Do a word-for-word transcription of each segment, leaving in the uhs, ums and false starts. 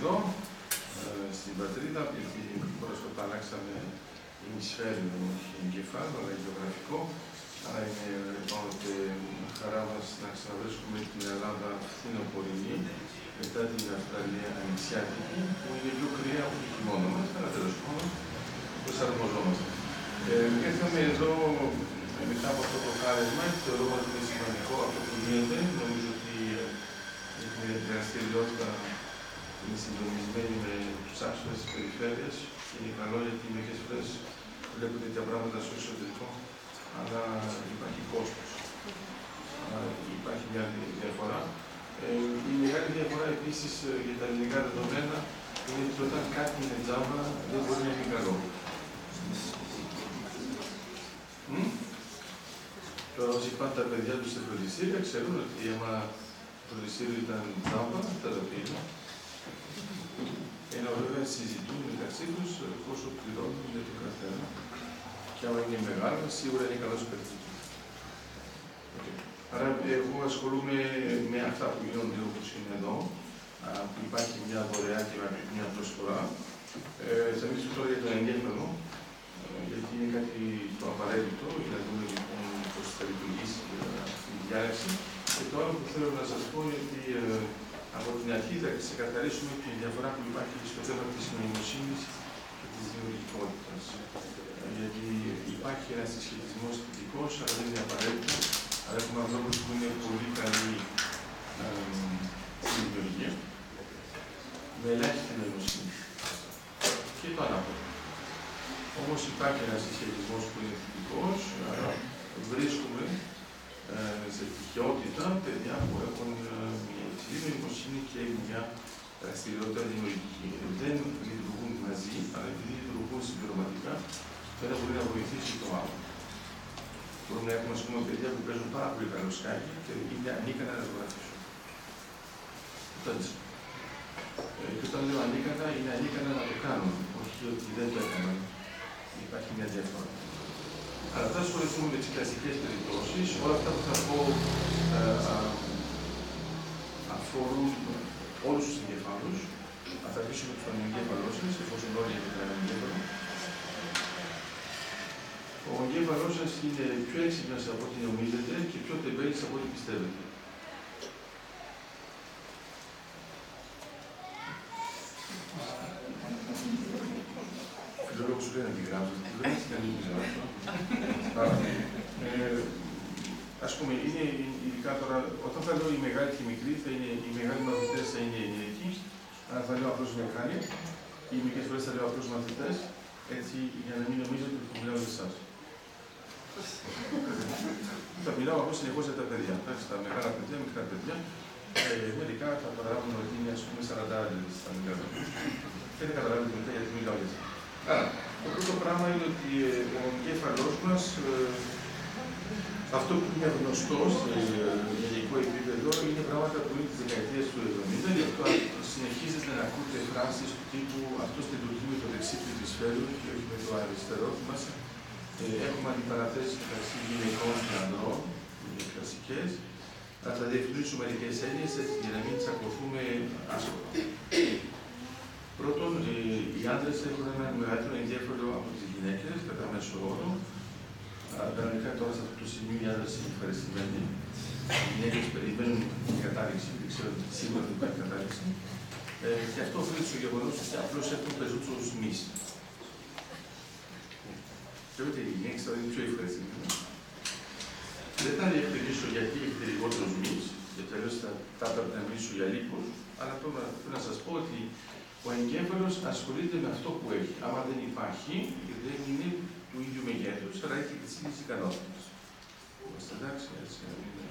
εδώ, ε, στην πατρίδα, γιατί πρόσφατα αλλάξαμε ημισφαίριο, όχι εγκεφάλαιο, αλλά γεωγραφικό. Άρα είναι πάντοτε χαρά μας να ξαναβρίσκουμε την Ελλάδα φθινοπορεινή, μετά την Αυστραλία ανοιξιάτικη, που είναι πιο κρύα από το χειμώνα μας, αλλά τέλος πάντων προσαρμοζόμαστε. Ε, ήρθαμε εδώ μετά από αυτό το χάρισμα, θεωρώ ότι είναι σημαντικό αυτό που γίνεται. Νομίζω ότι έχουμε δραστηριότητα που είναι συντονισμένη με τους άξονες της περιφέρειας και είναι καλό γιατί μερικές φορές βλέπω τέτοια πράγματα στο εσωτερικό, αλλά υπάρχει κόστος. Υπάρχει μια διαφορά. Ε, η μεγάλη διαφορά επίσης για τα ελληνικά δεδομένα είναι ότι όταν κάτι είναι τζάμπα δεν μπορεί να είναι καλό. Mm? Τώρα όσοι πάνε τα παιδιά τους σε φροντιστήρια ξέρουν ότι άμα το φροντιστήριο ήταν τζάμπα, θα το πίνουν. Ενώ βέβαια συζητούν μεταξύ τους πόσο πληρώνουν για τον καθένα. Και άμα είναι μεγάλο, σίγουρα είναι καλός παιδί. Okay. Άρα εγώ ασχολούμαι με αυτά που γίνονται όπως είναι εδώ, που υπάρχει μια δωρεά και μια προσφορά. Ε, θα μιλήσω τώρα για το εγκέφαλο, γιατί είναι κάτι το απαραίτητο, για να δούμε λοιπόν πώς θα λειτουργήσει αυτή η διάλεξη. Και το άλλο που θέλω να σας πω είναι ότι ε, από την αρχή θα ξεκαθαρίσουμε τη διαφορά που υπάρχει στο θέμα της νοημοσύνης και της δημιουργικότητας. Ε, γιατί υπάρχει ένας συσχετισμός θετικός, αλλά δεν είναι απαραίτητο. Αλλά έχουμε ανθρώπους που είναι πολύ καλοί ε, στη δημιουργία, με ελάχιστη νοημοσύνη. Και το ανάποδο. Όμως υπάρχει ένας συσχετισμός που είναι θετικός, άρα βρίσκουμε ε, σε τυχαιότητα παιδιά που έχουν ε, μια υψηλή νοημοσύνη και μια δραστηριότητα δημιουργική. Δεν λειτουργούν μαζί, αλλά επειδή λειτουργούν συμπληρωματικά, το ένα μπορεί να βοηθήσει το άλλο. Μπορούμε να έχουμε, ας πούμε, παιδιά που παίζουν πάρα πολύ καλό σκάκι και είναι ανίκανα να το γραφήσουν. Έτσι. Ε, και όταν λέω ανίκανα, είναι ανίκανα να το κάνουν, όχι ότι δεν το έκαναν. Υπάρχει μια διαφορά. Αλλά θα ασχοληθούμε με τις κλασικές περιπτώσεις. Όλα αυτά που θα πω ε, α, αφορούν όλους τους εγκεφάλους. Θα αρχίσουμε με τον εγκέφαλό σας, εφόσον όλοι έχετε έναν εγκέφαλο. Ο εγκέφαλός σας είναι πιο έξυπνος από ό,τι νομίζετε και πιο τεμπέλης από ό,τι πιστεύετε. Φιλολόγο σου λέει να τη γράψω, δεν έχει κανείς να γράψω. Ας πούμε, είναι ειδικά τώρα, όταν θα λέω οι μεγάλοι και οι μικροί, θα είναι, οι μεγάλοι μαθητές θα είναι ενηλικοί, αλλά θα λέω απλώς μεγάλοι, ή μερικές φορές θα λέω απλώς μαθητές, έτσι για να μην νομίζετε ότι μιλάω για εσάς. Θα μιλάω απλώς συνεχώς για τα παιδιά. Εντάξει, τα μεγάλα παιδιά, μικρά παιδιά, ε, μερικά θα καταλάβουν ότι είναι, ας πούμε, σαράντα στα μεγάλα. Και δεν καταλάβετε μετά γιατί μιλάω για εσάς. Άρα, το πρώτο πράγμα είναι ότι ε, ο εγκέφαλός μας, ε, αυτό που είναι γνωστό σε γενικό επίπεδο, είναι πράγματα που είναι τις δεκαετίες του εβδομήντα, γι' αυτό συνεχίζετε να ακούτε φράσεις του τύπου «αυτός λειτουργεί με το δεξί του ημισφαίριου και όχι με το αριστερό». Θυμάστε, ε, έχουμε αντιπαραθέσεις μεταξύ γυναικών και ανδρών, που είναι κλασικές. Θα τα διευκρινίσουμε μερικές έννοιες, έτσι, για να μην τσακωθούμε άσχολα. Πρώτον, οι άντρες έχουν ένα μεγαλύτερο εγκέφαλο από τις γυναίκες, κατά μέσο όρο. Κανονικά τώρα σε αυτό το σημείο οι άντρες είναι ευχαριστημένοι. Οι γυναίκες περιμένουν την κατάληξη, δεν ξέρω σίγουρα δεν υπάρχει κατάληξη. Ε, και αυτό οφείλεται στο γεγονός ότι απλώς έχουν περισσότερους μυς. Ξέρετε, οι γυναίκες θα είναι πιο ευχαριστημένοι. Δεν θα διευκρινίσω γιατί έχετε λιγότερους μυς, γιατί αλλιώς θα, θα έπρεπε να μιλήσω για λίπος, αλλά πρέπει να σας πω ότι ο εγκέφαλος ασχολείται με αυτό που έχει. Άμα δεν υπάρχει, δεν είναι του ίδιου μεγέθους, αλλά έχει τις ίδιες ικανότητες. Είμαστε εντάξει, έτσι, είναι...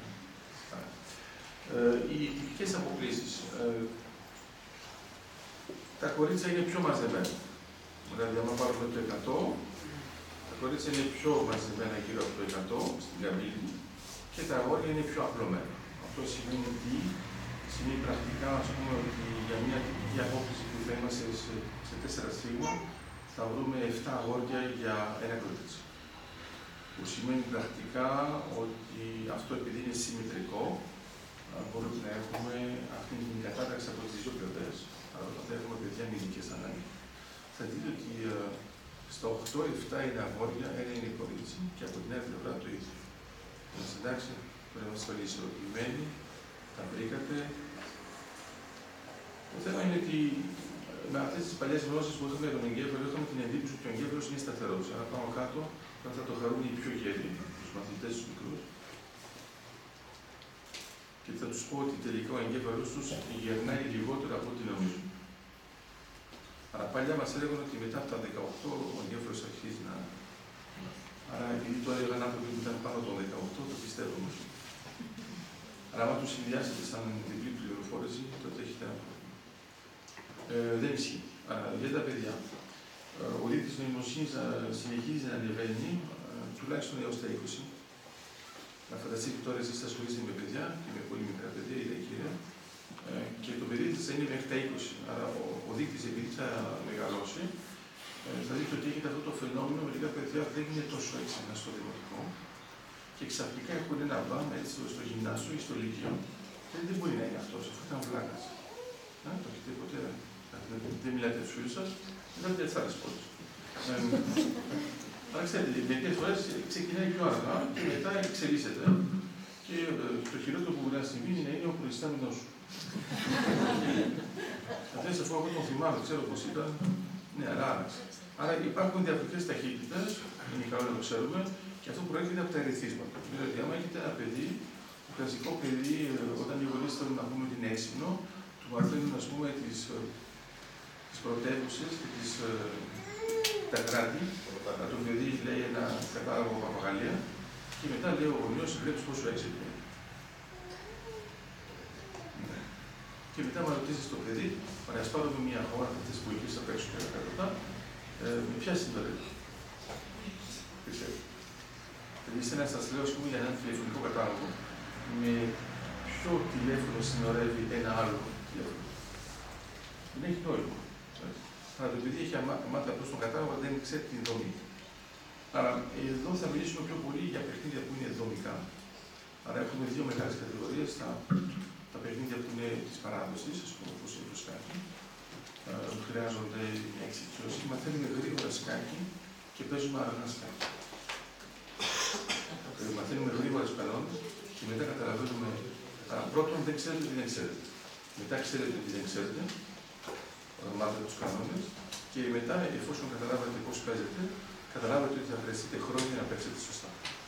Ε, οι τυπικές αποκλήσεις. Ε, τα κορίτσια είναι πιο μαζεμένα. Δηλαδή, άμα πάρουμε το εκατό, τα κορίτσια είναι πιο μαζεμένα γύρω από το εκατό στην καμπύλη και τα αγόρια είναι πιο απλωμένα. Αυτό σημαίνει ότι σημαίνει πρακτικά, ας πούμε, ότι για μια τυπική απόκληση που θα είμαστε σε, σε τέσσερα σίγμα, θα βρούμε επτά αγόρια για ένα κορίτσι. Που σημαίνει πρακτικά ότι αυτό επειδή είναι συμμετρικό, μπορούμε να έχουμε αυτή την κατάταξη από τις δύο πλευρές. Αλλά όταν έχουμε είναι ειδικές ανάγκες, θα δείτε ότι uh, στα οκτώ επτά είναι αγόρια, ένα είναι κορίτσι και από την άλλη πλευρά το ίδιο. Εντάξει, πρέπει να είστε όλοι ισορροπημένοι, τα βρήκατε. Το θέμα είναι ότι με αυτές τις παλιές γνώσεις που είχαμε για τον εγκέφαλο, είχαμε την εντύπωση ότι ο εγκέφαλος είναι σταθερός. Αλλά πάνω κάτω θα το χαρούν οι πιο γέροι, τους μαθητές τους μικρούς. Και θα τους πω ότι τελικά ο εγκέφαλος τους γερνάει λιγότερο από ό,τι νομίζουν. Αλλά παλιά μας έλεγαν ότι μετά από τα δεκαοκτώ ο εγκέφαλος αρχίζει να. Άρα, επειδή το έλεγαν άνθρωποι που ήταν πάνω των δεκαοκτώ, το πιστεύω όμως. Αλλά, άμα του συνδυάσετε σαν διπλή πληροφόρηση, τότε έχετε ένα πρόβλημα. Ε, δεν ισχύει. Άρα, για τα παιδιά, ο δείκτης νοημοσύνης συνεχίζει να ανεβαίνει, τουλάχιστον έως τα είκοσι. Να φανταστείτε τώρα εσείς θα ασχολείστε με παιδιά και με πολύ μικρά παιδιά, είδα κύριε, και το παιδί θα είναι μέχρι τα είκοσι. Άρα, ο, ο δείκτης, επειδή θα μεγαλώσει, θα δείτε ότι έχετε αυτό το φαινόμενο, μερικά παιδιά δεν είναι τόσο έξυπνα στο δημοτικό και ξαφνικά έχουν ένα μπάμα έτσι στο γυμνάσιο ή στο λύκειο. Δεν, δεν μπορεί να είναι αυτό, αφού ήταν βλάκα. Το έχετε ποτέ, δεν μιλάτε του φίλου σα, μιλάτε για τι άλλε πόλει. Αλλά ξέρετε, μερικές φορές ξεκινάει πιο αργά και μετά εξελίσσεται. Και το χειρότερο που μπορεί να συμβεί είναι να είναι ο προϊστάμενός σου. Αυτές αφού εγώ τον θυμάμαι, ξέρω πώς ήταν, ναι, αλλά άλλαξε. Άρα υπάρχουν διαφορετικές ταχύτητες, είναι καλό να το ξέρουμε, και αυτό προέρχεται από τα ερεθίσματα. Δηλαδή, άμα έχετε ένα παιδί, το κλασικό παιδί, όταν οι γονείς θέλουν να πούμε ότι είναι έξυπνο, του μαθαίνουν, ας πούμε, τις, τις πρωτεύουσες και τις, τα κράτη. Το παιδί λέει ένα κατάλογο παπαγαλία και μετά λέει ο γονιός, βλέπεις πόσο έξυπνο είναι. Και μετά με ρωτήσεις το παιδί, ωραία, ας πάρουμε μια χώρα αυτές που εκεί στα πέξω και τα κρατά, ε, με ποια συντορεύει. Δεν ξέρω. Θέλετε να σας λέω, ας πούμε, για έναν τηλεφωνικό κατάλογο, με ποιο τηλέφωνο συνορεύει ένα άλλο τηλέφωνο. Δεν έχει νόημα. Αλλά το παιδί έχει μάθει απλώς τον κατάλογο, δεν ξέρει την δομή. Άρα, εδώ θα μιλήσουμε πιο πολύ για παιχνίδια που είναι δομικά. Άρα, έχουμε δύο μεγάλες κατηγορίες. Τα, τα παιχνίδια που είναι της παράδοσης, ας πούμε, όπως είναι το σκάκι, που χρειάζονται μια εξοικείωση. Μαθαίνουμε γρήγορα σκάκι και παίζουμε αργά σκάκι. Μαθαίνουμε γρήγορα τους κανόνες και μετά καταλαβαίνουμε. Άρα, πρώτον, δεν ξέρετε τι δεν ξέρετε. Μετά ξέρετε τι δεν ξέρετε. Μάθετε τους κανόνες και μετά, εφόσον καταλάβατε πώς παίζετε, καταλάβατε ότι θα χρειαστείτε χρόνια να παίξετε σωστά.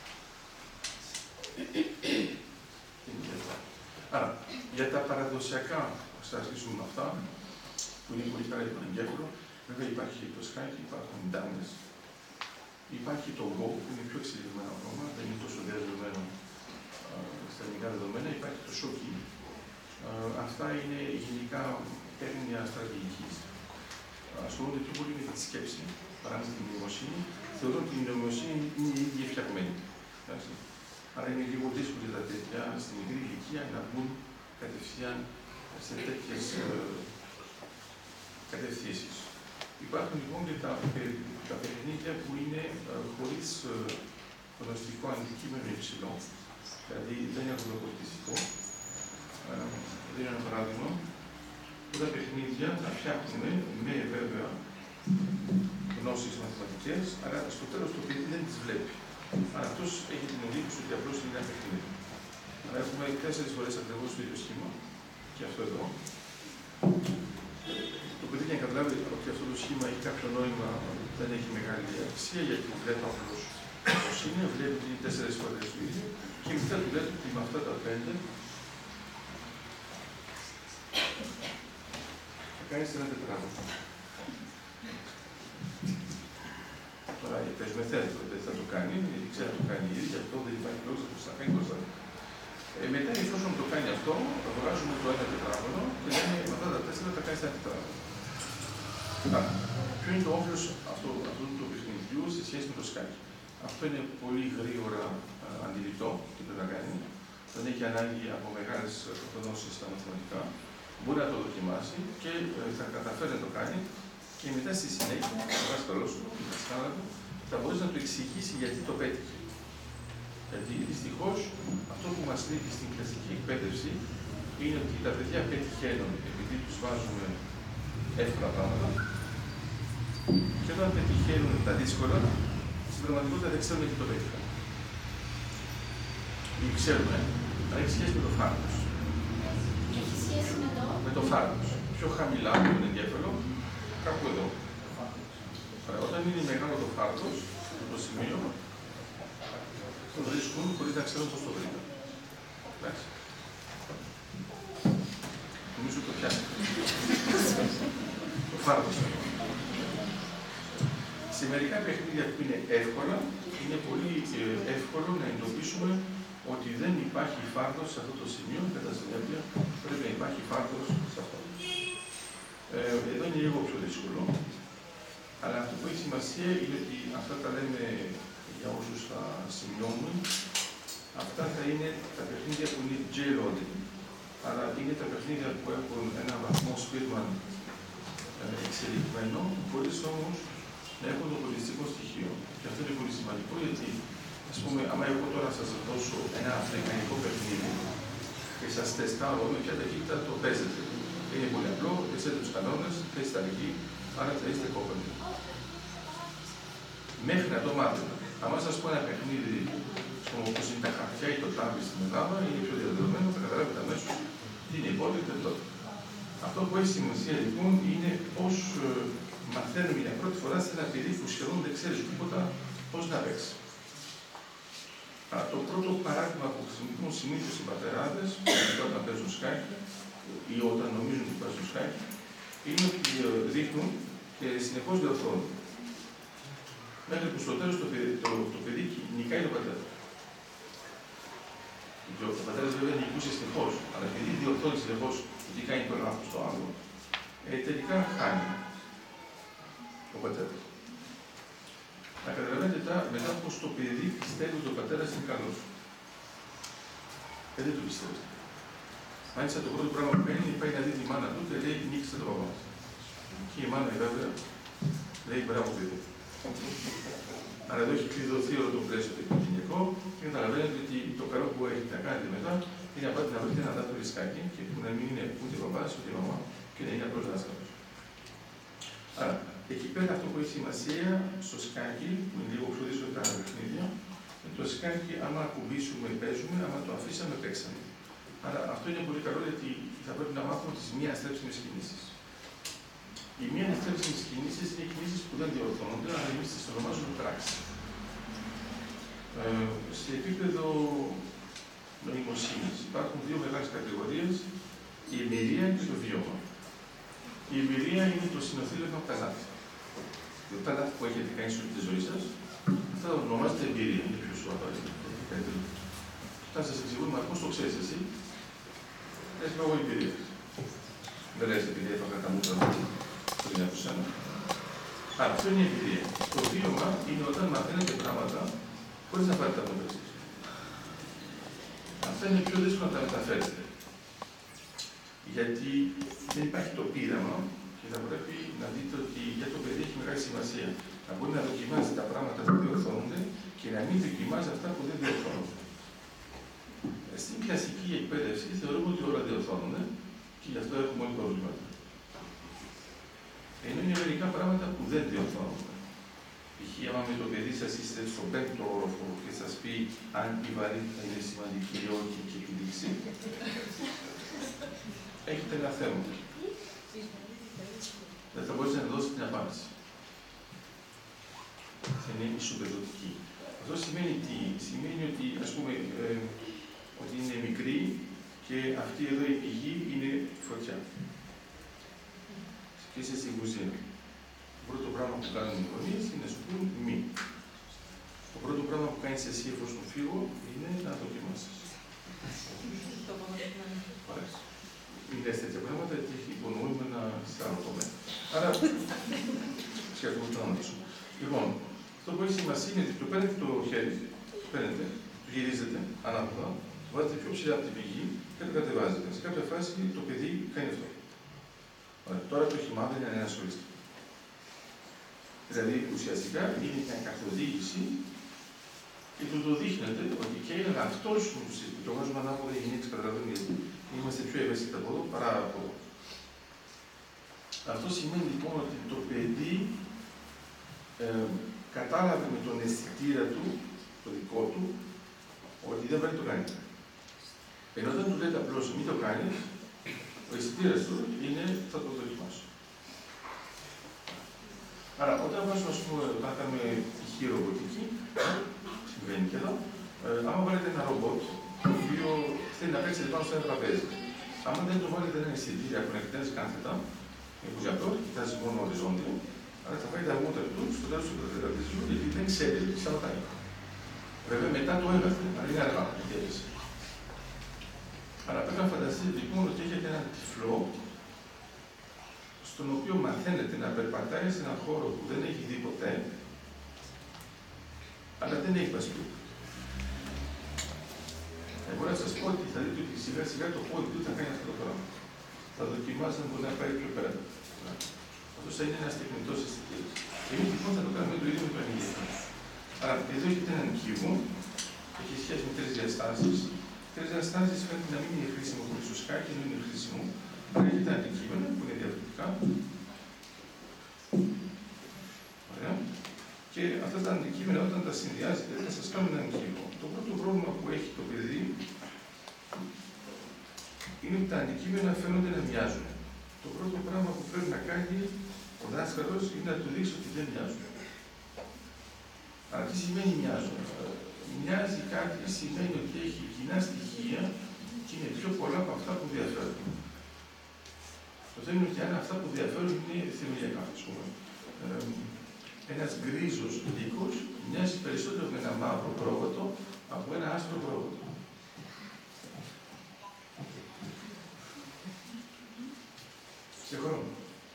Άρα, για τα παραδοσιακά, θα αρχίσουμε με αυτά, που είναι πολύ καλά για τον εγκέφαλο. Βέβαια υπάρχει το σκάκι, υπάρχουν ντάμες. Υπάρχει το Go, που είναι πιο εξελιγμένο ακόμα, δεν είναι τόσο διαδεδομένο στα ελληνικά δεδομένα. Υπάρχει το Shoki. Αυτά είναι γενικά τέχνια στρατηγικής. Ασχολούνται πιο πολύ με τη σκέψη παρά με την νοημοσύνη. Θεωρώ ότι η νοημοσύνη είναι η ίδια φτιαγμένη. Άρα είναι λίγο δύσκολο τα παιδιά στην μικρή ηλικία να μπουν κατευθείαν σε τέτοιες κατευθύνσεις. Υπάρχουν λοιπόν και τα, τα παιχνίδια που είναι χωρίς γνωστικό αντικείμενο υψηλό. Δηλαδή δεν είναι αγροπολιτιστικό. Δίνω ένα παράδειγμα. Τα παιχνίδια τα φτιάχνουμε με βέβαια γνώσεις μαθηματικές, αλλά στο τέλος το παιδί δεν τις βλέπει. Αλλά αυτός έχει την εντύπωση ότι απλώς είναι ένα παιχνίδι. Αλλά έχουμε τέσσερις φορές ακριβώς το ίδιο σχήμα, και αυτό εδώ. Το παιδί για να καταλάβει ότι αυτό το σχήμα έχει κάποιο νόημα, δεν έχει μεγάλη αξία, γιατί βλέπει απλώς πώς είναι, βλέπει ότι είναι τέσσερις φορές το ίδιο, και μετά του λέει ότι με αυτά τα πέντε κάνεις ένα τετράγωνο. Τώρα πες με θέλει, δεν θα το κάνει, γιατί ξέρει να το κάνει ήδη, γι' αυτό δεν υπάρχει λόγος να το κάνει μπροστά. Ε, μετά, εφόσον το κάνει αυτό, θα βγάζουμε το ένα τετράγωνο και λέμε με αυτά τα τέσσερα θα κάνεις ένα τετράγωνο. Άρα, ποιο είναι το όφελος αυτού, αυτού του παιχνιδιού σε σχέση με το σκάκι. Αυτό είναι πολύ γρήγορα α, αντιληπτό τι πρέπει να κάνει. Δεν έχει ανάγκη από μεγάλες γνώσεις στα μαθηματικά. Μπορεί να το δοκιμάσει και ε, θα καταφέρει να το κάνει και μετά στη συνέχεια, ο δάσκαλος του, θα μπορέσει να του εξηγήσει γιατί το πέτυχε. Γιατί δυστυχώς αυτό που μας λείπει στην κλασική εκπαίδευση είναι ότι τα παιδιά πετυχαίνουν επειδή τους βάζουμε εύκολα πράγματα. Και όταν πετυχαίνουν τα δύσκολα, στην πραγματικότητα δεν ξέρουμε τι το πέτυχαν. Ή ξέρουμε, αλλά έχει σχέση με το φάρδος. Έχει σχέση με το... Με το φάρδος. Πιο χαμηλά από τον εγκέφαλο, κάπου εδώ. Άρα, όταν είναι μεγάλο το φάρδος, το σημείο, το βρίσκουν χωρίς να ξέρουν πώς το βρήκαν. Εντάξει. Νομίζω το πιάσετε. Το φάρδος. Σε μερικά παιχνίδια που είναι εύκολα, είναι πολύ εύκολο να εντοπίσουμε ότι δεν υπάρχει φάρδος σε αυτό το σημείο, κατά συνέπεια πρέπει να υπάρχει φάρδος σε αυτό. Ε, εδώ είναι λίγο πιο δύσκολο, αλλά αυτό που έχει σημασία είναι ότι αυτά τα λέμε για όσους θα σημειώνουν, αυτά θα είναι τα παιχνίδια που είναι J-loading, αλλά είναι τα παιχνίδια που έχουν ένα βαθμό Spearman εξελιγμένο, χωρίς όμως να έχουν το πολιτιστικό στοιχείο. Και αυτό είναι πολύ σημαντικό, γιατί, ας πούμε, άμα εγώ τώρα σας δώσω ένα αφρικανικό παιχνίδι και σας τεστάρω με ποια ταχύτητα το παίζετε. Είναι πολύ απλό, ξέρετε τους κανόνες, θέστε τα εκεί, άρα θα είστε κόκκινοι. Μέχρι να το μάθετε. Αν σας πω ένα παιχνίδι, όπως είναι τα χαρτιά ή το τάμπι στην Ελλάδα, είναι πιο διαδεδομένο, θα καταλάβετε αμέσως τι είναι υπόλοιπο και τότε. Αυτό που έχει σημασία λοιπόν είναι πώς ε, μαθαίνουμε για πρώτη φορά σε ένα παιδί που σχεδόν δεν ξέρει τίποτα πώς να παίξει. Α, το πρώτο παράδειγμα που χρησιμοποιούν συνήθως οι πατεράδες, όταν παίζουν σκάκι ή όταν νομίζουν ότι παίζουν σκάκι, είναι ότι δείχνουν και συνεχώς διορθώνουν. Μέχρι που στο τέλος το, το, το παιδί νικάει τον πατέρα. Ο πατέρας βέβαια νικούσε συνεχώς, αλλά επειδή διορθώνει συνεχώς ότι κάνει το λάθος στο άλλο, ε, τελικά χάνει ο πατέρας. Να καταλαβαίνετε μετά πως το παιδί πιστεύει ότι ο πατέρας είναι καλός. Ε, δεν το πιστεύει. Μάλιστα το πρώτο πράγμα που κάνει είναι πάει να δει τη μάνα του και λέει νίκησε τον παπά. Και η μάνα βέβαια λέει μπράβο παιδί. Άρα εδώ έχει κλειδωθεί όλο το πλαίσιο το οικογενειακό και καταλαβαίνετε ότι το καλό που έχετε να κάνετε μετά είναι να πάτε να βρείτε ένα δάτο ρισκάκι και που να μην είναι ούτε παπάς ούτε μαμά και να είναι απλός δάσκαλος. Άρα, εκεί πέρα αυτό που έχει σημασία στο σκάκι, που είναι λίγο πιο δύσκολο τα παιχνίδια, το σκάκι, άμα ακουμπήσουμε, παίζουμε, άμα το αφήσαμε, παίξαμε. Άρα αυτό είναι πολύ καλό γιατί θα πρέπει να μάθουμε τις μία αστρέψιμες κινήσεις. Οι μία αστρέψιμες κινήσεις είναι κινήσεις που δεν διορθώνονται, αλλά εμείς τις ονομάζουμε πράξη. Ε, σε επίπεδο νοημοσύνης υπάρχουν δύο μεγάλες κατηγορίες, η εμπειρία και το βίωμα. Η εμπειρία είναι το συνοθήλευμα από τα λάθη. Τα λάθη που έχετε κάνει σε όλη τη ζωή σας, θα ονομάζετε εμπειρία, είναι πιο σοβαρό. Όταν σας εξηγούμε πώς το ξέρεις εσύ, λες λόγω εμπειρίας. Δεν λες επειδή έφαγα τα μούτρα μου πριν από σένα. Άρα αυτό είναι η εμπειρία. Το βίωμα είναι όταν μαθαίνετε πράγματα χωρίς να πάρετε τα μούτρα σας. Αυτά είναι πιο δύσκολα να τα μεταφέρετε. Γιατί δεν υπάρχει το πείραμα και θα πρέπει να δείτε ότι για το παιδί έχει μεγάλη σημασία. Να μπορεί να δοκιμάζει τα πράγματα που διορθώνονται και να μην δοκιμάζει αυτά που δεν διορθώνονται. Στην κλασική εκπαίδευση θεωρούμε ότι όλα διορθώνονται και γι' αυτό έχουμε όλοι προβλήματα. Ενώ είναι μερικά πράγματα που δεν διορθώνονται. Π.χ. άμα με το παιδί σας είστε στον πέμπτο όροφο και σας πει αν η βαρύτητα είναι σημαντική ή όχι και επιδείξει, έχετε ένα θέμα. Δεν θα μπορείτε να δώσετε την απάντηση. Θα είναι ισοπεδωτική. Αυτό σημαίνει τι? Σημαίνει ότι, ας πούμε, ε, ότι είναι μικρή και αυτή εδώ η πηγή είναι φωτιά. Και είσαι στην κουζίνα. Το πρώτο πράγμα που κάνουν οι γονείς είναι να σου πούν μη. Το πρώτο πράγμα που κάνεις εσύ εφόσον φύγω είναι να δοκιμάσεις. Μάλιστα. Μην λες τέτοια πράγματα, γιατί έχει υπονοούμενα σε άλλο τομέα. Άρα, σχετικό το να δώσω. Λοιπόν, αυτό που έχει σημασία είναι ότι το παίρνετε το χέρι, το παίρνετε, το γυρίζετε ανάποδα, το βάζετε πιο ψηλά από την πηγή και το κατεβάζετε. Σε κάποια φάση το παιδί κάνει αυτό. Ωραία. Τώρα το έχει μάθει να είναι ένα σωρίστη. Δηλαδή, ουσιαστικά είναι μια καθοδήγηση και του το δείχνετε ότι και είναι αυτός που το βάζουμε ανάποδα οι γυναίκες καταλαβαίνουν γιατί είμαστε πιο ευαίσθητοι από εδώ παρά από εδώ. Αυτό σημαίνει λοιπόν ότι το παιδί ε, κατάλαβε με τον αισθητήρα του, το δικό του, ότι δεν πρέπει να το κάνει. Ενώ όταν του λέτε απλώς μην το κάνεις, ο αισθητήρας του είναι θα το δοκιμάσω. Άρα, όταν βάζουμε, ας πούμε, όταν κάνουμε π.χ. ρομποτική, συμβαίνει και εδώ, ε, άμα βάλετε ένα ρομπότ, το οποίο θέλει να παίξει πάνω σε ένα τραπέζι. Άμα δεν του βάλετε ένα αισθητήρα που να κοιτάζει κάθετα, επειδή αυτό κοιτάζει μόνο οριζόντια, αλλά θα πάει τα γούτα του στο τέλος του τραπεζιού, γιατί δεν ξέρει τι σταματάει. Βέβαια, μετά το έμαθε, αλλά είναι αργά, γιατί Άρα πρέπει να φανταστείτε λοιπόν ότι έχετε έναν τυφλό, στον οποίο μαθαίνετε να περπατάει σε έναν χώρο που δεν έχει δει ποτέ, αλλά δεν έχει πασπί. Εγώ να σας πω ότι θα δείτε ότι σιγά σιγά το πόδι του θα κάνει αυτό το πράγμα. Θα δοκιμάσει να μπορεί να πάει πιο πέρα. Αυτό θα είναι ένας τεχνητός αισθητήρας. Εμείς λοιπόν θα το κάνουμε το ίδιο με το ανήλικο. Άρα εδώ έχετε έναν κύβο, έχει σχέση με τρεις διαστάσεις. Τρεις διαστάσεις φαίνεται να μην είναι χρήσιμο το μισοσκάκι, δεν είναι χρήσιμο. Άρα έχετε αντικείμενα που είναι διαφορετικά. Ωραία. Και αυτά τα αντικείμενα όταν τα συνδυάζετε θα σας κάνουν έναν κύβο. Το πρώτο πρόβλημα που έχει το παιδί είναι ότι τα αντικείμενα φαίνονται να μοιάζουν. Το πρώτο πράγμα που πρέπει να κάνει ο δάσκαλος είναι να του δείξει ότι δεν μοιάζουν. Αλλά τι σημαίνει μοιάζουν? Μοιάζει κάτι σημαίνει ότι έχει κοινά στοιχεία και είναι πιο πολλά από αυτά που διαφέρουν. Το θέμα είναι ότι αν αυτά που διαφέρουν είναι θεμελιακά, ας πούμε. Ε, ένας γκρίζος λύκος μοιάζει περισσότερο με ένα μαύρο πρόβατο από ένα άσπρο πρόβατο. Σε χρόνο.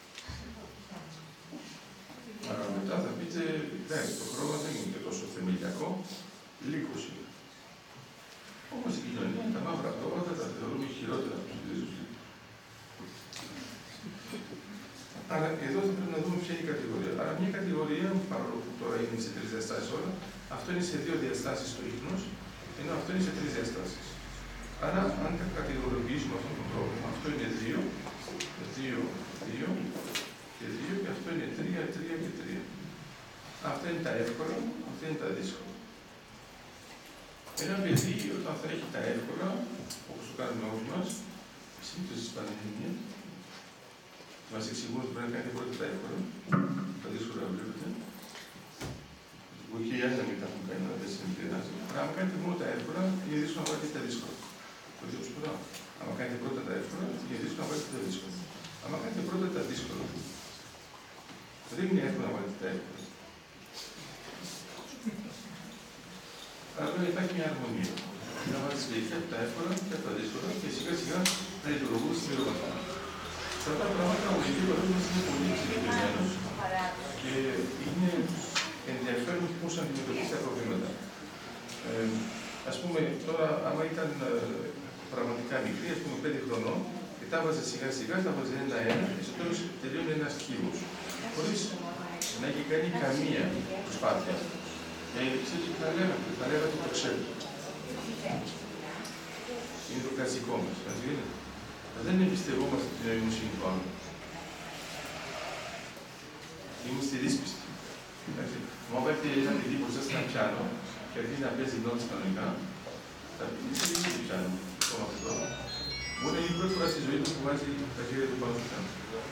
Αλλά μετά θα πείτε, εντάξει, το χρώμα δεν είναι και τόσο θεμελιακό, λύκος είναι. Όμως στην κοινωνία τα μαύρα πρόβατα τα θεωρούμε χειρότερα από τους γκρίζους λύκους. Άρα εδώ θα πρέπει να δούμε ποια είναι η κατηγορία. Άρα μια κατηγορία, παρόλο που τώρα είναι σε τρεις διαστάσεις όλα, αυτό είναι σε δύο διαστάσεις το ίχνος, ενώ αυτό είναι σε τρεις διαστάσεις. Άρα αν κατηγοριοποιήσουμε αυτό το πρόβλημα, αυτό είναι δύο, δύο, δύο και δύο και αυτό είναι τρία, τρία και τρία. Αυτά είναι τα εύκολα, αυτά είναι τα δύσκολα. Ένα παιδί όταν θα έχει τα εύκολα, όπως το κάνουμε όλοι μας, συνήθως στις πανελλήνιες, μας εξηγούν ότι πρέπει να κάνετε πρώτα τα εύκολα, τα δύσκολα βλέπετε. Μπορεί και οι άλλοι να μην τα έχουν κάνει, να δεν συνεπηρεάζει. Αλλά αν κάνετε μόνο τα εύκολα, είναι δύσκολο να βάλετε τα δύσκολα. Το ίδιο σπουδάω. Αν κάνετε πρώτα τα εύκολα, είναι δύσκολο να βάλετε τα δύσκολα. Αν κάνετε πρώτα τα δύσκολα, δεν είναι εύκολο να βάλετε τα εύκολα. Άρα πρέπει να υπάρχει μια αρμονία. Να βάλετε και από τα εύκολα και από τα δύσκολα και σιγά σιγά να λειτουργούν συμπληρωματικά. Σε αυτά τα πράγματα ο ειδικός μας είναι πολύ συγκεκριμένος και είναι ενδιαφέρον πώς αντιμετωπίσει τα προβλήματα. Ε, ας πούμε, τώρα, άμα ήταν ε, πραγματικά μικρή, ας πούμε πέντε χρονών, και τα βάζε σιγά σιγά, τα βάζε ένα-ένα και στο τέλος τελειώνει ένας κύβος. Χωρίς να έχει κάνει καμία προσπάθεια. Ε, ξέρετε τι θα λέγατε, θα λέγατε το ξέρω. Είναι το κλασικό μας, καταλαβαίνετε. Δεν εμπιστευόμαστε την νοημοσύνη του άλλου. Είμαστε δύσπιστοι. Μα βάλετε ένα παιδί μπροστά σε ένα πιάνο και αρχίζει να παίζει νότες κανονικά, θα πει τι είναι το πιάνο, το αυτό. Μπορεί να είναι η πρώτη φορά στη ζωή του που βάζει τα χέρια του πάνω στο πιάνο.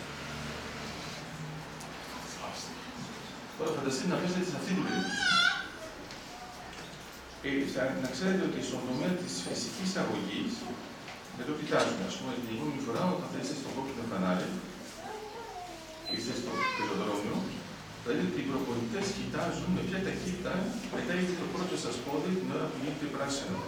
Τώρα φανταστείτε να πέσετε σε αυτή την περίπτωση. Ε, να ξέρετε ότι στον τομέα της φυσικής αγωγής, δεν το κοιτάζουμε. Ας πούμε, την επόμενη φορά όταν θα είστε στο κόκκινο φανάρι, είστε στο πεζοδρόμιο, θα δείτε ότι οι προπονητές κοιτάζουν με ποια ταχύτητα πετάγεται το πρώτο σας πόδι την ώρα που γίνεται πράσινο.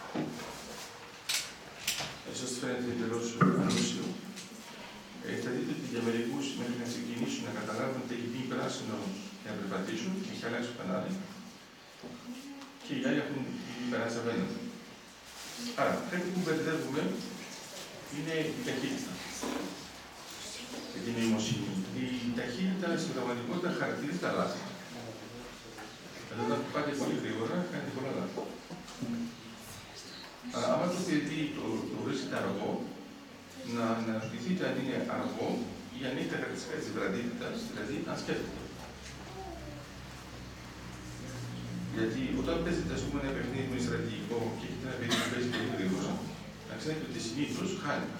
Έτσι ώστε φαίνεται εντελώς ανούσιο. Ε, θα δείτε ότι για μερικούς μέχρι να ξεκινήσουν να καταλάβουν ότι έχει γίνει πράσινο για να περπατήσουν, έχει αλλάξει το φανάρι, και οι άλλοι έχουν περάσει απέναντι. Άρα, κάτι που μπερδεύουμε είναι η ταχύτητα και την νοημοσύνη. Η ταχύτητα στην πραγματικότητα χαρακτηρίζει τα λάθη. Δηλαδή, όταν πάτε πολύ γρήγορα, κάνετε πολλά λάθη. Αλλά άμα το παιδί το, το βρίσκεται αργό, να αναρωτηθείτε αν είναι αργό ή η ανίκτα χαρακτηριστικά της βραδύτητας, δηλαδή αν σκέφτεται. Γιατί όταν παίζετε, ας πούμε, ένα παιχνίδι με στρατηγικό και έχετε ένα παιδί που παίζει πολύ γρήγορα, να ξέρετε ότι συνήθως χάνει.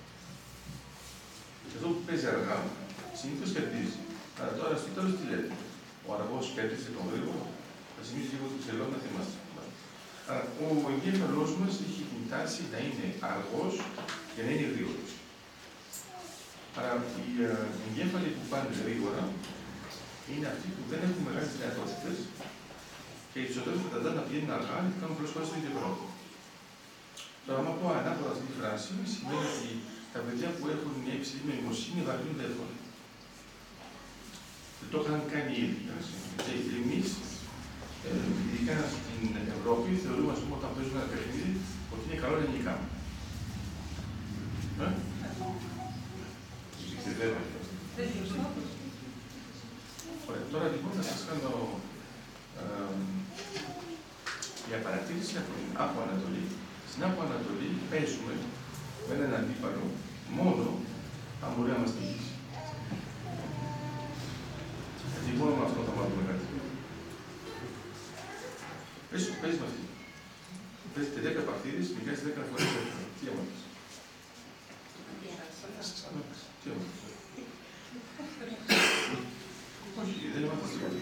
Και αυτό που παίζει αργά, συνήθως κερδίζει. Αλλά τώρα στο τέλος τι λέτε, ο αργός κέρδισε τον γρήγορο, θα σημαίνει λίγο το τρελό να θυμάστε. Άρα ο εγκέφαλός μας έχει την τάση να είναι αργός και να είναι γρήγορος. Άρα οι εγκέφαλοι που πάνε γρήγορα είναι αυτοί που δεν έχουν μεγάλες δυνατότητες και οι περισσότεροι φαντάζονται να πηγαίνουν αργά γιατί κάνουν πολλές φορές το ίδιο πράγμα. Τώρα, άμα πω ανάποδα αυτή τη φράση, σημαίνει ότι τα παιδιά που έχουν μια υψηλή νοημοσύνη βαριούνται εύκολα. Δεν το είχαν κάνει ήδη. Και εμείς, ειδικά στην Ευρώπη, θεωρούμε ας πούμε, όταν παίζουμε ένα παιχνίδι ότι είναι καλό ελληνικά. Ε? Ωραία. Τώρα λοιπόν θα σας κάνω ε, μια παρατήρηση από την Άπο Ανατολή. Στην Άπο Ανατολή παίζουμε με έναν αντίπαλο μόνο αν μπορεί να μας τυχήσει. Γιατί μόνο με αυτό θα μάθουμε κάτι. Πες σου, παίζει με αυτή. Παίζετε δέκα παρτίδες, μοιράζει δέκα φορές. Τι έμαθες. Τι έμαθες. Όχι, δεν έμαθες τίποτα.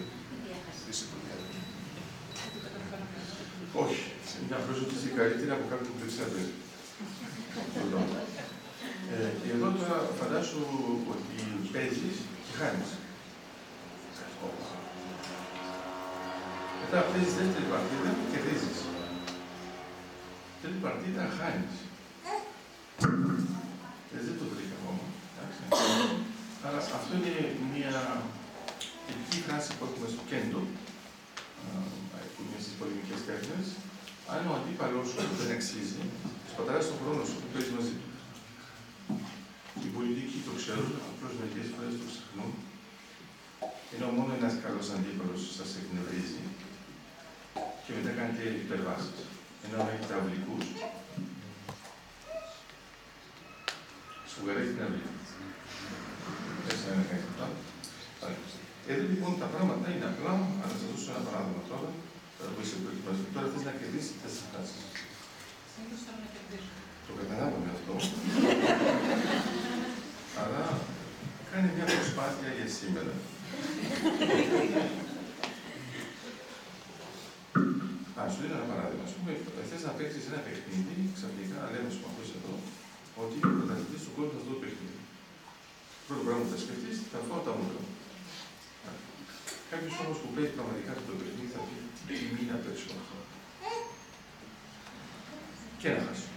Όχι. Μια πρόσωψη καλύτερη από κάποιον που δεν ξέρει. Ε, και εδώ τώρα φαντάσου ότι παίζεις και χάνεις. Μετά παίζεις δεύτερη παρτίδα και κερδίζεις. Τρίτη παρτίδα χάνεις. Ε, δεν το βρήκα ακόμα. Άρα αυτό είναι μια τελική φράση που έχουμε στο κέντρο, που είναι στις πολεμικές τέχνες. Αν ο αντίπαλός σου δεν αξίζει, σπαταλάς τον χρόνο σου που παίζει μαζί του. Οι πολιτικοί το ξέρουν, απλώς μερικές φορές το ξεχνούν. Ενώ μόνο ένας καλός αντίπαλος σας εκνευρίζει και μετά κάνετε υπερβάσεις. Ενώ αν έχετε αυλικούς, σφουγγαρίζει την αυλή. Έτσι να είναι κάτι αυτά. Εδώ λοιπόν τα πράγματα είναι απλά, αλλά θα σας δώσω ένα παράδειγμα τώρα. Που είσαι προετοιμασμένο. Τώρα θες να κερδίσεις τέσσερις φράσεις. Συνήθως θέλω να κερδίσω. Το καταλάβαμε αυτό. Αλλά κάνε μια προσπάθεια για σήμερα. Α, σου δίνω ένα παράδειγμα. Ας πούμε, θες να παίξεις ένα παιχνίδι, ξαφνικά λέμε σου ακούσεις εδώ, ότι είναι ο πρωταθλητής του κόσμου αυτό το παιχνίδι. Πρώτο πράγμα που θα σκεφτείς, θα φάω τα μούτρα. Κάποιος όμως που παίζει πραγματικά αυτό το παιχνίδι θα πει τιμή να παίξω αυτό. Και να χάσω.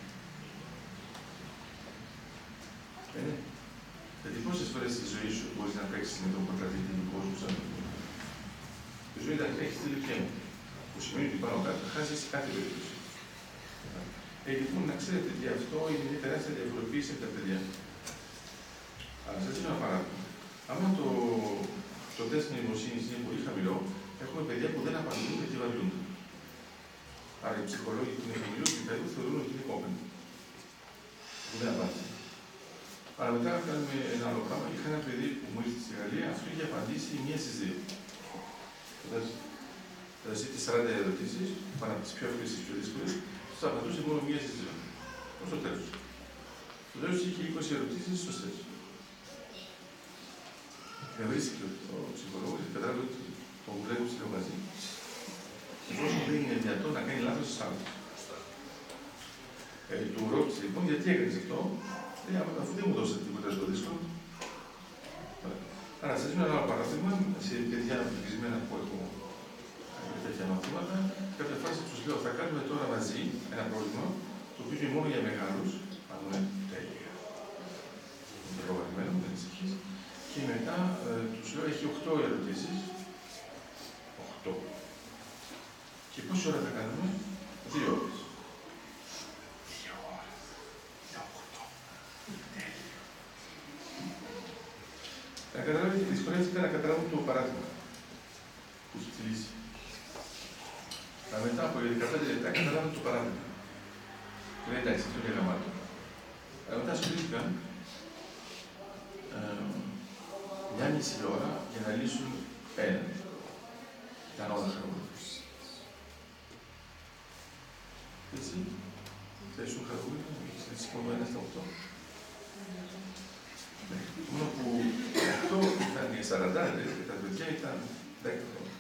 Ε, ναι. Γιατί πόσες φορές στη ζωή σου μπορείς να παίξεις με τον πρωταθλητή του κόσμου σαν το παιχνίδι. Η ζωή θα έχει στείλει και μου. Που σημαίνει ότι πάνω κάτω θα χάσεις κάθε περίπτωση. Ε, λοιπόν, να ξέρετε ότι αυτό είναι μια τεράστια διαφοροποίηση από τα παιδιά. Αλλά σας δίνω ένα παράδειγμα. Άμα το το τεστ νοημοσύνης είναι πολύ χαμηλό, έχουμε παιδιά που δεν απαντούν και βαριούνται. Άρα οι ψυχολόγοι που είναι χαμηλού επίπεδου θεωρούν ότι είναι κόμπενοι. Που δεν απάντησαν. Αλλά μετά κάνουμε ένα άλλο πράγμα. Είχα ένα παιδί που μου ήρθε στη Γαλλία, αυτό είχε απαντήσει μία στις δύο. Θα ζητήσει σαράντα ερωτήσεις, πάνω από τις πιο εύκολες και πιο δύσκολες, θα απαντούσε μόνο μία στις δύο. Ως το τέλος. Στο τέλος είχε είκοσι ερωτήσεις σωστές. Με βρίσκει ο ψυχολόγος και κατάλαβε ότι το δουλεύει στο μαζί. Εφόσον δεν είναι δυνατόν να κάνει λάθος στις άλλες. Ε, του ρώτησε λοιπόν γιατί έκανες αυτό, ε, αφού δεν μου δώσατε τίποτα στο δύσκολο. Άρα, σας δίνω ένα άλλο παράδειγμα, σε παιδιά πληθυσμένα που έχω τέτοια μαθήματα, κάποια φάση τους λέω, θα κάνουμε τώρα μαζί ένα πρόβλημα, το οποίο είναι μόνο για μεγάλους, αν είναι τέλεια. Είναι προγραμμένο, δεν ανησυχείς. Και μετά ε, τους λέω, έχει οκτώ ερωτήσεις. οκτώ. Και πόση ώρα θα κάνουμε? Δύο ώρες. Δύο ώρες. Για οκτώ. Τέλειο. Να καταλάβετε τη δυσκολία ήταν να καταλάβουν το παράδειγμα που έχει τη λύση. Αλλά μετά από δεκαπέντε λεπτά καταλάβουν το παράδειγμα. Και λέει, εντάξει, αυτό είναι γραμμάτο. Αλλά μετά ασχολήθηκαν. Ε, μια μισή ώρα για να λύσουν ένα. Ήταν όλα χαρούμενα. Έτσι, θα ήσουν χαρούμενοι, έτσι μόνο ένα στα οκτώ. Μόνο που αυτό ήταν οι σαράντα και τα παιδιά ήταν δέκα χρόνια.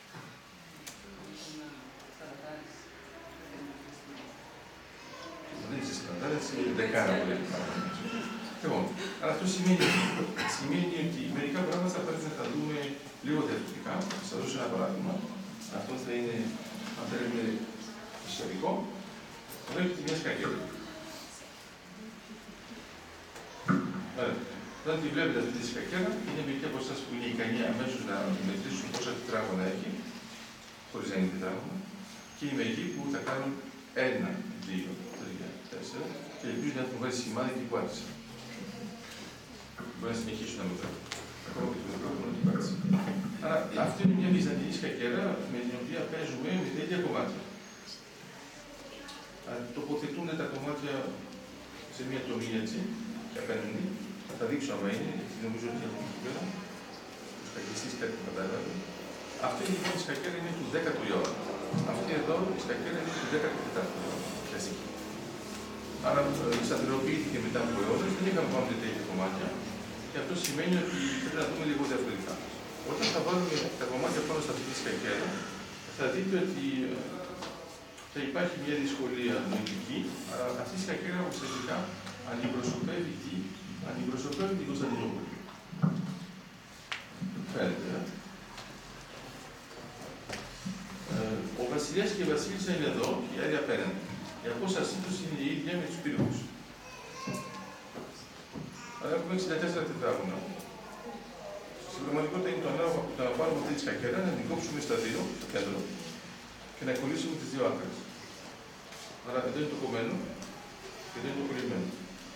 Δεν είσαι σαράντα, είσαι δεκάρα που λέει. Λοιπόν, αλλά αυτό σημαίνει, σημαίνει ότι μερικά πράγματα θα πρέπει να τα δούμε λίγο διαφορετικά. Θα σας δώσω ένα παράδειγμα. Αυτό θα είναι, αν θέλετε, ιστορικό. Εδώ έχετε μια σκακέρα. Όταν τη βλέπετε αυτή τη σκακέρα, είναι μερικοί από εσάς που είναι ικανοί αμέσως να μετρήσουν πόσα τετράγωνα έχει, χωρίς να είναι τετράγωνα, και είναι μερικοί που θα κάνουν ένα, δύο, τρία, τέσσερα, και ελπίζουν να έχουν βάλει σημάδι και που άρχισαν. Μπορεί να συνεχίσουν να μετράνε. Ακόμα και το μικρόφωνο του πάτησε. Άρα, αυτή είναι μια βυζαντινή σκακέρα με την οποία παίζουμε με τέτοια κομμάτια. Τοποθετούν τα κομμάτια σε μια τομή έτσι, και απέναντι. Θα τα δείξω άμα είναι, γιατί νομίζω ότι έχουμε εκεί πέρα. Ο σκακιστής κάτι κατάλαβε. Αυτή λοιπόν η σκακέρα είναι του δέκατου αιώνα. Αυτή εδώ η σκακέρα είναι του δέκατου τετάρτου αιώνα. Κλασική. Άρα σταθεροποιήθηκε μετά από αιώνες, δεν είχαμε πάνω τέτοια κομμάτια. Και αυτό σημαίνει ότι πρέπει να δούμε λίγο διαφορετικά. Όταν θα βάλουμε τα κομμάτια πάνω σε αυτή τη σκακέρα, θα δείτε ότι θα υπάρχει μια δυσκολία νοητική, αλλά αυτή η σκακέρα ουσιαστικά αντιπροσωπεύει τι, αντιπροσωπεύει την Κωνσταντινούπολη. Φαίνεται, ε? Ε, ο βασιλιάς και η βασίλισσα είναι εδώ και οι άλλοι απέναντι. Η απόστασή τους είναι η ίδια με τους πύργους. Αλλά έχουμε εξήντα τέσσερα τετράγωνα. Στην πραγματικότητα είναι το να πάρουμε αυτή τη σκακέρα, να την κόψουμε στα δύο, στο κέντρο, και να κολλήσουμε τις δύο άκρες. Άρα εδώ είναι το κομμένο και εδώ είναι το κολλημένο.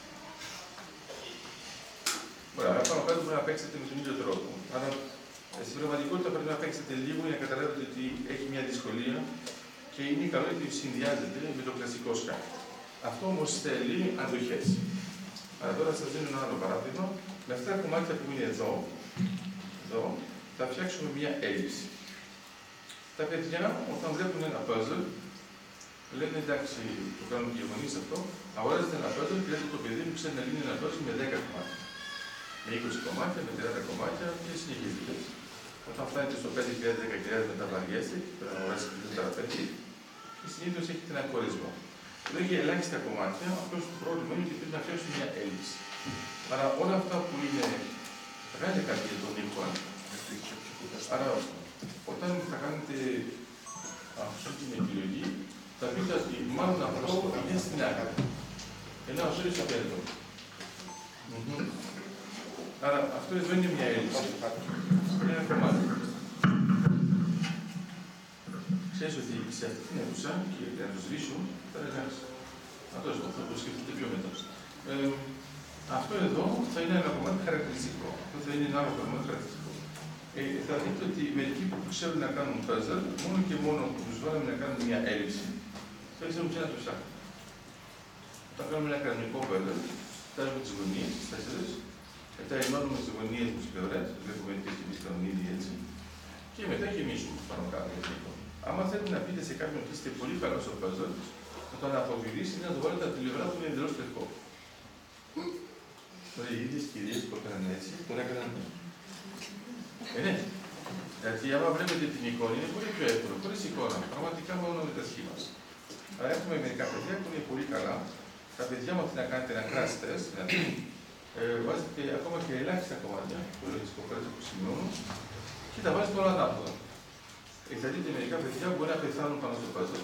Ωραία, άρα πάνω κάτω πρέπει να παίξετε με τον ίδιο τρόπο. Άρα στην πραγματικότητα πρέπει να παίξετε λίγο για να καταλάβετε ότι έχει μια δυσκολία και είναι καλό ότι συνδυάζεται με το κλασικό σκάκι. Αυτό όμως θέλει αντοχές. Άρα τώρα σας δίνω ένα άλλο παράδειγμα. Με αυτά τα κομμάτια που είναι εδώ, εδώ θα φτιάξουμε μια έλλειψη. Τα παιδιά, όταν βλέπουν ένα puzzle, λένε εντάξει, το κάνουν και οι γονείς αυτό, αγοράζετε ένα puzzle και λέτε το παιδί μου ξέρει να λύνει ένα puzzle με δέκα κομμάτια. Με είκοσι κομμάτια, με τριάντα κομμάτια και συνεχίζετε. Όταν φτάνετε στο πέντε χιλιάδες δέκα χιλιάδες μετά βαριέστε και πρέπει να αγοράσετε το τετραπέζι και συνήθως έχετε ένα χωρισμό. Εδώ έχει ελάχιστα κομμάτια, αυτό το πρόβλημα είναι ότι πρέπει να φτιάξουμε μια έλλειψη. Άρα όλα αυτά που είναι. Θα κάνετε κάτι για τον ήχο. Άρα όταν θα κάνετε αυτή την επιλογή, θα πείτε ότι μάλλον αυτό είναι στην άκρη. Ενώ αυτό είναι στο κέντρο. Mm-hmm. Άρα αυτό εδώ είναι μια έλλειψη. Είναι ένα κομμάτι. Ξέρεις ότι σε αυτή την αίθουσα, και για να το σβήσω, θα εργάσει. Αυτό θα το σκεφτείτε πιο μετά. Ε, αυτό εδώ θα είναι ένα κομμάτι χαρακτηριστικό. Αυτό θα είναι ένα άλλο κομμάτι χαρακτηριστικό. Ε, θα δείτε ότι μερικοί που ξέρουν να κάνουν puzzle, μόνο και μόνο που τους βάλαμε να κάνουν μια έλλειψη, θα ξέρουν πια να το ψάχνουν. Όταν κάνουμε ένα κανονικό puzzle, φτάνουμε τις γωνίες, τις τέσσερις, μετά ενώνουμε τις γωνίες με τις πλευρές, βλέπουμε και εμείς κάνουν ήδη έτσι, και μετά γεμίζουμε πάνω κάτω. Άμα θέλετε να πείτε σε κάποιον ότι είστε πολύ καλό στο puzzle, θα το αναποδηλήσει είναι να το βάλετε από την πλευρά που είναι εντελώς τρεχό. Τώρα οι ίδιες κυρίες που έκαναν έτσι, τώρα έκαναν. Ε, ναι. Γιατί άμα βλέπετε την εικόνα είναι πολύ πιο εύκολο. Χωρίς εικόνα, πραγματικά μόνο με τα σχήματα. Αλλά έχουμε μερικά παιδιά που είναι πολύ καλά. Τα παιδιά μου να κάνετε ένα crash test, δηλαδή ε, βάζετε ακόμα και ελάχιστα κομμάτια που λέω τις κοπέλες που σημειώνουν και τα βάζετε όλα ανάποδα. Ε, θα δείτε μερικά παιδιά που μπορεί να πεθάνουν πάνω στο puzzle.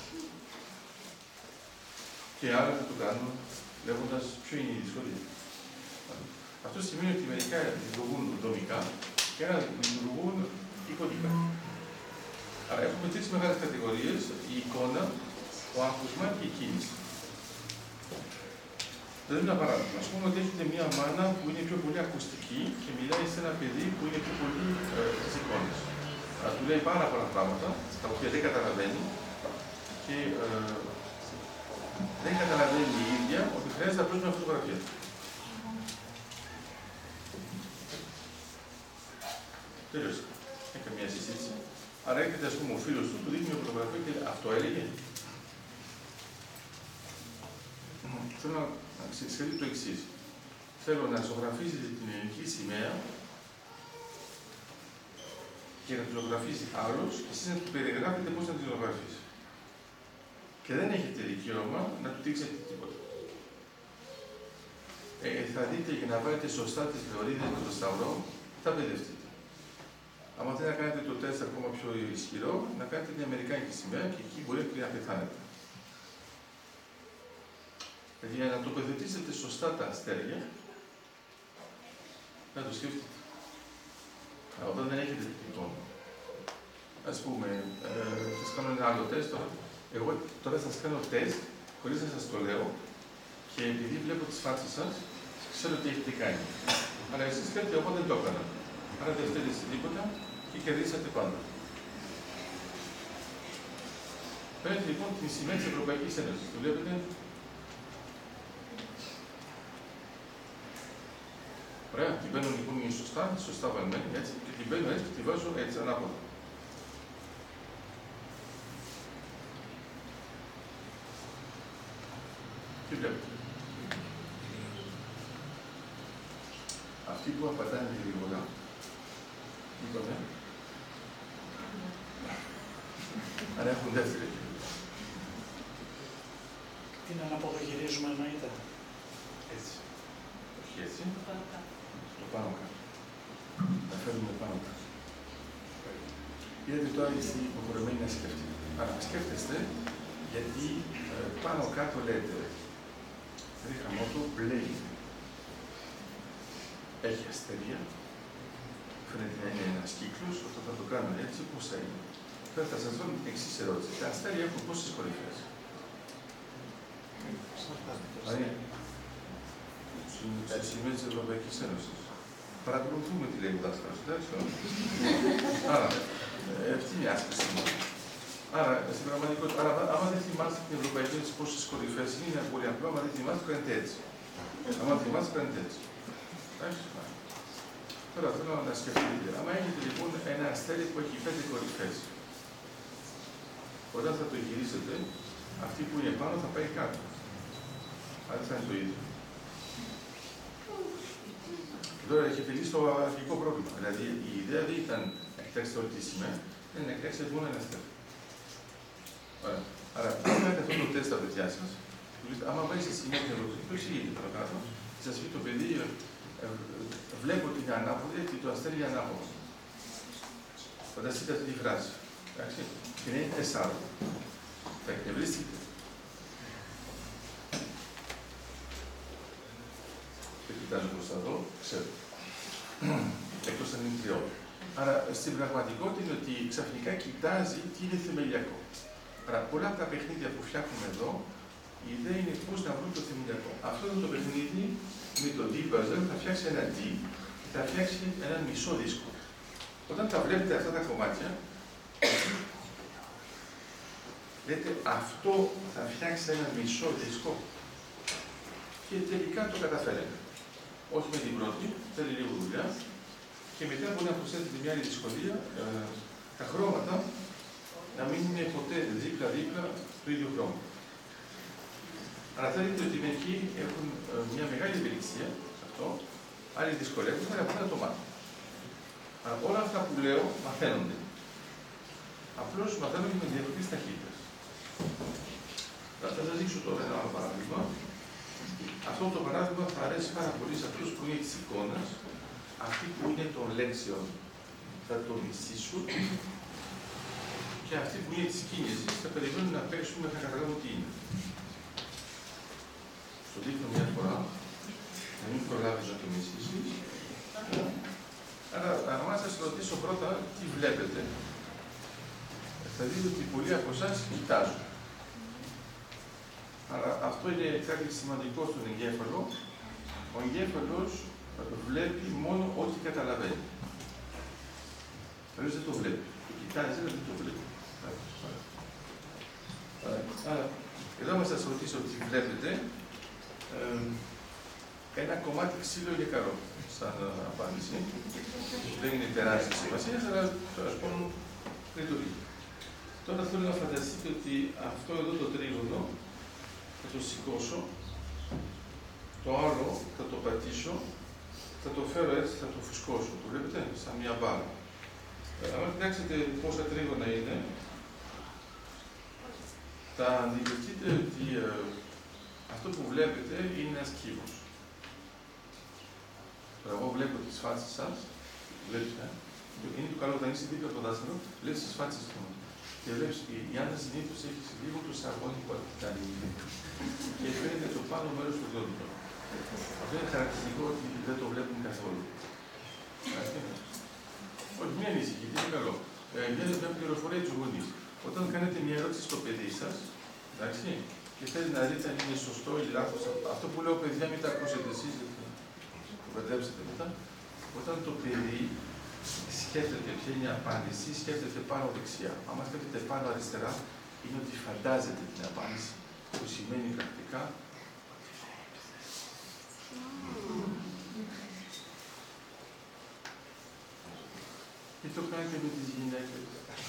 Και άλλα που το κάνουν λέγοντας ποιο είναι η δυσκολία. Αυτό σημαίνει ότι μερικά λειτουργούν δομικά και άλλα λειτουργούν εικονικά. Άρα έχουμε τρεις μεγάλες κατηγορίες, η εικόνα, το άκουσμα και η κίνηση. Δηλαδή ένα παράδειγμα. Ας πούμε ότι έχετε μια μάνα που είναι πιο πολύ ακουστική και μιλάει σε ένα παιδί που είναι πιο πολύ ε, στις εικόνες. Άρα του λέει πάρα πολλά πράγματα, τα οποία δεν καταλαβαίνει και ε, δεν καταλαβαίνει η ίδια ότι χρειάζεται απλώς μια φωτογραφία. Τέλειωσε. Έχει καμία συζήτηση. Άρα έρχεται, ας πούμε, ο φίλος του, του δείχνει μια φωτογραφία και αυτό έλεγε. Θέλω να σκεφτείτε το εξής. Θέλω να ζωγραφίζετε την ελληνική σημαία και να τη ζωγραφίζει άλλος και εσείς να του περιγράφετε πώς να τη ζωγραφίσει. Και δεν έχετε δικαίωμα να του δείξετε τίποτα. Ε, θα δείτε για να βάλετε σωστά τις λεωρίδες με το σταυρό, θα μπερδευτείτε. Αν θέλετε να κάνετε το τεστ ακόμα πιο ισχυρό, να κάνετε την αμερικάνικη σημαία και εκεί μπορεί να πεθάνετε. Δηλαδή, για να τοποθετήσετε σωστά τα αστέρια, να το σκέφτετε. Όταν δεν έχετε λοιπόν, ας πούμε, ε, σας κάνω ένα άλλο τεστ τώρα. Εγώ τώρα σας κάνω τεστ, χωρίς να σας το λέω, και επειδή βλέπω τις φάτσες σας, ξέρω τι έχετε κάνει. Αλλά εσείς λέτε, εγώ δεν το έκανα. Άρα δεν φταίτε σε τίποτα και κερδίσατε πάντα. Παίρνετε λοιπόν την σημαία της Ευρωπαϊκής Ένωσης. Το βλέπετε. Ωραία, την παίρνω λοιπόν είναι σωστά, σωστά βαλμένη, έτσι, και την παίρνω έτσι και τη βάζω έτσι, ανάποδα. Τι βλέπετε. Αυτοί που απαντάνε γρήγορα, είπαμε, αν έχουν δεύτερη. Τι να αποδογυρίζουμε εννοείται. Έτσι. Όχι έτσι. Το πάνω κάτω. Τα φέρνουμε πάνω κάτω. Είδατε τώρα είστε υποχρεωμένοι να σκέφτεστε. Άρα σκέφτεστε γιατί ε, πάνω κάτω λέτε ρίχα μότο πλέει. Έχει αστέρια. Φαίνεται να είναι ένας κύκλος. Όταν θα το κάνουμε έτσι, πώς θα είναι. Τώρα θα σας δώσω την εξής ερώτηση. Τα αστέρια έχουν πόσες κορυφές. Στις σημαίες της Ευρωπαϊκής Ένωσης. Παρακολουθούμε τι λέει ο δάσκαλος, εντάξει. Άρα, αυτή είναι η άσκηση. Άρα, στην πραγματικότητα, άρα, άμα δεν θυμάστε την Ευρωπαϊκή Ένωση πόσες κορυφές είναι, είναι πολύ απλό, άμα δεν θυμάστε, κάνετε έτσι. Άμα θυμάστε, κάνετε έτσι. Εντάξει. Τώρα θέλω να σκεφτείτε. Άμα έχετε λοιπόν ένα αστέρι που έχει πέντε κορυφές, όταν θα το γυρίσετε, αυτή που είναι πάνω θα πάει κάτω. Άρα θα είναι το ίδιο. Και τώρα έχετε λύσει το αρχικό πρόβλημα. Δηλαδή η ιδέα δεν ήταν να κοιτάξετε όλη τη σημαία, είναι να κοιτάξετε μόνο ένα αστέρι. Ωραία. Άρα, αν κάνετε αυτό το τεστ στα παιδιά σα, άμα πάει σε σημεία την Ευρωπαϊκή, το εξηγείτε τώρα κάτω, και σα πει το παιδί, ε, βλέπω την ανάποδη και το αστέρι είναι ανάποδο. Φανταστείτε αυτή τη φράση. Εντάξει. Και είναι τεσσάρων. Θα εκνευρίστηκε. Δεν κοιτάζω προς τα δω, ξέρω. Εκτός αν είναι τριών. Άρα, στην πραγματικότητα είναι ότι ξαφνικά κοιτάζει τι είναι θεμελιακό. Άρα, πολλά από τα παιχνίδια που φτιάχνουμε εδώ, η ιδέα είναι πώς να βρούμε το θεμελιακό. Αυτό το παιχνίδι με το D-puzzle θα φτιάξει ένα D και θα φτιάξει ένα μισό δίσκο. Όταν τα βλέπετε αυτά τα κομμάτια, λέτε αυτό θα φτιάξει ένα μισό δίσκο. Και τελικά το καταφέρετε. Όχι με την πρώτη, θέλει λίγο δουλειά. Και μετά μπορεί να προσθέσετε μια άλλη δυσκολία, ε, τα χρώματα να μην είναι ποτέ δίπλα-δίπλα το ίδιο χρώμα. Αλλά θέλετε ότι μερικοί έχουν ε, μια μεγάλη ευελιξία σε αυτό, άλλοι δυσκολεύονται, αλλά αυτό είναι το μάθημα. Αλλά όλα αυτά που λέω μαθαίνονται. Απλώς μαθαίνονται με διαφορετικές ταχύτητες. Θα σας δείξω τώρα ένα άλλο παράδειγμα. Αυτό το παράδειγμα θα αρέσει πάρα πολύ σε αυτούς που είναι της εικόνας, αυτοί που είναι των λέξεων θα το μισήσουν και αυτοί που είναι της κίνησης θα περιμένουν να παίξουν μέχρι να καταλάβουν τι είναι. Στο δείχνω μια φορά, να μην προλάβεις να το μισήσεις. Άρα, αν σας ρωτήσω πρώτα τι βλέπετε, θα δείτε ότι πολλοί από εσάς κοιτάζουν. Άρα αυτό είναι κάτι σημαντικό στον εγκέφαλο. Ο εγκέφαλος βλέπει μόνο ό,τι καταλαβαίνει. Αλλιώς δεν το βλέπει. Το κοιτάζει, αλλά δεν το βλέπει. Άρα, εδώ μας σας ρωτήσω ότι βλέπετε ε, ένα κομμάτι ξύλο είναι καλό. σαν απάντηση. Δεν είναι τεράστια σημασία, αλλά τέλος πάντων λειτουργεί. Τώρα θέλω να φανταστείτε ότι αυτό εδώ το τρίγωνο θα το σηκώσω, το άλλο θα το πατήσω, θα το φέρω έτσι, θα το φουσκώσω. Το βλέπετε, σαν μια μπάλα. Ε, αν κοιτάξετε πόσα τρίγωνα είναι, θα αντιληφθείτε ότι ε, αυτό που βλέπετε είναι ένας κύβος. Τώρα, εγώ βλέπω τις φάτσες σας, βλέπετε, είναι το καλό όταν είσαι δίπλα από το δάσκαλο, βλέπεις τις φάτσες του. Και βλέπεις, η Άννα συνήθως έχει λίγο το σαγόνι που κάνει και φαίνεται το πάνω μέρος του δόντου. Αυτό είναι χαρακτηριστικό ότι δεν το βλέπουν καθόλου. Όχι, μην ανησυχείτε, είναι καλό. Ε, για μια πληροφορία του γονείς. Όταν κάνετε μια ερώτηση στο παιδί σας, εντάξει, και θέλετε να δείτε αν είναι σωστό ή λάθος, αυτό που λέω παιδιά, μην τα ακούσετε εσείς, το μπερδέψετε μετά. Όταν το παιδί σκέφτεται ποια είναι η απάντηση, σκέφτεται πάνω δεξιά. Αν σκέφτεται πάνω αριστερά, είναι ότι φαντάζεται την απάντηση, που σημαίνει πρακτικά. Τι το κάνετε με τις γυναίκες.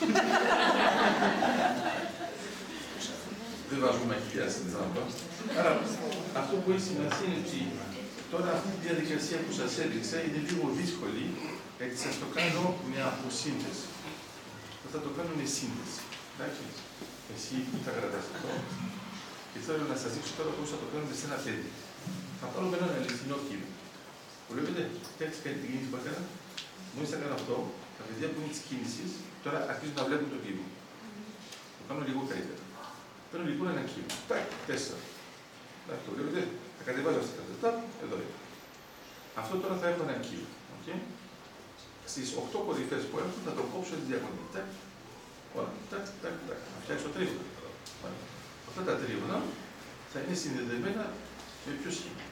Δεν βάζουμε μαχηλιά στην ζάμπα. Άρα, αυτό που έχει σημασία είναι ότι τώρα αυτή η διαδικασία που σας έδειξα είναι λίγο δύσκολη, γιατί σας το κάνω με αποσύνδεση. Θα το κάνω με σύνδεση. Εντάξει. Εσύ θα κρατάς αυτό. Και θέλω να σας δείξω τώρα πώς θα το κάνουμε σε ένα παιδί. Θα πάρουμε έναν αληθινό κύβο. Βλέπετε, έτσι κάνει την κίνηση που έκανα. Μόλις θα κάνω αυτό, τα παιδιά που είναι της κίνησης, τώρα αρχίζουν να βλέπουν τον κύβο. Το κάνω λίγο καλύτερα. Παίρνω λοιπόν έναν κύβο. Τάκ, τέσσερα. Εντάξει, το βλέπετε, θα κατεβάζω αυτά τα τέσσερα. Εδώ είναι. Αυτό τώρα θα έχω έναν κύβο. Okay. Στις οκτώ κορυφές που έχω θα το κόψω τη διαγωνία. Τάκ, όλα. Τάκ, τάκ, τάκ. Θα φτιάξω τρίγωνα. Αυτά τα τρίγωνα θα είναι συνδεδεμένα με ποιο σχήμα.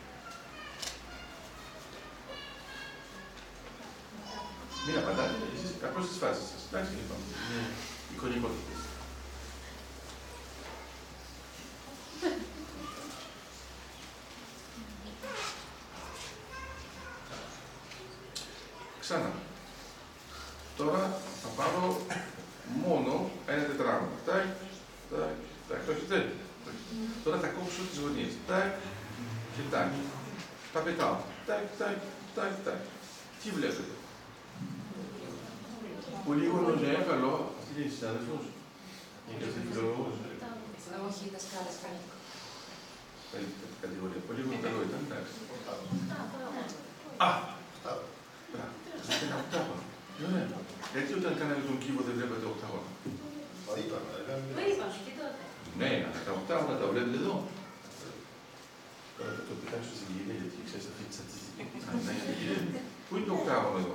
Μην απαντάτε, εσείς απλώς τις φάσεις σας. Εντάξει, λοιπόν, είναι εικονικότητες. Ξανά. Τώρα θα πάρω μόνο ένα τετράγωνο. Τάκ, τάκ, τάκ. Το έχετε. Τώρα θα κόψω τις γωνίες. Τάκ και τάκ. Τα πετάω. Τάκ, τάκ, τάκ, τάκ. Τι βλέπετε. Πολύγωνο, ναι, καλό. Αυτή είναι η συνάδελφος. Είναι και φιλολόγος. Όχι, δασκάλας, καλή. Καλή κατηγορία. Πολύγωνο καλό ήταν, εντάξει. Α! Μπράβο. Ένα οκτάγωνο. Ωραία. Γιατί όταν κάναμε τον κύβο δεν βλέπετε οκτάγωνο. Το είπαμε, Το είπαμε και τότε. Ναι, τα οκτάγωνα τα βλέπετε εδώ. Τώρα θα το πετάξω στην κυρία γιατί ξέρεις αυτή τη στατιστική. Πού είναι το οκτάγωνο εδώ.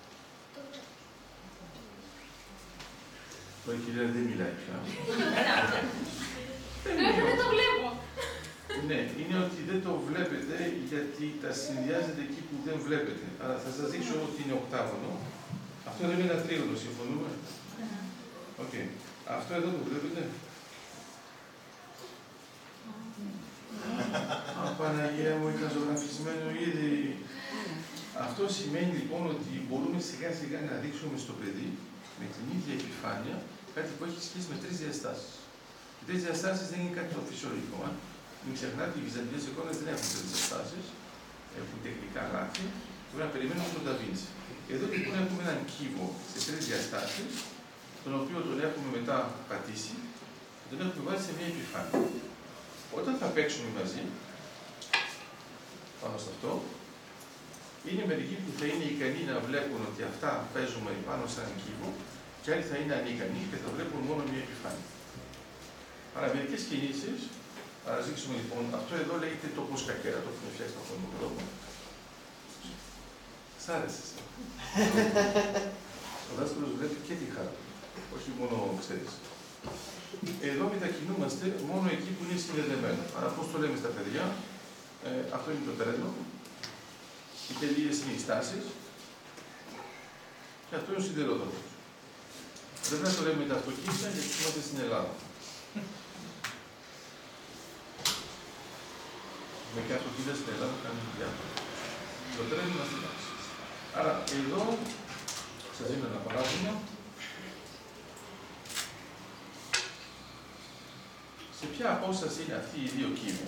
Τώρα η κυρία δεν μιλάει πια. Δεν το βλέπω. Ναι, είναι ότι δεν το βλέπετε γιατί τα συνδυάζετε εκεί που δεν βλέπετε. Αλλά θα σας δείξω ότι είναι οκτάγωνο. Αυτό εδώ είναι ένα τρίγωνο, συμφωνούμε. Οκ. Okay. Αυτό εδώ το βλέπετε. Α, Παναγία μου, είχα ζωγραφισμένο ήδη. Αυτό σημαίνει λοιπόν ότι μπορούμε σιγά σιγά να δείξουμε στο παιδί με την ίδια επιφάνεια κάτι που έχει σχέση με τρεις διαστάσεις. Οι τρεις διαστάσεις δεν είναι κάτι το φυσιολογικό. Α. Μην ξεχνάτε, οι βυζαντινές εικόνες δεν έχουν τρεις διαστάσεις, έχουν τεχνικά γράφη, πρέπει να περιμένουμε τον Νταβίντσι. Εδώ λοιπόν έχουμε έναν κύβο σε τρεις διαστάσεις, τον οποίο τον έχουμε μετά πατήσει και τον έχουμε βάλει σε μια επιφάνεια. Όταν θα παίξουμε μαζί, πάνω σε αυτό, είναι μερικοί που θα είναι ικανοί να βλέπουν ότι αυτά παίζουμε πάνω σε έναν κύβο και άλλοι θα είναι ανίκανοι και θα βλέπουν μόνο μια επιφάνεια. Άρα μερικές κινήσεις, ας δείξουμε λοιπόν, αυτό εδώ λέγεται τόπος κακέρα, το έχουμε φτιάξει από τον τρόπο. Σ' άρεσε. Ο δάσκαλος βλέπει και τη χαρά, όχι μόνο ξέρεις. Εδώ μετακινούμαστε μόνο εκεί που είναι συνδεδεμένο. Άρα πώς το λέμε στα παιδιά, ε, αυτό είναι το τρένο, οι τελείες είναι οι στάσεις και αυτό είναι ο σιδηρόδρομος. Δεν θα το λέμε τα αυτοκίνητα γιατί είμαστε στην Ελλάδα. Με και αυτοκίνητα στην Ελλάδα κάνουν διάφορα. Το τρένο είναι να φυλάξει. Άρα εδώ σας δίνω ένα παράδειγμα. Σε ποια απόσταση είναι αυτοί οι δύο κύβοι.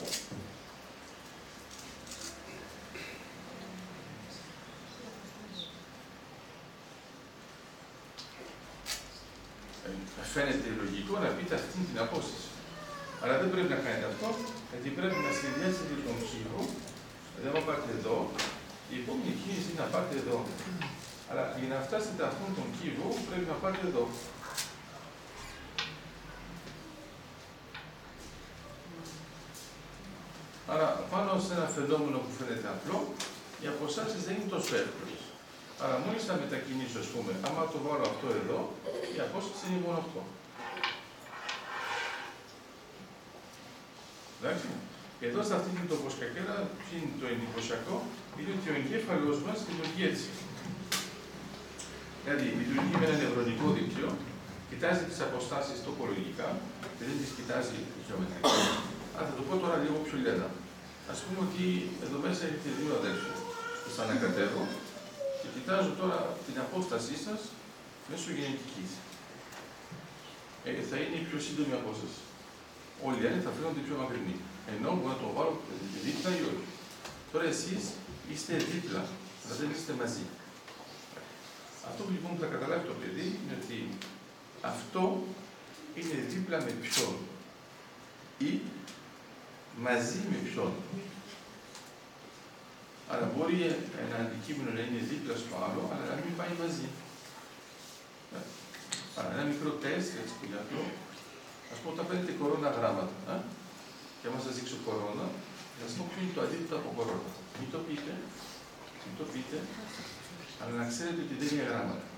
Φαίνεται λογικό να πείτε αυτή την απόσταση. Αλλά δεν πρέπει να κάνετε αυτό, γιατί πρέπει να συνδυάσετε τον κύβο. Δηλαδή, άμα πάτε εδώ, η επόμενη κίνηση είναι να πάτε εδώ. Αλλά για να φτάσετε αυτόν τον κύβο, πρέπει να πάτε εδώ. Άρα, πάνω σε ένα φαινόμενο που φαίνεται απλό, οι αποστάσεις δεν είναι τόσο εύκολες. Άρα, μόλις θα μετακινήσω, ας πούμε, άμα το βάλω αυτό εδώ, η απόσταση είναι μόνο αυτό. Εντάξει. Εδώ, σε αυτή την τοποσκακέρα, ποιο είναι το εντυπωσιακό, είναι ότι ο εγκέφαλος μας λειτουργεί έτσι. Δηλαδή, λειτουργεί με ένα νευρονικό δίκτυο, κοιτάζει τις αποστάσεις τοπολογικά, και δεν τις κοιτάζει γεωμετρικά. Αλλά θα το πω τώρα λίγο πιο λένε. Ας πούμε ότι εδώ μέσα έχετε δύο αδέρφια. Σας ανακατεύω και κοιτάζω τώρα την απόστασή σας μέσω γενετικής. Ε, θα είναι η πιο σύντομη απόσταση. Όλοι οι άλλοι θα φαίνονται πιο μακρινοί. Ενώ μπορώ να το βάλω δίπλα ή όχι. Τώρα εσείς είστε δίπλα, αλλά δεν είστε μαζί. Αυτό που λοιπόν θα καταλάβει το παιδί είναι ότι αυτό είναι δίπλα με ποιον ή μαζί με ποιον. Άρα μπορεί ένα αντικείμενο να είναι δίπλα στο άλλο, αλλά να μην πάει μαζί. Άρα ένα μικρό τεστ, έτσι που για αυτό, ας πούμε όταν παίρνετε κορώνα γράμματα, α? Και άμα σας δείξω κορώνα, θα σας πω ποιο είναι το αντίθετο από κορώνα. Μην το πείτε, μην το πείτε, αλλά να ξέρετε ότι δεν είναι γράμματα.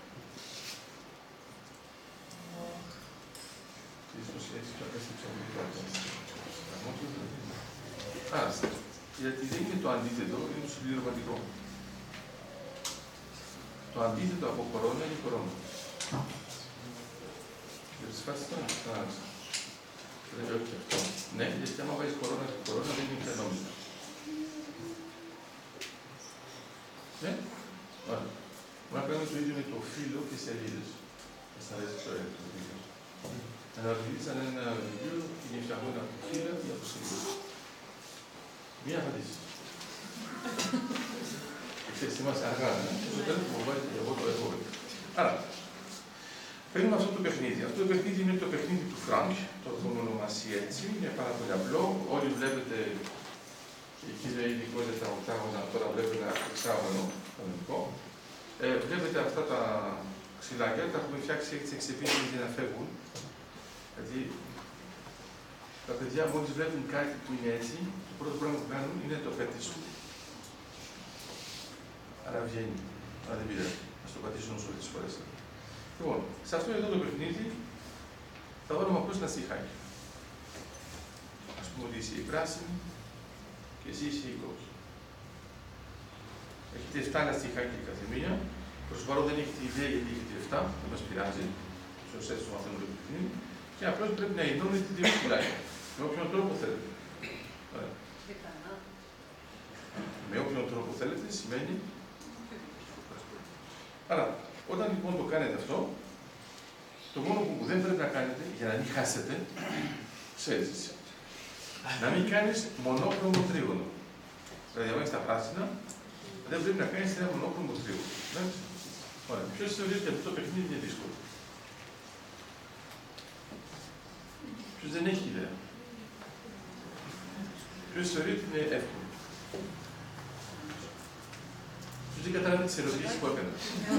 Άρα, γιατί δεν είναι το αντίθετο, είναι το συμπληρωματικό. Το αντίθετο από κορώνα είναι κορώνα. Δεν τις φάσεις τώρα, άρεσε. Λέει όχι αυτό. Ναι, γιατί άμα βάζεις κορώνα και κορώνα δεν είναι φαινόμενο. Ναι, ωραία. Μπορούμε να κάνουμε το ίδιο με το φύλλο και σελίδες. Θα σας αρέσει το έργο. Αναρωτηθείς αν ένα βιβλίο είναι φτιαγμένο από φύλλα ή από σελίδες. Μία απαντήση. Ξέρεις, είμαστε αργά, ναι. Στο τέλος που φοβάται και εγώ το έχω. Άρα, παίρνουμε αυτό το παιχνίδι. Αυτό το παιχνίδι είναι το παιχνίδι του Φρανκ, το έχουμε ονομάσει έτσι. Είναι πάρα πολύ απλό. Όλοι βλέπετε, εκεί λέει ειδικό για τα οκτάγωνα, τώρα βλέπετε ένα εξάγωνο κανονικό. Ε, βλέπετε αυτά τα ξυλάκια, τα έχουμε φτιάξει έτσι εξεπίδημοι για να φεύγουν. Γιατί τα παιδιά μόλις βλέπουν κάτι που είναι έτσι, το πρώτο πράγμα που κάνουν είναι το πετήσουν. Άρα βγαίνει. Άρα δεν πειράζει. Ας το πατήσουν όσο τις φορές. Λοιπόν, σε αυτό εδώ το παιχνίδι θα βάλουμε απλώς ένα στιχάκι. Ας πούμε ότι είσαι η πράσινη και εσύ είσαι η κόκκινη. Έχετε εφτά ένα στιχάκι κάθε μία. Προς το παρόν δεν έχετε ιδέα γιατί έχετε εφτά, δεν μας πειράζει. Ίσως έτσι το μαθαίνουμε το παιχνίδι. Και απλώς πρέπει να ενώνετε δύο σκουλάκια. Με όποιον τρόπο θέλετε. Ωραία. Με όποιον τρόπο θέλετε σημαίνει. Άρα, όταν λοιπόν το κάνετε αυτό, το μόνο που δεν πρέπει να κάνετε για να μην χάσετε, ξέρεις εσύ. Να μην κάνεις μονόχρωμο τρίγωνο. Δηλαδή, αν έχεις τα πράσινα, δεν πρέπει να κάνεις ένα μονόχρωμο τρίγωνο. Ωραία. Ποιος θεωρεί ότι αυτό το παιχνίδι είναι δύσκολο. Ποιος δεν έχει ιδέα. Ποιος θεωρεί ότι είναι εύκολο. Ποιος δεν καταλάβει τις ερωτήσεις που έκανα.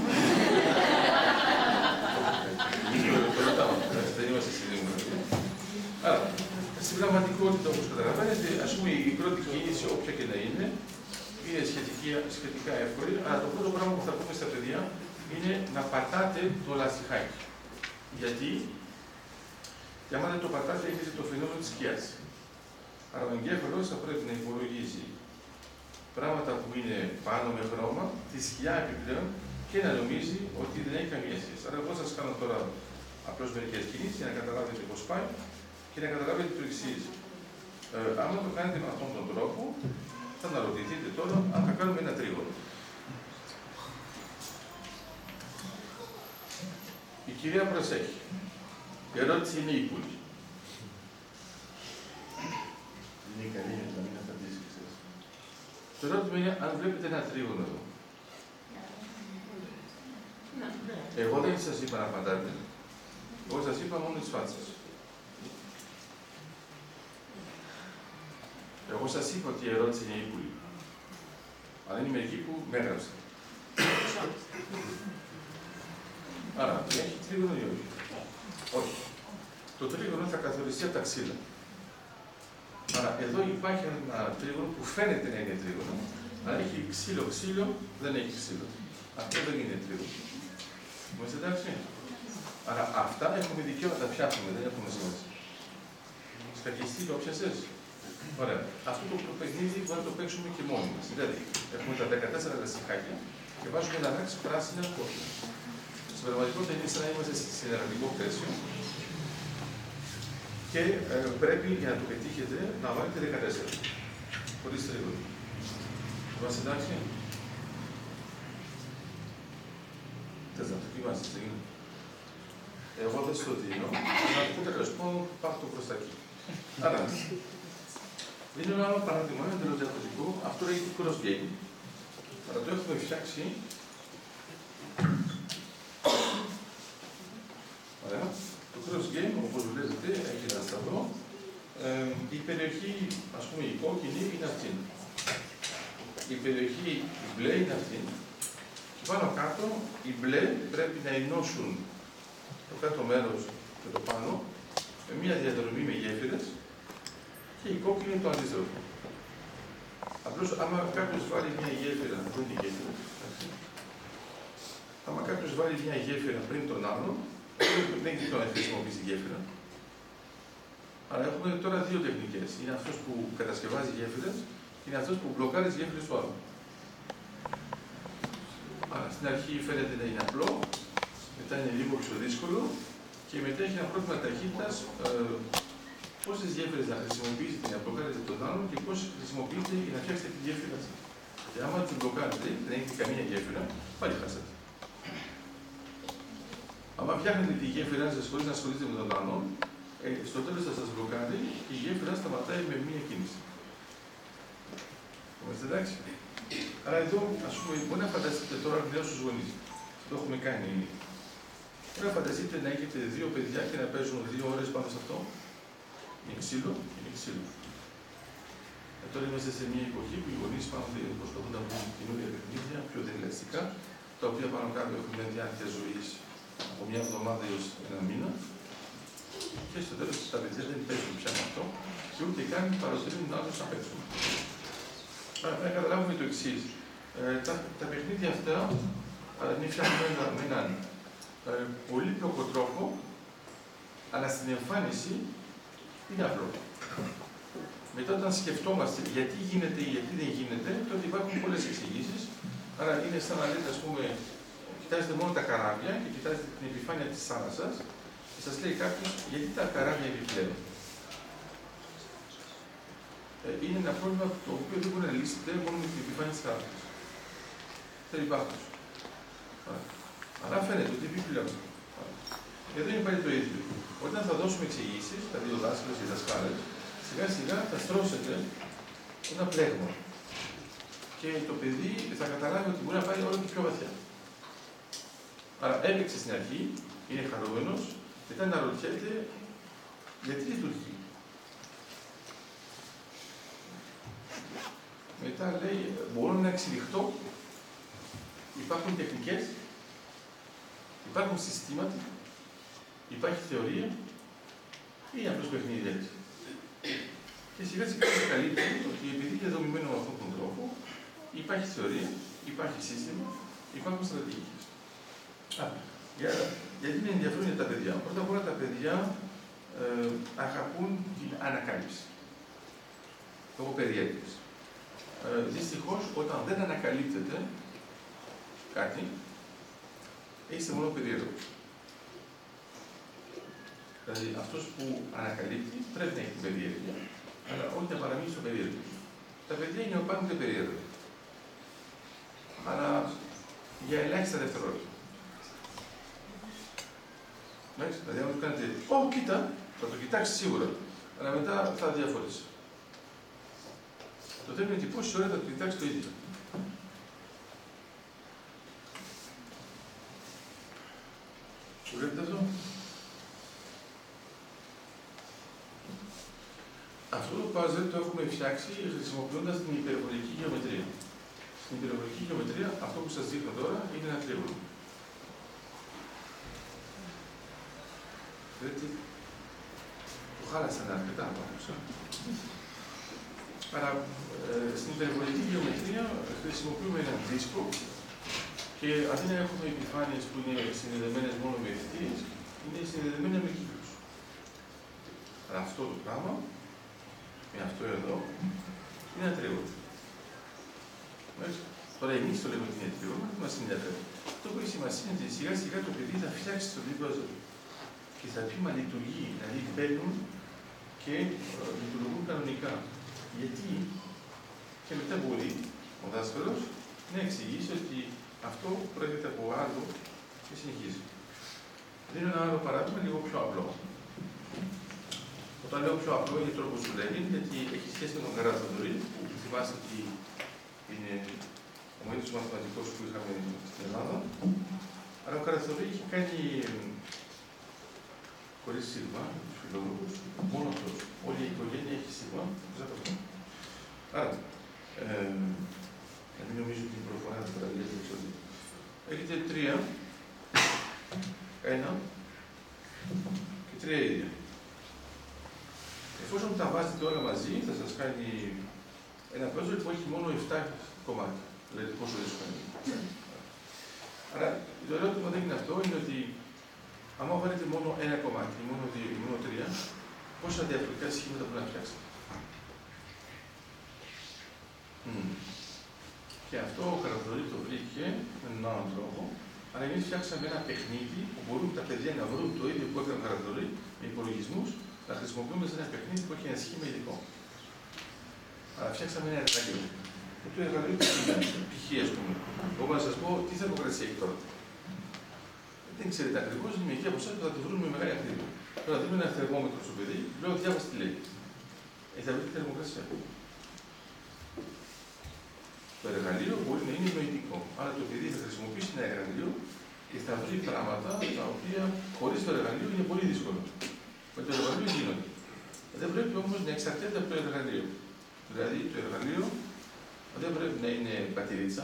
Το ρωτάω, δεν είμαστε στη δημοκρατία. Άρα, στην πραγματικότητα, όπως καταλαβαίνετε, ας πούμε η πρώτη κίνηση, όποια και να είναι, είναι σχετικά εύκολη, αλλά το πρώτο πράγμα που θα πούμε στα παιδιά είναι να πατάτε το λαστιχάκι. Γιατί, και άμα δεν το πατάτε, έχετε το φαινόμενο της σκιάς. Άρα ο εγκέφαλος θα πρέπει να υπολογίζει πράγματα που είναι πάνω με χρώμα, τη σκιά επιπλέον και να νομίζει ότι δεν έχει καμία σχέση. Άρα, εγώ σας κάνω τώρα απλώς μερικές κινήσεις για να καταλάβετε πώς πάει και να καταλάβετε το εξής. Ε, άμα το κάνετε με αυτόν τον τρόπο, θα αναρωτηθείτε τώρα αν θα κάνουμε ένα τρίγωνο. κυρία προσέχει. Η ερώτηση είναι ύπουλη. Είναι καλή για να μην απαντήσει, ξέρεις. Το ερώτημα είναι αν βλέπετε ένα τρίγωνο εδώ. Εγώ δεν σας είπα να απαντάτε. Εγώ σας είπα μόνο τις φάτσες. Εγώ σας είπα ότι η ερώτηση είναι ύπουλη. Αλλά είναι μερικοί που με έγραψαν. Άρα, έχει τρίγωνο ή όχι? Όχι. Το τρίγωνο θα καθοριστεί από τα ξύλα. Άρα, εδώ υπάρχει ένα τρίγωνο που φαίνεται να είναι τρίγωνο, αλλά έχει ξύλο-ξύλο, δεν έχει ξύλο. Αυτό δεν είναι τρίγωνο. Είμαστε εντάξει? Άρα, αυτά έχουμε δικαίωμα να τα φτιάχνουμε, δεν έχουμε σημασία. Σκακιστεί το πιασες. Ωραία. Αυτό το παιχνίδι μπορεί να το παίξουμε και μόνοι μας. Δηλαδή, έχουμε τα δεκατέσσερα λαστιχάκια και βάζουμε ένα ράξι πράσινα κόκκινα. Στην πραγματικότητα είναι σαν να είμαστε σε συνεργατικό πλαίσιο και ε, πρέπει για να το πετύχετε να βάλετε δεκατέσσερα. Χωρίς τρίγωνο. Είμαστε εντάξει? Θες να το κοιμάσεις, δεν είναι? Εγώ δεν στο δίνω, αλλά το τέλος πάντων πάρω το προς τα εκεί. Άρα, είναι ένα άλλο παράδειγμα, ένα τελώς διαφορετικό. Αυτό λέγεται cross game. Αλλά το έχουμε φτιάξει. Ωραία. Το cross game, όπως βλέπετε, έχει ένα σταυρό. Ε, η περιοχή, ας πούμε, η κόκκινη είναι αυτή. Η περιοχή η μπλε είναι αυτή. Και πάνω κάτω, οι μπλε πρέπει να ενώσουν το κάτω μέρος και το πάνω με μια διαδρομή με γέφυρες. Και η κόκκινη είναι το αντίστροφο. Απλώς, άμα κάποιος βάλει μια γέφυρα, δεν είναι γέφυρα, άμα κάποιος βάλει μια γέφυρα πριν τον άλλον, δεν έχει να χρησιμοποιήσει γέφυρα. Αλλά έχουμε τώρα δύο τεχνικές. Είναι αυτός που κατασκευάζει γέφυρες και είναι αυτός που μπλοκάρει τις γέφυρες του άλλου. Άρα, στην αρχή φαίνεται να είναι απλό, μετά είναι λίγο πιο δύσκολο και μετά έχει ένα πρόβλημα ταχύτητας. Ε, Πόσες γέφυρες θα χρησιμοποιήσετε για να μπλοκάρετε τον άλλον και πόσες χρησιμοποιείτε για να φτιάξετε τη γέφυρα σας. Και άμα την μπλοκάρετε, δεν έχετε καμία γέφυρα, πάλι χάσατε. Άμα φτιάχνετε τη γέφυρα σας χωρίς να ασχολείστε με τον άλλον, ε, στο τέλος θα σας μπλοκάρει και η γέφυρα σταματάει με μία κίνηση. Είμαστε εντάξει? Άρα εδώ, ας πούμε, μπορεί να φανταστείτε τώρα νέους στους γονείς. Το έχουμε κάνει ήδη. Μπορεί να φανταστείτε να έχετε δύο παιδιά και να παίζουν δύο ώρες πάνω σε αυτό. Είναι ξύλο και είναι ξύλο. Ε, τώρα είμαστε σε μια εποχή που οι γονείς πάντοτε προσπαθούν να βρουν καινούργια παιχνίδια, πιο διελαστικά, τα οποία πάνω κάτω έχουν μια διάρκεια ζωής από μια εβδομάδα έως ένα μήνα. Και στο τέλος τα παιδιά δεν παίζουν πια με αυτό και ούτε καν παροτρύνουν άλλους να παίξουν. Άρα να καταλάβουμε το εξής. Ε, τα, τα παιχνίδια αυτά είναι φτιαγμένα με έναν ε, πολύπλοκο τρόπο, αλλά στην εμφάνιση είναι απλό. Μετά, όταν σκεφτόμαστε γιατί γίνεται ή γιατί δεν γίνεται, τότε υπάρχουν πολλές εξηγήσεις. Άρα, είναι σαν να λέτε, ας πούμε, κοιτάζετε μόνο τα καράβια και κοιτάζετε την επιφάνεια της θάλασσας και σας λέει κάποιος γιατί τα καράβια επιπλέον. Ε, είναι ένα πρόβλημα το οποίο δεν μπορεί να λύσετε μόνο με την επιφάνεια της θάλασσας. Θέλει πάθος. Αλλά φαίνεται ότι επιπλέον. Εδώ είναι πάλι το ίδιο. Όταν θα δώσουμε εξηγήσεις, τα δύο δάσκαλες και δασκάλες, σιγά σιγά θα στρώσετε ένα πλέγμα. Και το παιδί θα καταλάβει ότι μπορεί να πάει όλο και πιο βαθιά. Άρα έπαιξε στην αρχή, είναι χαρούμενος, μετά να ρωτιέται γιατί λειτουργεί. Μετά λέει, μπορώ να εξελιχθώ, υπάρχουν τεχνικές, υπάρχουν συστήματα, υπάρχει θεωρία ή απλώς παιχνίδι έτσι. Και σιγά σιγά καλύπτει ότι επειδή είναι δομημένο με αυτόν τον τρόπο, υπάρχει θεωρία, υπάρχει σύστημα, υπάρχουν στρατηγικές. Α, για, γιατί είναι ενδιαφέρον για τα παιδιά. Πρώτα απ' όλα τα παιδιά ε, αγαπούν την ανακάλυψη. Λόγω περιέργειας. Ε, δυστυχώς, όταν δεν ανακαλύπτεται κάτι, είστε μόνο περίεργος. Δηλαδή, αυτός που ανακαλύπτει πρέπει να έχει την περιέργεια, αλλά όχι να παραμείνει στο περίεργο. Τα παιδιά είναι πάντοτε περίεργα. Αλλά για ελάχιστα δευτερόλεπτα. Δηλαδή, αν του κάνετε, Ω, κοίτα, θα το κοιτάξει σίγουρα, αλλά μετά θα διαφορήσει. Το θέμα είναι ότι πόση ώρα θα το κοιτάξει το ίδιο. Βλέπετε αυτό. Αυτό το puzzle το έχουμε φτιάξει χρησιμοποιώντας την υπερβολική γεωμετρία. Στην υπερβολική γεωμετρία, αυτό που σας δείχνω τώρα είναι ένα τρίγωνο. Βλέπετε, το χάλασαν αρκετά πάνω. Άρα, ε, στην υπερβολική γεωμετρία χρησιμοποιούμε ένα δίσκο και αντί να έχουμε επιφάνειες που είναι συνδεδεμένες μόνο με ευθείες, είναι συνδεδεμένες με κύκλους. Άρα αυτό το πράγμα, με αυτό εδώ, είναι ένα τρίγωνο. Τώρα εμείς το λέμε ότι είναι τρίγωνο, μας ενδιαφέρει. Αυτό που έχει σημασία είναι ότι σιγά σιγά το παιδί θα φτιάξει το δικό του και θα πει μα λειτουργεί, δηλαδή μπαίνουν και ε, λειτουργούν κανονικά. Γιατί και μετά μπορεί ο δάσκαλος να εξηγήσει ότι αυτό προέρχεται από άλλο και συνεχίζει. Δίνω ένα άλλο παράδειγμα λίγο πιο απλό. Όταν λέω πιο απλό είναι τρόπο σου λέγει, γιατί έχει σχέση με τον Καραθοδωρή, που θυμάστε ότι είναι ο μεγαλύτερος μαθηματικός που είχαμε στην Ελλάδα. Αλλά ο Καραθοδωρή είχε κάνει χωρίς σίγμα, τους φιλόλογους, μόνο αυτός. Όλη η οικογένεια έχει σίγμα, αυτό. Άρα, ε, να μην νομίζω ότι η προφορά θα παραλύσει εξόδια. Έχετε τρία, ένα και τρία ίδια. Εφόσον τα βάζετε όλα μαζί, θα σας κάνει ένα puzzle που έχει μόνο επτά κομμάτια. Δηλαδή πόσο δύσκολο είναι. Άρα, το ερώτημα δεν είναι αυτό, είναι ότι άμα βάλετε μόνο ένα κομμάτι, μόνο δύο ή μόνο τρία, πόσα διαφορετικά σχήματα μπορεί να φτιάξετε. Mm. Και αυτό ο Καραθοδωρή το βρήκε με έναν άλλον τρόπο, αλλά εμείς φτιάξαμε ένα παιχνίδι που μπορούν τα παιδιά να βρουν το ίδιο που έκανε ο Καραθοδωρή με υπολογισμούς, να χρησιμοποιούμε σε ένα παιχνίδι που έχει ένα σχήμα ειδικό. Αλλά φτιάξαμε ένα εργαλείο. Το εργαλείο τι είναι, π.χ. ας πούμε. Εγώ να σας πω τι θερμοκρασία έχει τώρα. Δεν ξέρετε ακριβώς, είναι μερικοί από εσάς που θα το βρουν με μεγάλη ακρίβεια. Τώρα δίνουμε ένα θερμόμετρο στο παιδί, λέω διάβασε τι λέει. Ε, θα βρει τη θερμοκρασία. Το εργαλείο μπορεί να είναι νοητικό. Άρα το παιδί θα χρησιμοποιήσει ένα εργαλείο και θα βρει πράγματα τα οποία χωρίς το εργαλείο είναι πολύ δύσκολο. Με το εργαλείο γίνονται. Δεν πρέπει όμως να εξαρτάται από το εργαλείο. Δηλαδή το εργαλείο δεν πρέπει να είναι πατηρίτσα.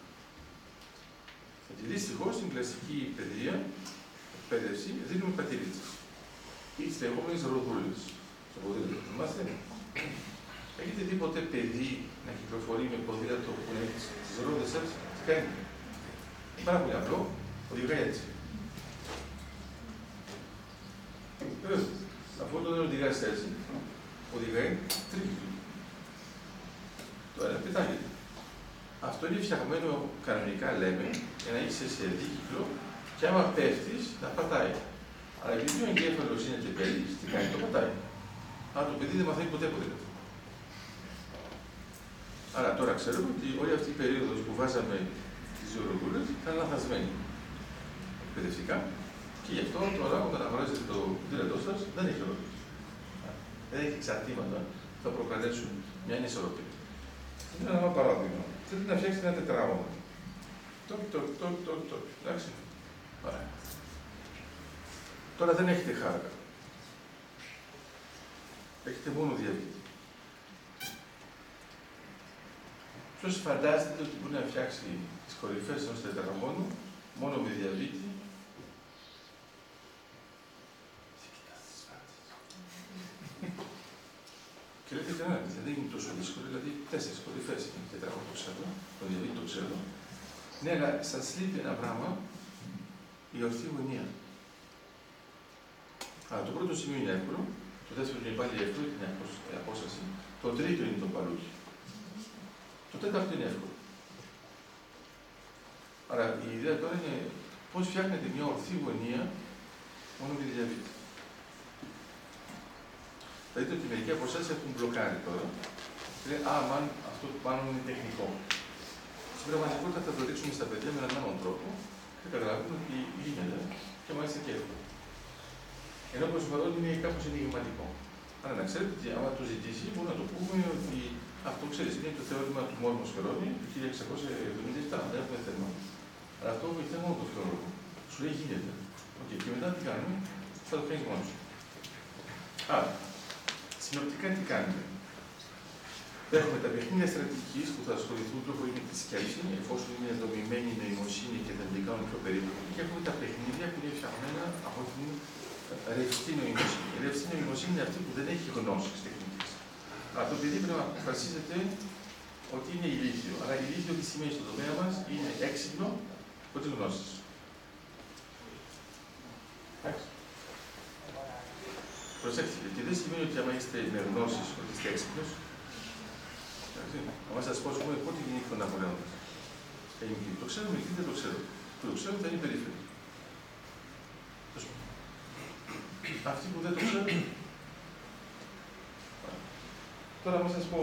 Γιατί δυστυχώς στην κλασική παιδεία, εκπαίδευση, δίνουμε πατηρίτσες. Ή τις λεγόμενες ροδούλες. Στο ποδήλατο. Θυμάστε. Έχετε δει ποτέ παιδί να κυκλοφορεί με ποδήλατο που έχει τις ρόδες έτσι, τι κάνει. Είναι πάρα πολύ απλό, οδηγάει έτσι. Βέβαια, αφού όταν δεν οδηγάει έτσι, οδηγάει τρίκυκλο. Τώρα πετάγεται. Αυτό είναι φτιαγμένο κανονικά, λέμε, για να είσαι σε δίκυκλο και άμα πέφτεις, να πατάει. Αλλά επειδή ο εγκέφαλος είναι τεμπέλης, τι κάνει, το πατάει. Αλλά το παιδί δεν μαθαίνει ποτέ ποδήλατο. Άρα τώρα ξέρουμε ότι όλη αυτή η περίοδος που βάζαμε τις δύο ροδούλες ήταν λανθασμένη εκπαιδευτικά και γι' αυτό τώρα όταν αγοράζετε το ποδήλατό σας δεν έχει ροδούλες. Δεν έχει εξαρτήματα που θα προκαλέσουν μια ανισορροπία. Είναι ένα άλλο παράδειγμα. Θέλετε να φτιάξετε ένα τετράγωνο. Τοκ, τοκ, τοκ, τοκ, τοκ. Εντάξει. Ωραία. Τώρα δεν έχετε χάρκα. Έχετε μόνο διαβήτη. Ποιος φαντάζεται ότι μπορεί να φτιάξει τις κορυφές ενός τετραγώνου μόνο με διαβήτη. Και λέτε κανένα, δεν είναι τόσο δύσκολο, δηλαδή τέσσερις κορυφές είναι τετραγώνου, το ξέρω, το διαβήτη το ξέρω. Ναι, αλλά σας λείπει ένα πράγμα, η ορθή γωνία. Αλλά το πρώτο σημείο είναι εύκολο, το δεύτερο είναι πάλι εύκολο, είναι η απόσταση, το τρίτο είναι το παλούκι. Το τέταρτο είναι εύκολο. Άρα η ιδέα τώρα είναι πώς φτιάχνετε μια ορθή γωνία μόνο με τη διαβήτη. Θα δείτε ότι μερικοί από εσάς έχουν μπλοκάρει τώρα και λένε «Α, μαν, αυτό μάλλον είναι τεχνικό». Στην πραγματικότητα θα το δείξουμε στα παιδιά με έναν άλλον τρόπο και καταλαβαίνουν ότι γίνεται και μάλιστα και εύκολο. Ενώ προσφαρόν είναι κάπως ενηγματικό. Αλλά να ξέρετε ότι άμα το ζητήσει, μπορούμε να το πούμε ότι αυτό ξέρεις, είναι το θεώρημα του Μόρμος Φερόνι του χίλια εξακόσια εβδομήντα επτά, δεν έχουμε θέμα. Αλλά αυτό βοηθάει μόνο το φιλόλογο. Σου λέει γίνεται. Okay. Και μετά τι κάνουμε, θα το κάνεις μόνος σου. Άρα, συνοπτικά τι κάνουμε. Έχουμε τα παιχνίδια στρατηγικής που θα ασχοληθούν πιο πολύ με τη σκέψη, εφόσον είναι δομημένη η νοημοσύνη και τα τελικά είναι πιο περίπλοκα. Και έχουμε τα παιχνίδια που είναι φτιαγμένα από την ρευστή νοημοσύνη. Η ρευστή νοημοσύνη είναι αυτή που δεν έχει γνώσεις τεχνικής. Αλλά το παιδί πρέπει να αποφασίζεται ότι είναι ηλίθιο. Αλλά ηλίθιο τι σημαίνει στον τομέα μας, είναι έξυπνο χωρίς γνώσεις. Προσέξτε, και δεν σημαίνει ότι άμα είστε με γνώσεις ότι είστε έξυπνος. Αν σας πω, πούμε, πότε γεννήθηκε ο Ναπολέοντας. Το ξέρουμε ή δεν το ξέρουμε. Που το ξέρουμε θα είναι περίφεροι. Αυτοί που δεν το ξέρουν. Τώρα, να σας πω,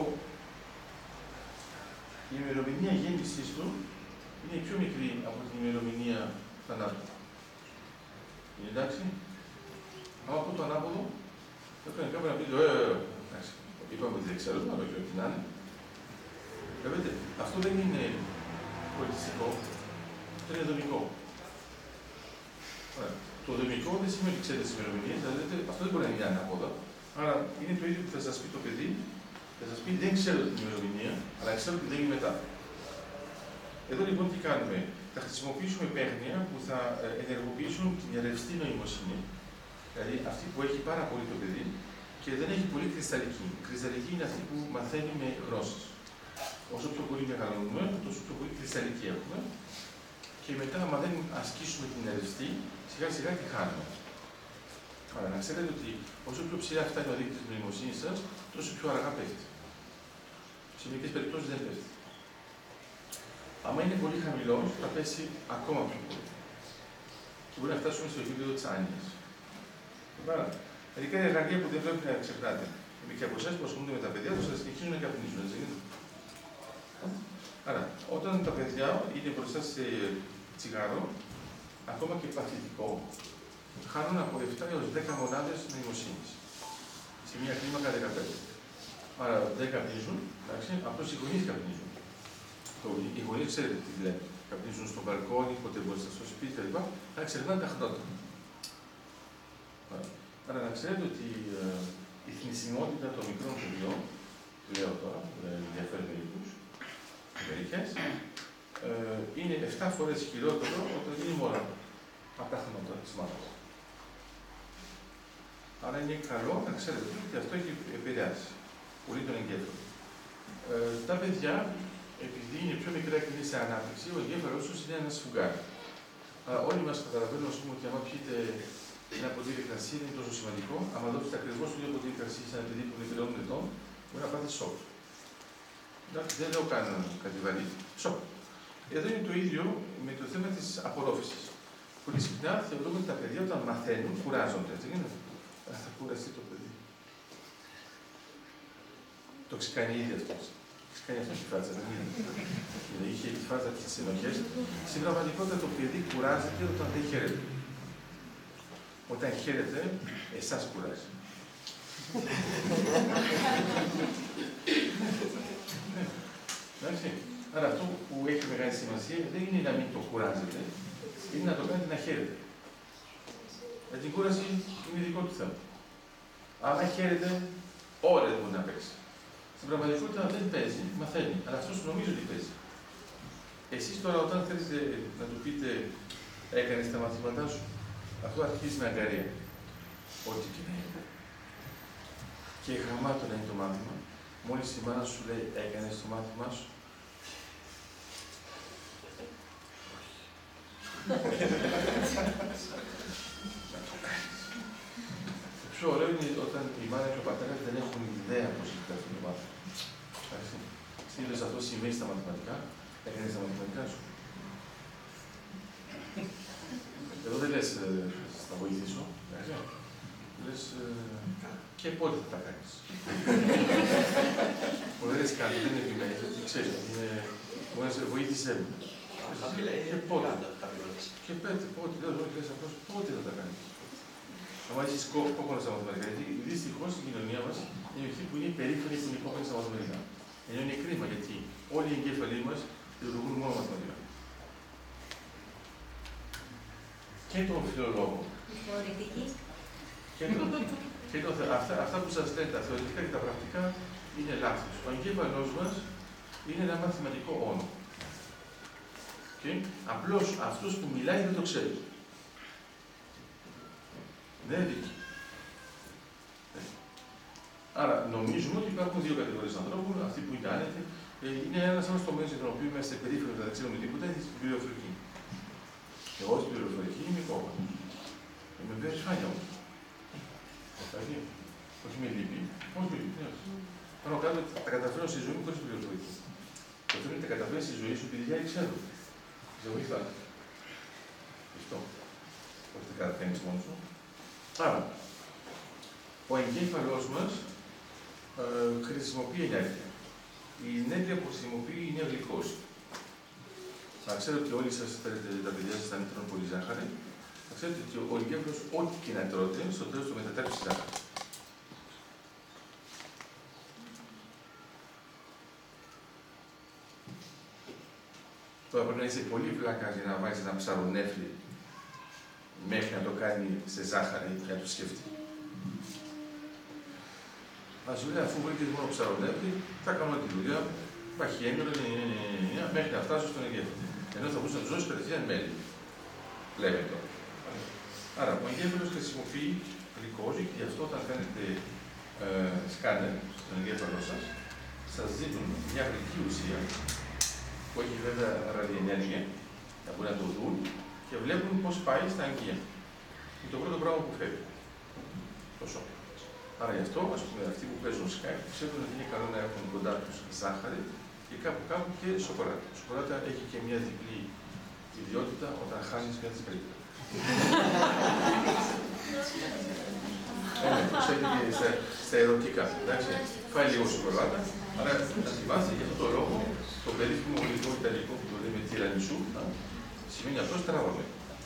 η ημερομηνία γέννησής του είναι πιο μικρή από την ημερομηνία θανάτου. Είναι εντάξει. Αν από το ανάποδο, θα πρέπει κάποιο να πει: Ε, εντάξει. Είπαμε ότι δεν ξέρουμε, αλλά και ό,τι να είναι. Βλέπετε, αυτό δεν είναι πολιτιστικό, αυτό είναι δομικό. Ωραία. Το δομικό δεν σημαίνει ότι ξέρετε τις ημερομηνίες, δηλαδή αυτό δεν μπορεί να είναι ανάποδα. Άρα είναι το ίδιο που θα σας πει το παιδί, θα σας πει δεν ξέρω την ημερομηνία, αλλά ξέρω τι δεν είναι μετά. Εδώ λοιπόν τι κάνουμε, θα χρησιμοποιήσουμε παίχνια που θα ενεργοποιήσουν την ρευστή νοημοσύνη, δηλαδή αυτή που έχει πάρα πολύ το παιδί και δεν έχει πολύ κρυσταλλική. Η κρυσταλλική είναι αυτή που μαθαίνει με γνώσεις. Όσο πιο πολύ μεγαλώνουμε, τόσο πιο πολύ κρυσταλλική έχουμε. Και μετά, άμα δεν ασκήσουμε την ρευστή, σιγά σιγά τη χάνουμε. Άρα, να ξέρετε ότι όσο πιο ψηλά φτάνει ο δείκτης της νοημοσύνης σας, τόσο πιο αργά πέφτει. Σε μερικές περιπτώσεις δεν πέφτει. Άμα είναι πολύ χαμηλός, θα πέσει ακόμα πιο πολύ. Και μπορεί να φτάσουμε στο επίπεδο της άνοιας. Άρα, μερικά είναι εργαλεία που δεν πρέπει να ξεχνάτε. Οι και από εσάς που ασχολούνται με τα παιδιά, θα σας συνεχίζουν να καπνίζουν, έτσι είναι. Άρα, όταν τα παιδιά είναι μπροστά σε τσιγάρο, ακόμα και παθητικό, χάνουν από επτά έως δέκα μονάδες νοημοσύνης. Σε μια κλίμακα δεκαπέντε. Άρα δεν καπνίζουν, εντάξει, απλώς οι γονείς καπνίζουν. Οι γονείς ξέρετε τι λένε. Καπνίζουν στο μπαλκόνι, ποτέ μπροστά στο σπίτι κλπ. Αλλά ξεχνάνε τα χνότα. Άρα να ξέρετε ότι ε, η θνησιμότητα των μικρών παιδιών, λέω τώρα, δεν ενδιαφέρει μερικούς, μερικές, ε, είναι επτά φορές χειρότερο όταν είναι μωρά από τα χνότα της μάνας. Άρα είναι καλό να ξέρετε ότι αυτό έχει επηρεάσει πολύ τον εγκέφαλο. Ε, τα παιδιά, επειδή είναι πιο μικρά και είναι σε ανάπτυξη, ο εγκέφαλος τους είναι ένα σφουγγάρι. Αλλά όλοι μας καταλαβαίνουμε πούμε, ότι άμα πιείτε ένα ποτήρι κρασί είναι τόσο σημαντικό, άμα δώσετε ακριβώς το ίδιο ποτήρι κρασί σε ένα παιδί που είναι τριών ετών, μπορεί να πάθει σοκ. Δεν λέω καν κάτι βαρύ. Σοκ. Εδώ είναι το ίδιο με το θέμα της απορρόφησης. Πολύ συχνά θεωρούμε ότι τα παιδιά όταν μαθαίνουν κουράζονται. Έτσι είναι. Θα κουραστεί το παιδί. Το ξεκάνει ήδη αυτό. Ξεκάνει αυτό τη φάτσα, δεν είναι. Είχε τη φάτσα τις ενοχές. Στην πραγματικότητα το παιδί κουράζεται όταν δεν χαίρεται. Όταν χαίρεται, εσάς κουράζει. Εντάξει. Άρα αυτό που έχει μεγάλη σημασία δεν είναι να μην το κουράζετε, είναι να το κάνετε να χαίρετε. Γιατί την κούραση είναι δικό του θέμα. Άμα χαίρεται, ώρες μπορεί να παίξει. Στην πραγματικότητα δεν παίζει, μαθαίνει, αλλά αυτός νομίζει ότι παίζει. Εσείς τώρα όταν θέλετε να του πείτε έκανες τα μαθήματά σου, αυτό αρχίζει με αγκαρία. Ό,τι και να είναι. Και γαμάτο να είναι το μάθημα. Μόλις η μάνα σου λέει έκανες το μάθημά σου. Το πιο ωραίο είναι όταν η μάνα και ο πατέρας δεν έχουν ιδέα πώς έχει αυτό το μάθημα. Συνήθως αυτό σημαίνει στα μαθηματικά, έκανες τα μαθηματικά σου. Εδώ δεν λες θα βοηθήσω, λες και πότε θα τα κάνεις. Μπορεί να λες κάτι, δεν είναι επιμένεις, δεν ξέρεις, μπορεί να σε βοήθησέ μου. Και πότε. Και πέτει, πότε, δεν λες αυτός, πότε θα τα κάνεις. Αν είσαι κόκκινο στα μαθηματικά, γιατί δυστυχώ στην κοινωνία μα είναι αυτή που είναι περήφανη που είναι κόκκινη στα μαθηματικά. Ενώ είναι κρίμα γιατί όλοι οι εγκέφαλοι μα λειτουργούν μόνο μαθηματικά. Και τον φιλολόγο. Η θεωρητική. Και, το, και το, αυτά, αυτά που σας λένε, τα θεωρητικά και τα πρακτικά, είναι λάθος. Ο εγκέφαλός μας είναι ένα μαθηματικό όνο. Okay. Απλώς αυτός που μιλάει δεν το ξέρει. Δεν είναι δίκη. Άρα νομίζουμε ότι υπάρχουν δύο κατηγορίες ανθρώπων, αυτοί που είναι άνετοι. Είναι ένας άλλος τομέας για τον οποίο είμαστε περίφεροι, δεν ξέρουμε τίποτα, είναι στην πληροφορική. Εγώ στην πληροφορική είμαι κόμμα. Είμαι βέβαια σπάνια όμως. Δηλαδή, όχι με λύπη, όχι με λύπη. Πάνω κάτω τα καταφέρω στη ζωή μου χωρίς πληροφορική. Το θέλω να τα καταφέρει στη ζωή σου επειδή δεν ξέρω. Σε βοηθάει. Αυτό. Όχι τα καταφέρνεις μόνος σου. Άρα, ο εγκέφαλός μας ε, χρησιμοποιεί ενέργεια. Η ενέργεια που χρησιμοποιεί είναι γλυκός. Θα ξέρετε ότι όλοι σας θέλετε τα παιδιά σας να μην τρώνε πολύ ζάχαρη. Θα ξέρετε ότι ο εγκέφαλος, ό,τι και να τρώτε, στο τέλος το μετατρέψει στη ζάχαρη. Τώρα πρέπει να είσαι πολύ βλάκας για να βάζεις ένα ψαρονέφλι μέχρι να το κάνει σε ζάχαρη για να το σκεφτεί. Α σου λέει, αφού βρήκε μόνο ψαρονέφλι, θα κάνω τη δουλειά, παχιέμενο, μέχρι να φτάσω στον εγκέφαλο. Ενώ θα μπορούσε να του δώσει κατευθείαν μέλι. Λέμε τώρα. Άρα, ο εγκέφαλος χρησιμοποιεί γλυκόζη και γι' αυτό όταν κάνετε ε, σκάνερ στον εγκέφαλό σας, σας δίνουν μια γλυκή ουσία που έχει βέβαια ραδιενέργεια, θα μπορούν να το δουν και βλέπουν πώς πάει στα αγκία. Είναι το πρώτο πράγμα που φεύγει. Το σώμα. Άρα γι' αυτό, ας πούμε, αυτοί που παίζουν σκάκι ξέρουν ότι είναι καλό να έχουν κοντά τους ζάχαρη και κάπου κάπου και σοκολάτα. Η σοκολάτα έχει και μια διπλή ιδιότητα όταν χάνεις μια της περίπτωση. Ναι, τους έχει και στα, στα ερωτικά. Εντάξει, φάει λίγο σοκολάτα, άρα να θυμάστε για αυτόν τον λόγο το περίφημο γλυκό ιταλικό που το λέμε τυρανισού σημαίνει απλώς τράβαμε.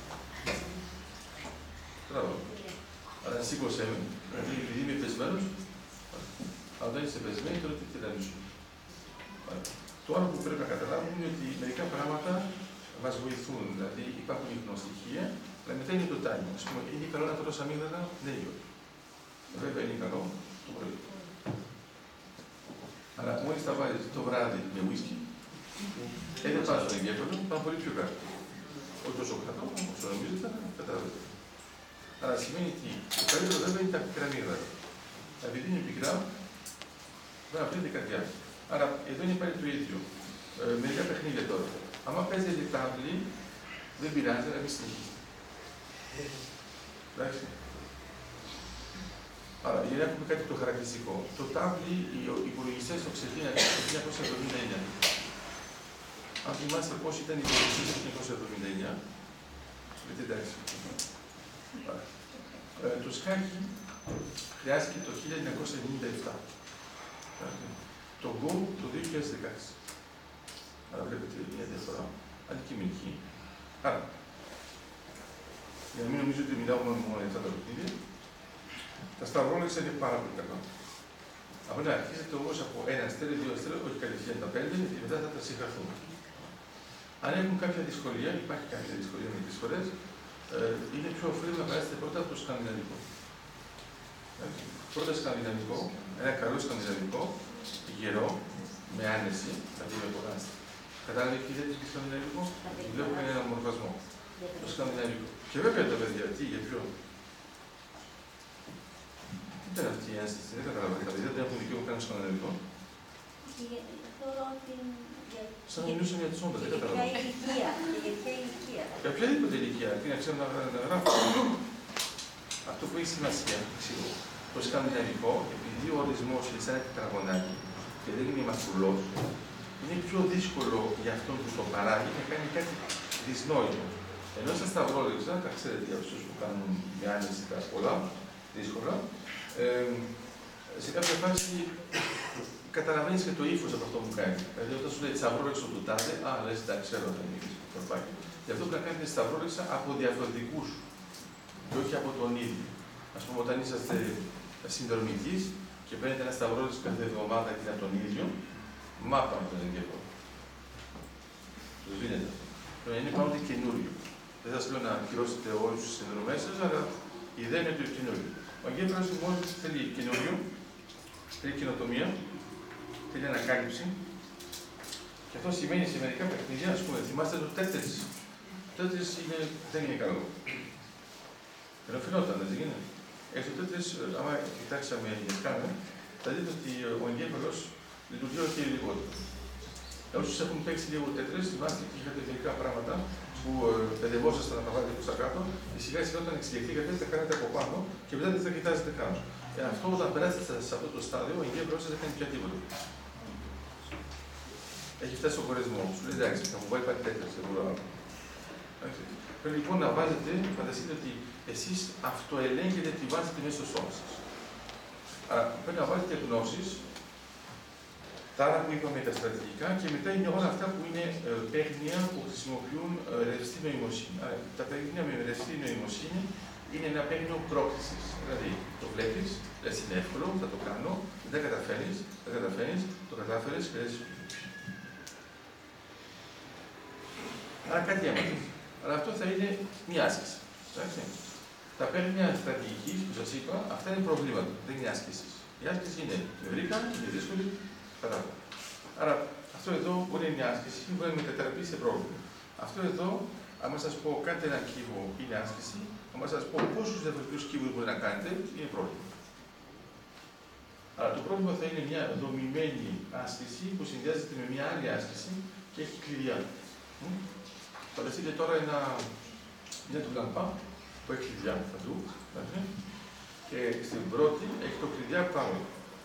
Τράβαμε. Άρα σήκωσέ με, δηλαδή επειδή είμαι πεσμένος, αν δεν είσαι πεσμένοι, τότε τυρανισού. Το άλλο που πρέπει να καταλάβουμε είναι ότι μερικά πράγματα μας βοηθούν. Δηλαδή υπάρχουν υπνοστοιχεία, αλλά μετά είναι το timing. Ας πούμε, είναι καλό να τρως αμύγδαλα, ναι ή όχι. Βέβαια είναι καλό το πρωί. Αλλά μόλις τα βάζεις το βράδυ με whisky, δεν πας στον εγκέφαλο, πάνε πολύ πιο κάτω. Όχι τόσο κάτω, όσο νομίζετε, καταλαβαίνετε. Άρα σημαίνει ότι το καλύτερο βέβαια είναι τα πικρά αμύγδαλα. Επειδή είναι πικρά, δεν αφήνεται η καρδιά. Άρα εδώ είναι πάλι το ίδιο. Ε, μερικά παιχνίδια τώρα. Αν παίζετε τάβλη, δεν πειράζει, αλλά μην συνεχίσετε. Εντάξει. Άρα, για να έχουμε κάτι το χαρακτηριστικό. Το τάβλι, οι υπολογιστές το ξεκίνησαν το χίλια εννιακόσια εβδομήντα εννιά. Αν θυμάστε πώς ήταν οι υπολογιστές το χίλια εννιακόσια εβδομήντα εννιά, λέτε εντάξει. Ε, το σκάκι χρειάστηκε το χίλια εννιακόσια ενενήντα επτά. Το Go το δύο χιλιάδες δεκαέξι. Άρα βλέπετε μια διαφορά αντικειμενική. Άρα, για να μην νομίζω ότι μιλάω μόνο για αυτά τα παιχνίδια, τα σταυρόλεξα είναι πάρα πολύ καλά. Από να αρχίσετε όμως από ένα αστέρι, δύο αστέρι, όχι κατευθείαν τα πέντε, και μετά θα τα συγχαθούν. Αν έχουν κάποια δυσκολία, υπάρχει κάποια δυσκολία μερικές φορές, ε, είναι πιο οφείλει να περάσετε πρώτα από το σκανδιναβικό. Πρώτα σκανδιναβικό, ένα καλό σκανδιναβικό, γερό, με άνεση, δηλαδή με πολλά άστρα. Κατάλαβε και είδατε και σκανδιναβικό, βλέπουμε έναν μορφασμό. Το σκανδιναβικό. Και βέβαια τα παιδιά, τι, για ποιο. Τι ήταν αυτή η ένσταση, δεν καταλάβατε. Τα παιδιά δεν έχουν δικαίωμα καν σκανδιναβικό. Θεωρώ ότι. Σαν να μιλούσαν για τις όντας, δεν καταλάβατε. Για ηλικία. Για ηλικία. Για οποιαδήποτε ηλικία, τι να ξέρουν να γράφουν. Αυτό που έχει σημασία, ξέρω. Το σκανδιναβικό, επειδή ο ορισμός είναι σαν ένα τετραγωνάκι και δεν είναι μαστουλός, είναι πιο δύσκολο για αυτόν που το παράγει να κάνει κάτι δυσνόητο. Ενώ στα σταυρόλεξα, τα ξέρετε για αυτούς που κάνουν με άνεση τα πολλά, δύσκολα, ε, σε κάποια φάση καταλαβαίνεις και το ύφος από αυτό που κάνει. Δηλαδή, όταν σου λέει σταυρόλεξο του τάδε, α, λες, τα ξέρω, θα είναι το φάκι. Γι' αυτό πρέπει να κάνετε σταυρόλεξα από διαφορετικούς και όχι από τον ίδιο. Ας πούμε, όταν είσαστε συνδρομητής και παίρνετε ένα σταυρό της κάθε εβδομάδα και είναι τον ίδιο, μάπα με τον εγκέφαλο. Το σβήνετε. Το είναι πάντοτε καινούριο. Δεν σας λέω να ακυρώσετε όλους τους συνδρομές σας, αλλά η ιδέα είναι το καινούριο. Ο εγκέφαλος μόνο θέλει καινούριο, θέλει καινοτομία, θέλει ανακάλυψη. Και αυτό σημαίνει σε μερικά παιχνίδια, ας πούμε, θυμάστε το τέτρις. Το τέτρις είναι, δεν είναι καλό. Ενώ φαινόταν, δεν γίνεται. Έτσι το τέτρις, άμα κοιτάξαμε για σκάνα, θα δείτε ότι ο εγκέφαλος λειτουργεί όλο και λιγότερο. Όσους έχουν παίξει λίγο τέτρις, θυμάστε και είχατε μερικά πράγματα που παιδευόσασταν να τα βάλετε προς τα κάτω, και σιγά σιγά όταν εξελιχθήκατε, τα κάνετε από πάνω και μετά δεν θα κοιτάζετε καν. Ε, αυτό όταν περάσετε σε αυτό το στάδιο, ο εγκέφαλος σας δεν κάνει πια τίποτα. Έχει φτάσει στον χωρισμό. Σου λέει εντάξει, θα μου βάλει κάτι τέτοιο, δεν μπορώ άλλο. Πρέπει λοιπόν να βάζετε, φανταστείτε ότι εσείς αυτοελέγχετε τη βάζετε μέσα στο σώμα σας. Άρα πρέπει να βάλετε γνώσεις, τα άλλα που είπαμε τα στρατηγικά, και μετά είναι όλα αυτά που είναι ε, παίχνια που χρησιμοποιούν ε, ρευστή νοημοσύνη. Άρα τα παίχνια με ρευστή νοημοσύνη είναι ένα παίχνιο πρόκλησης. Δηλαδή το βλέπεις, λες είναι εύκολο, θα το κάνω, δεν καταφέρνεις, δεν καταφέρνεις, το κατάφερες και λες. Άρα κάτι έμαθες. Αλλά αυτό θα είναι μια άσκηση. Εντάξει. Τα παίρνια στρατηγικής που σας είπα, αυτά είναι προβλήματα, δεν είναι άσκηση. Η άσκηση είναι βρήκα, είναι δύσκολη, κατάλαβα. Άρα αυτό εδώ μπορεί να είναι μια άσκηση, μπορεί να μετατραπεί σε πρόβλημα. Αυτό εδώ, άμα σας πω κάντε ένα κύβο, είναι άσκηση, άμα σας πω πόσους διαφορετικούς κύβους μπορεί να κάνετε, είναι πρόβλημα. Άρα το πρόβλημα θα είναι μια δομημένη άσκηση που συνδυάζεται με μια άλλη άσκηση και έχει κλειδιά. Φανταστείτε τώρα ένα, μια τουλάμπα που έχει κλειδιά παντού, και στην πρώτη έχει το κλειδιά πάνω.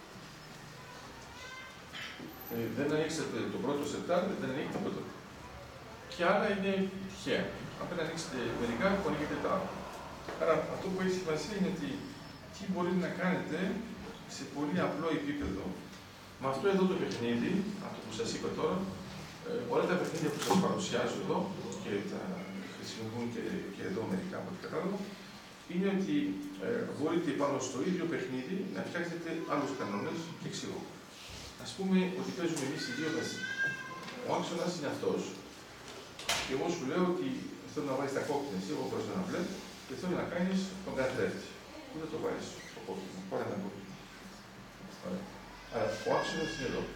Ε, δεν ανοίξετε το πρώτο σετάρ, δεν ανοίγει τίποτα. Και άλλα είναι τυχαία. Αν δεν ανοίξετε μερικά, που ανοίγετε τα άλλα. Άρα αυτό που έχει σημασία είναι ότι τι μπορείτε να κάνετε σε πολύ απλό επίπεδο. Με αυτό εδώ το παιχνίδι, αυτό που σας είπα τώρα, ε, όλα τα παιχνίδια που σας παρουσιάζω εδώ, και τα χρησιμοποιούν και, και εδώ μερικά από ό,τι κατάλαβα, είναι ότι ε, μπορείτε πάνω στο ίδιο παιχνίδι να φτιάξετε άλλους κανόνες και εξηγώ. Ας πούμε ότι παίζουμε εμείς οι δύο μαζί. Ο άξονας είναι αυτός. Και εγώ σου λέω ότι θέλω να βάλεις τα κόκκινα, εσύ, εγώ βάζω ένα μπλε, και θέλω να κάνεις τον καθρέφτη. Πού θα το βάλεις το κόκκινο, πάρε ένα κόκκινο. Ωραία. Άρα ο άξονας είναι εδώ.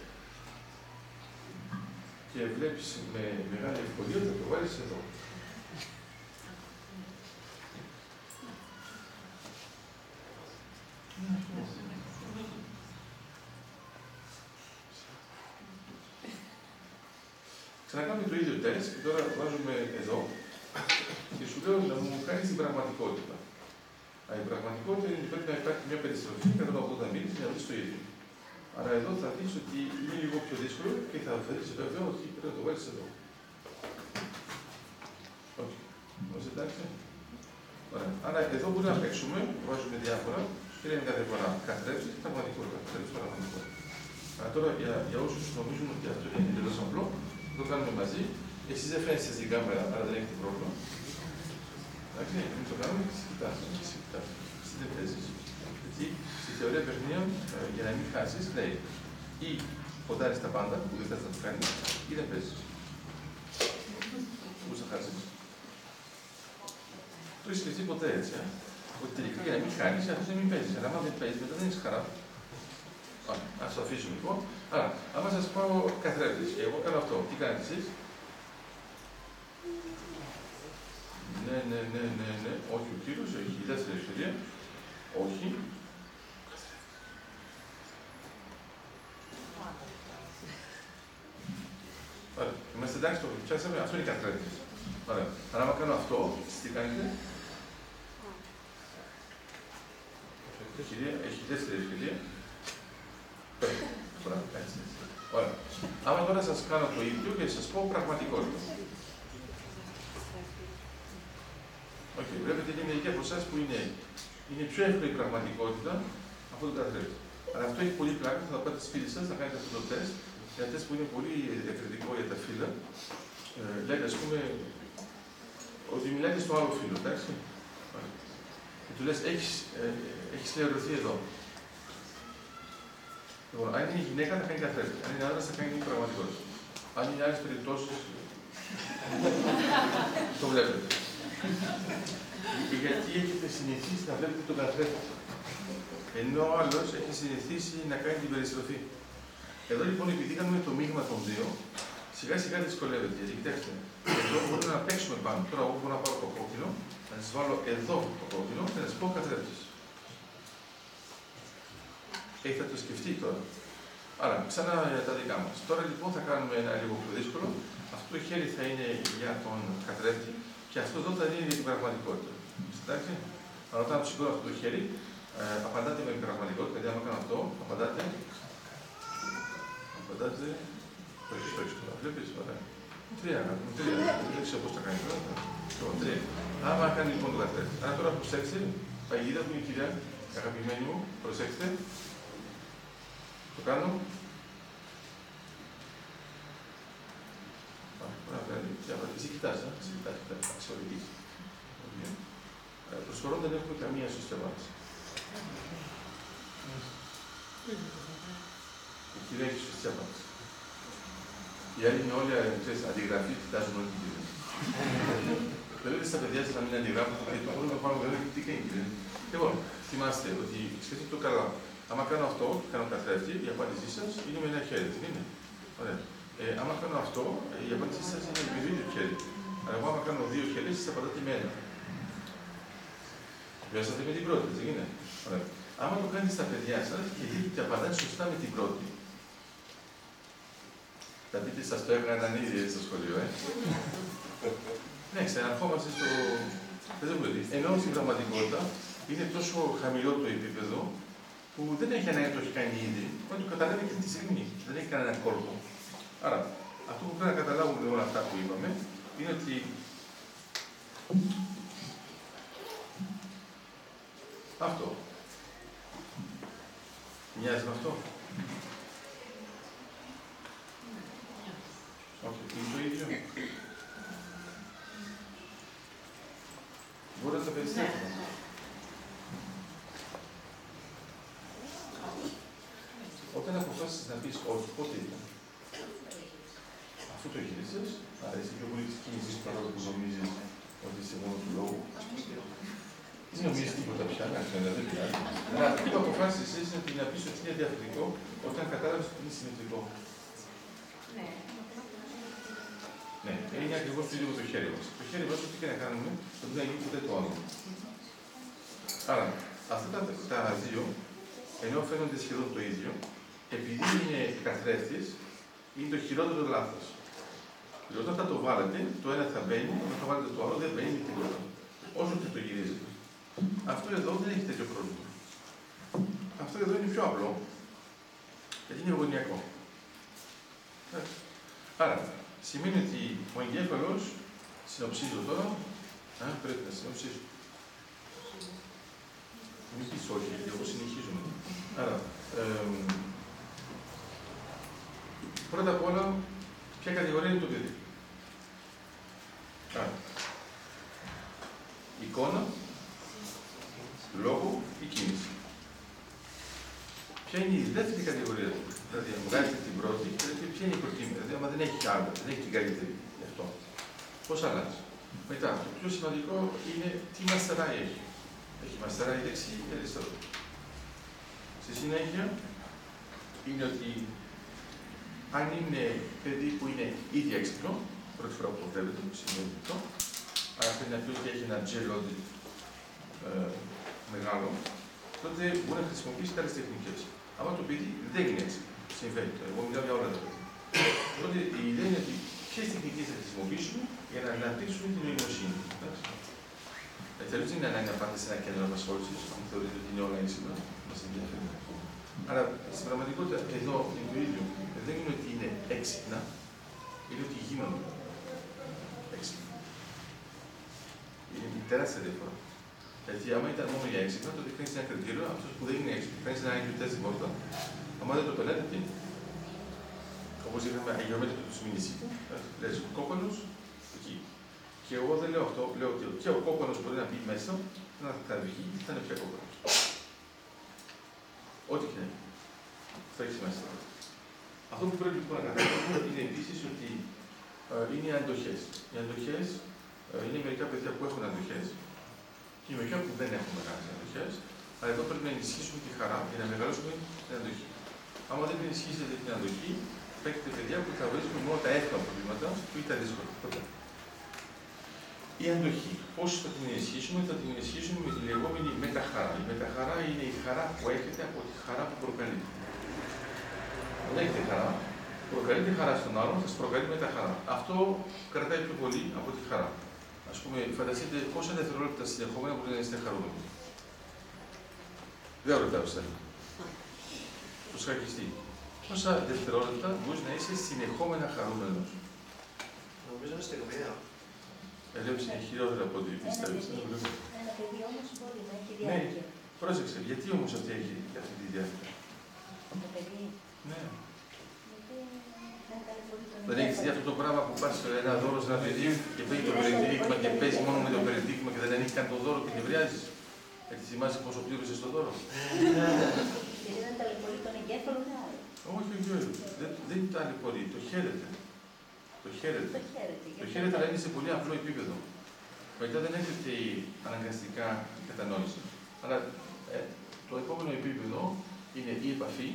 Και βλέπεις με μεγάλη ευκολία ότι θα το βάλεις εδώ. Ξανακάνουμε το ίδιο τεστ και τώρα βάζουμε εδώ και σου λέω να μου κάνεις την πραγματικότητα. Αλλά η πραγματικότητα είναι ότι πρέπει να υπάρχει μια περιστροφή κατά το ογδόντα μίλια για να βρεις το ίδιο. Άρα εδώ θα δεις ότι είναι λίγο πιο δύσκολο και θα βρεις βέβαια ότι πρέπει να το βάλεις εδώ. Όχι. Όχι, εντάξει. Ωραία. Άρα εδώ μπορούμε να παίξουμε, βάζουμε διάφορα και λέμε κάθε φορά καθρέφτη και πραγματικότητα. Καθρέφτη πραγματικότητα. Άρα τώρα για, για όσους νομίζουν ότι αυτό είναι εντελώς απλό, το κάνουμε μαζί. Εσείς δεν φαίνεστε στην κάμερα, άρα δεν έχετε πρόβλημα. Εντάξει, εμείς το κάνουμε και εσύ κοιτάς. Εσύ δεν παίζεις. Γιατί στη θεωρία παιχνίων, για να μην χάσεις, λέει ή ποντάρεις τα πάντα, που δεν θες να το κάνεις, ή δεν παίζεις. Πώς θα χάσεις. Το έχεις σκεφτεί ποτέ έτσι, ε? Ότι τελικά για να μην χάνεις, αυτός να μην παίζεις. Αλλά άμα δεν παίζεις, μετά δεν έχεις χαρά. Ας το αφήσουμε λοιπόν. Άρα, άμα σας πάω καθρέφτης και εγώ κάνω αυτό, τι κάνετε εσείς? Ναι, ναι, ναι, ναι, ναι. Όχι ο κύριος, έχει η δεύτερη ευκαιρία. Όχι. Ωραία. Είμαστε εντάξει, το πιάσαμε. Αυτό είναι καθρέφτης. Ωραία. Αλλά άμα κάνω αυτό, τι κάνετε? Ευκαιρία, έχει δεύτερη ευκαιρία. Ωραία. Άμα τώρα σας κάνω το ίδιο και σας πω πραγματικότητα. Okay. Βλέπετε είναι μερικοί από εσάς που είναι, είναι πιο εύκολη η πραγματικότητα από το καθρέφτη. Αλλά αυτό έχει πολύ πλάκα, θα το πάτε στη σπίτι σας, θα κάνετε αυτό το τεστ. Ένα τεστ που είναι πολύ διακριτικό για τα φύλλα. Ε, λέτε, ας πούμε, ότι μιλάτε στο άλλο φύλλο, εντάξει. του λες, έχεις, ε, έχεις λεωρωθεί εδώ. Λοιπόν, αν είναι γυναίκα θα κάνει καθρέφτη, αν είναι άντρας θα κάνει πραγματικότητα. Αν είναι άλλες περιπτώσεις, το βλέπετε. Γιατί έχετε συνηθίσει να βλέπετε τον καθρέφτη. Ενώ ο άλλος έχει συνηθίσει να κάνει την περιστροφή. Εδώ λοιπόν, επειδή κάνουμε το μείγμα των δύο, σιγά σιγά δυσκολεύεται. Γιατί κοιτάξτε, εδώ μπορούμε να παίξουμε πάνω. Τώρα, εγώ μπορώ να πάρω το κόκκινο, να σας βάλω εδώ το κόκκινο και να σας πω καθρέφτης. Ε, θα το σκεφτεί τώρα. Άρα, ξανά τα δικά μας. Τώρα λοιπόν θα κάνουμε ένα λίγο πιο δύσκολο. Αυτό το χέρι θα είναι για τον καθρέφτη και αυτό εδώ θα είναι για την πραγματικότητα. Εντάξει. Αλλά όταν σηκώνω αυτό το χέρι, ε, απαντάτε με την πραγματικότητα. Δηλαδή, άμα κάνω αυτό, απαντάτε. Απαντάτε. Όχι, όχι, τώρα. Βλέπεις, ωραία. Τρία, τρία. Δεν ξέρω πώς θα κάνει τώρα. Λοιπόν, τρία. Άμα κάνει λοιπόν το καθρέφτη. Άρα τώρα προσέξτε, παγίδα που είναι η κυρία, αγαπημένη μου, προσέξτε. Το κάνω. Εσύ κοιτάς, εσύ κοιτάς, κοιτάς, αξιολογείς. Προσφορών δεν έχουμε καμία σωστή απάντηση. Η κυρία έχει σωστή απάντηση. Οι άλλοι είναι όλοι αντιγραφή, κοιτάζουν όλοι την κυρία. Δεν λέτε στα παιδιά σας να μην αντιγράφουν, γιατί το χρόνο πάνω βέβαια τι κάνει. Λοιπόν, θυμάστε ότι σκεφτείτε το καλά. Άμα κάνω αυτό, κάνω καθρέφτη, η απάντησή σας είναι με ένα χέρι, δεν είναι. Ωραία. Ε, άμα κάνω αυτό, η απάντησή σας είναι με δύο χέρι. Αλλά εγώ άμα κάνω δύο χέρια, εσείς απαντάτε με ένα. Βιώσατε με την πρώτη, δεν είναι. Ωραία. Άμα το κάνετε στα παιδιά σας και δείτε ότι απαντάτε σωστά με την πρώτη. Θα πείτε σας το έκαναν ήδη στο σχολείο, ε. Ναι, ξαναρχόμαστε στο. Ενώ στην πραγματικότητα είναι τόσο χαμηλό το επίπεδο που δεν έχει ανάγκη να το έχει κάνει ήδη, αλλά το καταλάβει και τη στιγμή. Δεν έχει κανένα κόλπο. Άρα, αυτό που πρέπει να καταλάβουμε όλα αυτά που είπαμε είναι ότι αυτό. Μοιάζει με αυτό. Όχι, είναι το ίδιο. Μπορεί να τα περιστρέφουμε. Όταν αποφάσισες να πεις όχι, πότε ήταν. Αφού το γύρισες, αρέσει πιο πολύ της κίνησης παρόλο που νομίζεις ότι είσαι μόνο του λόγου. Δεν νομίζεις τίποτα πια, να ξέρετε, δεν πειράζει. Αλλά αυτό που αποφάσισες είναι να πεις ότι είναι διαφορετικό όταν κατάλαβες ότι είναι συμμετρικό. Ναι. Ναι, είναι ακριβώς το ίδιο με το χέρι μας. Το χέρι μας, ό,τι και να κάνουμε, θα πρέπει να γίνει ποτέ το άλλο. Άρα, αυτά τα, τα δύο, ενώ φαίνονται σχεδόν το ίδιο, επειδή είναι καθρέφτης, είναι το χειρότερο λάθος. Δηλαδή, όταν θα το βάλετε, το ένα θα μπαίνει, όταν θα βάλετε το άλλο, δεν μπαίνει τίποτα. Όσο και το γυρίζετε. Αυτό εδώ δεν έχει τέτοιο πρόβλημα. Αυτό εδώ είναι πιο απλό. Γιατί είναι γωνιακό. Άρα, σημαίνει ότι ο εγκέφαλος, συνοψίζω τώρα, α, πρέπει να συνοψίσω. Μην πεις όχι, γιατί εγώ συνεχίζουμε. Άρα, ε, πρώτα απ' όλα, ποια κατηγορία είναι το παιδί. Άρα, εικόνα, λόγο ή κίνηση. Ποια είναι η δεύτερη κατηγορία του. Δηλαδή, αν βγάζετε την πρώτη, δηλαδή ποια είναι η προτίμηση. Δηλαδή, άμα δεν έχει άλλο, δεν έχει την καλύτερη γι' αυτό. Πώς αλλάζει. Μετά, το πιο σημαντικό είναι τι μαστεράει έχει. Έχει μαστεράει δεξί ή αριστερό. Στη συνέχεια, είναι ότι αν είναι παιδί που είναι ήδη έξυπνο, πρώτη φορά που το βλέπετε, σημαίνει αυτό, άρα πρέπει να πει ότι έχει ένα τζελόντι ε, μεγάλο, τότε μπορεί να χρησιμοποιήσει άλλες τεχνικές. Αλλά το παιδί δεν είναι έτσι. Συμβαίνει. Εγώ μιλάω για όλα τα παιδιά. Τότε η ιδέα είναι ότι ποιες τεχνικές θα χρησιμοποιήσουμε για να αναπτύξουμε την νοημοσύνη. Έτσι, δεν είναι ανάγκη να πάτε σε ένα κέντρο απασχόλησης, αν θεωρείτε ότι είναι όλα ήσυχα, μας ενδιαφέρει. Άρα, στην πραγματικότητα, εδώ είναι το ίδιο. Δεν είναι ότι είναι έξυπνα, είναι ότι γίνονται έξυπνα. Είναι τεράστια διαφορά. Γιατί άμα ήταν μόνο για έξυπνα, τότε κάνει ένα κριτήριο, αυτό που δεν είναι έξυπνο, κάνει ένα έγκριτε στην πόρτα. Αν δεν το πελάτε, τι. Όπω είχαμε αγιομέτρητο του μηνυσίτου, λε κόπανο, εκεί. Και εγώ δεν λέω αυτό, λέω ότι και ο κόκκονος μπορεί να μπει μέσα, να θα βγει, θα είναι πια κόκκονος. Ό,τι και να είναι. Αυτό έχει σημασία. Αυτό που πρέπει λοιπόν να καταλάβουμε είναι επίσης ότι ε, είναι οι αντοχές. Οι αντοχές ε, είναι μερικά παιδιά που έχουν αντοχές και μερικά που δεν έχουν μεγάλες αντοχές, αλλά εδώ πρέπει να ενισχύσουμε τη χαρά για να μεγαλώσουμε την αντοχή. Άμα δεν ενισχύσετε την αντοχή, θα έχετε παιδιά που θα βρίσκουν μόνο τα εύκολα προβλήματα ή τα δύσκολα. Η αντοχή. Πώς θα την ενισχύσουμε, θα την ενισχύσουμε με τη λεγόμενη μεταχαρά. Η μεταχαρά είναι η χαρά που έχετε από τη χαρά που προκαλείται. Αν έχετε χαρά, προκαλείτε χαρά στον άλλον, θα σας προκαλεί μεταχαρά. Αυτό κρατάει πιο πολύ από τη χαρά. Ας πούμε, φανταστείτε πόσα δευτερόλεπτα συνεχόμενα μπορεί να είστε χαρούμενοι. Δεν ρωτάω εσένα. Το σχακιστή. Πόσα δευτερόλεπτα μπορεί να είσαι συνεχόμενα χαρούμενος. Νομίζω είναι στιγμιαία. Ελέψη είναι χειρότερα από ό,τι πιστεύεις. Ένα παιδί όμως μπορεί να έχει Ναι, διάρκεια. πρόσεξε. Γιατί όμως αυτή έχει αυτή τη διάρκεια. Το παιδί. Ναι. Γιατί δεν ταλαιπωρεί τον Δεν έχεις δει αυτό το πράγμα που πας ένα δώρο σε ένα παιδί και παίρνει το περιτύχημα και παίζει μόνο με το περιτύχημα και δεν ανοίγει καν το δώρο και νευριάζεις. Έτσι θυμάσαι πόσο πλήρωσες το δώρο. Γιατί δεν ταλαιπωρεί τον εγκέφαλο, είναι άλλο. Όχι, όχι, όχι. Δεν, δεν ταλαιπωρεί. Το χαίρεται. Το χαίρεται. Το χαίρεται. Το χαίρεται, αλλά είναι σε πολύ απλό επίπεδο. Μετά δεν έρχεται η αναγκαστικά η κατανόηση. Αλλά ε, το επόμενο επίπεδο είναι η επαφή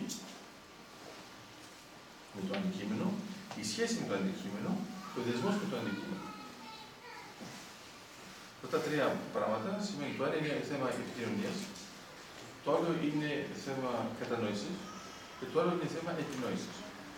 με το αντικείμενο, η σχέση με το αντικείμενο και ο δεσμός με το αντικείμενο. Αυτά τα τρία πράγματα σημαίνει το ένα είναι θέμα επικοινωνίας, το άλλο είναι θέμα κατανόησης και το άλλο είναι θέμα επινόησης.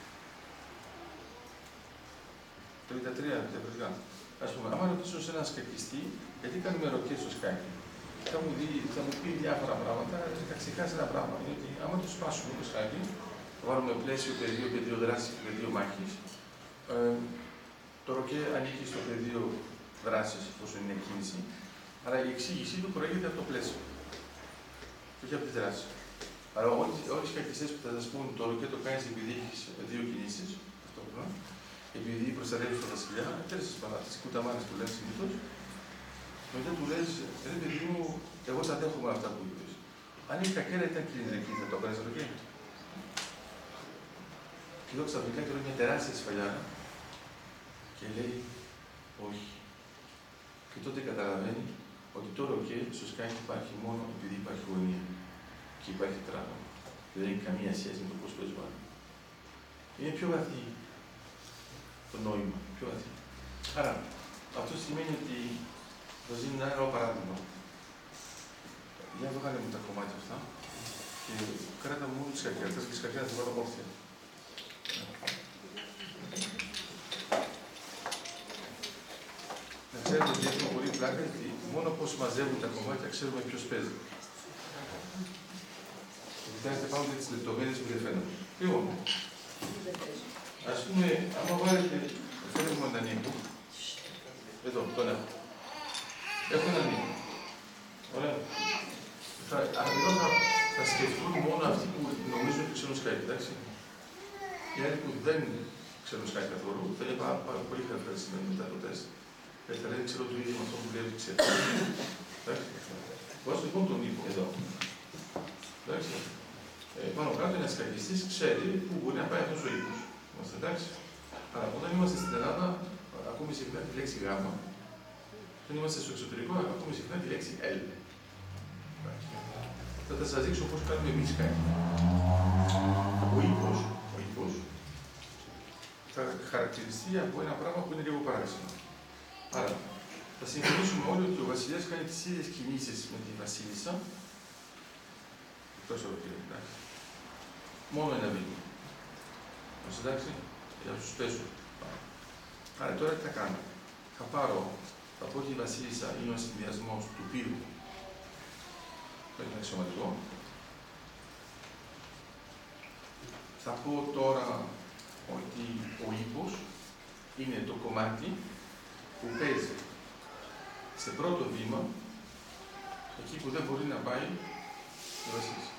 Τα τρία διαφορετικά. Ας πούμε, άμα ρωτήσω σε έναν σκακιστή, γιατί κάνουμε ροκές στο σκάκι, θα μου, δει, θα μου πει διάφορα πράγματα, θα ξεχάσει ένα πράγμα. Είναι ότι άμα το σπάσουμε το σκάκι, θα βάλουμε πλαίσιο, πεδίο, πεδίο δράση και πεδίο μάχη. Ε, το ροκέ ανήκει στο πεδίο δράση, εφόσον είναι κίνηση, αλλά η εξήγησή του προέρχεται από το πλαίσιο. Και όχι από τη δράση. Αλλά όλοι οι σκακιστές που θα σα πούν το ροκέ το κάνει επειδή έχει δύο κινήσει, ταυτόχρονα, επειδή προστατεύει τον βασιλιά, αυτές τις κουταμάνες που λένε συνήθως, μετά του λες, ρε παιδί μου, εγώ τα δέχομαι αυτά που είπες. Αν η κακέρα ήταν κινητρική, θα το έκανες το ροκέ. Και εδώ ξαφνικά και μια τεράστια σφαλιά και λέει, όχι. Και τότε καταλαβαίνει ότι το ροκέ στο σκάκι υπάρχει μόνο επειδή υπάρχει γωνία και υπάρχει τραύμα. Και δεν έχει καμία σχέση με το πώς παίζει ο άλλος. Είναι πιο βαθύ το νόημα, πιο βαθύ. Άρα, αυτό σημαίνει ότι θα δίνει ένα άλλο παράδειγμα. Για βγάλε μου τα κομμάτια αυτά και κράτα μου τις κακιάτες και τις κακιάτες θα βάλω όρθια. Να ξέρετε ότι έχουμε πολύ πλάκα, γιατί μόνο πώς μαζεύουν τα κομμάτια ξέρουμε ποιος παίζει. Κοιτάξτε πάνω για τις λεπτομέρειες που δεν φαίνονται. Λοιπόν, ας πούμε, άμα βάλετε, φέρετε μου έναν ύπο, εδώ, τον έχω. Έχω έναν ύπο. Ωραία. Θα, εδώ θα, θα σκεφτούν μόνο αυτοί που νομίζουν ότι ξέρουν σκάκι, εντάξει. Οι άλλοι που δεν ξέρουν σκάκι καθόλου, θα είναι πάρα, πάρα πολύ χαρακτηριστικά μετά το τεστ. Και θα λένε, ξέρω το ίδιο με αυτό που λέει ότι ξέρει. Εντάξει. Βάζω λοιπόν τον ύπο εδώ. Εντάξει. Ε, πάνω κάτω ένα σκακιστής ξέρει που μπορεί να πάει αυτός ο ύπος. Είμαστε εντάξει. Αλλά όταν είμαστε στην Ελλάδα, ακούμε συχνά τη λέξη γάμα. Όταν είμαστε στο εξωτερικό, ακούμε συχνά τη λέξη L. Θα σας δείξω πώς κάνουμε εμείς κάτι. Ο ύπος, ο ύπος θα χαρακτηριστεί από ένα πράγμα που είναι λίγο παράξενο. Άρα, θα συμφωνήσουμε όλοι ότι ο βασιλιάς κάνει τις ίδιες κινήσεις με τη βασίλισσα. Εκτός από το εντάξει. Μόνο ένα βήμα. Μας εντάξει, για να τους πέσω. Άρα τώρα τι θα κάνω. Θα πάρω, θα πω ότι η βασίλισσα είναι ο συνδυασμός του πύρου. Το είναι αξιωματικό. Θα πω τώρα ότι ο ύπος είναι το κομμάτι που παίζει σε πρώτο βήμα εκεί που δεν μπορεί να πάει η βασίλισσα.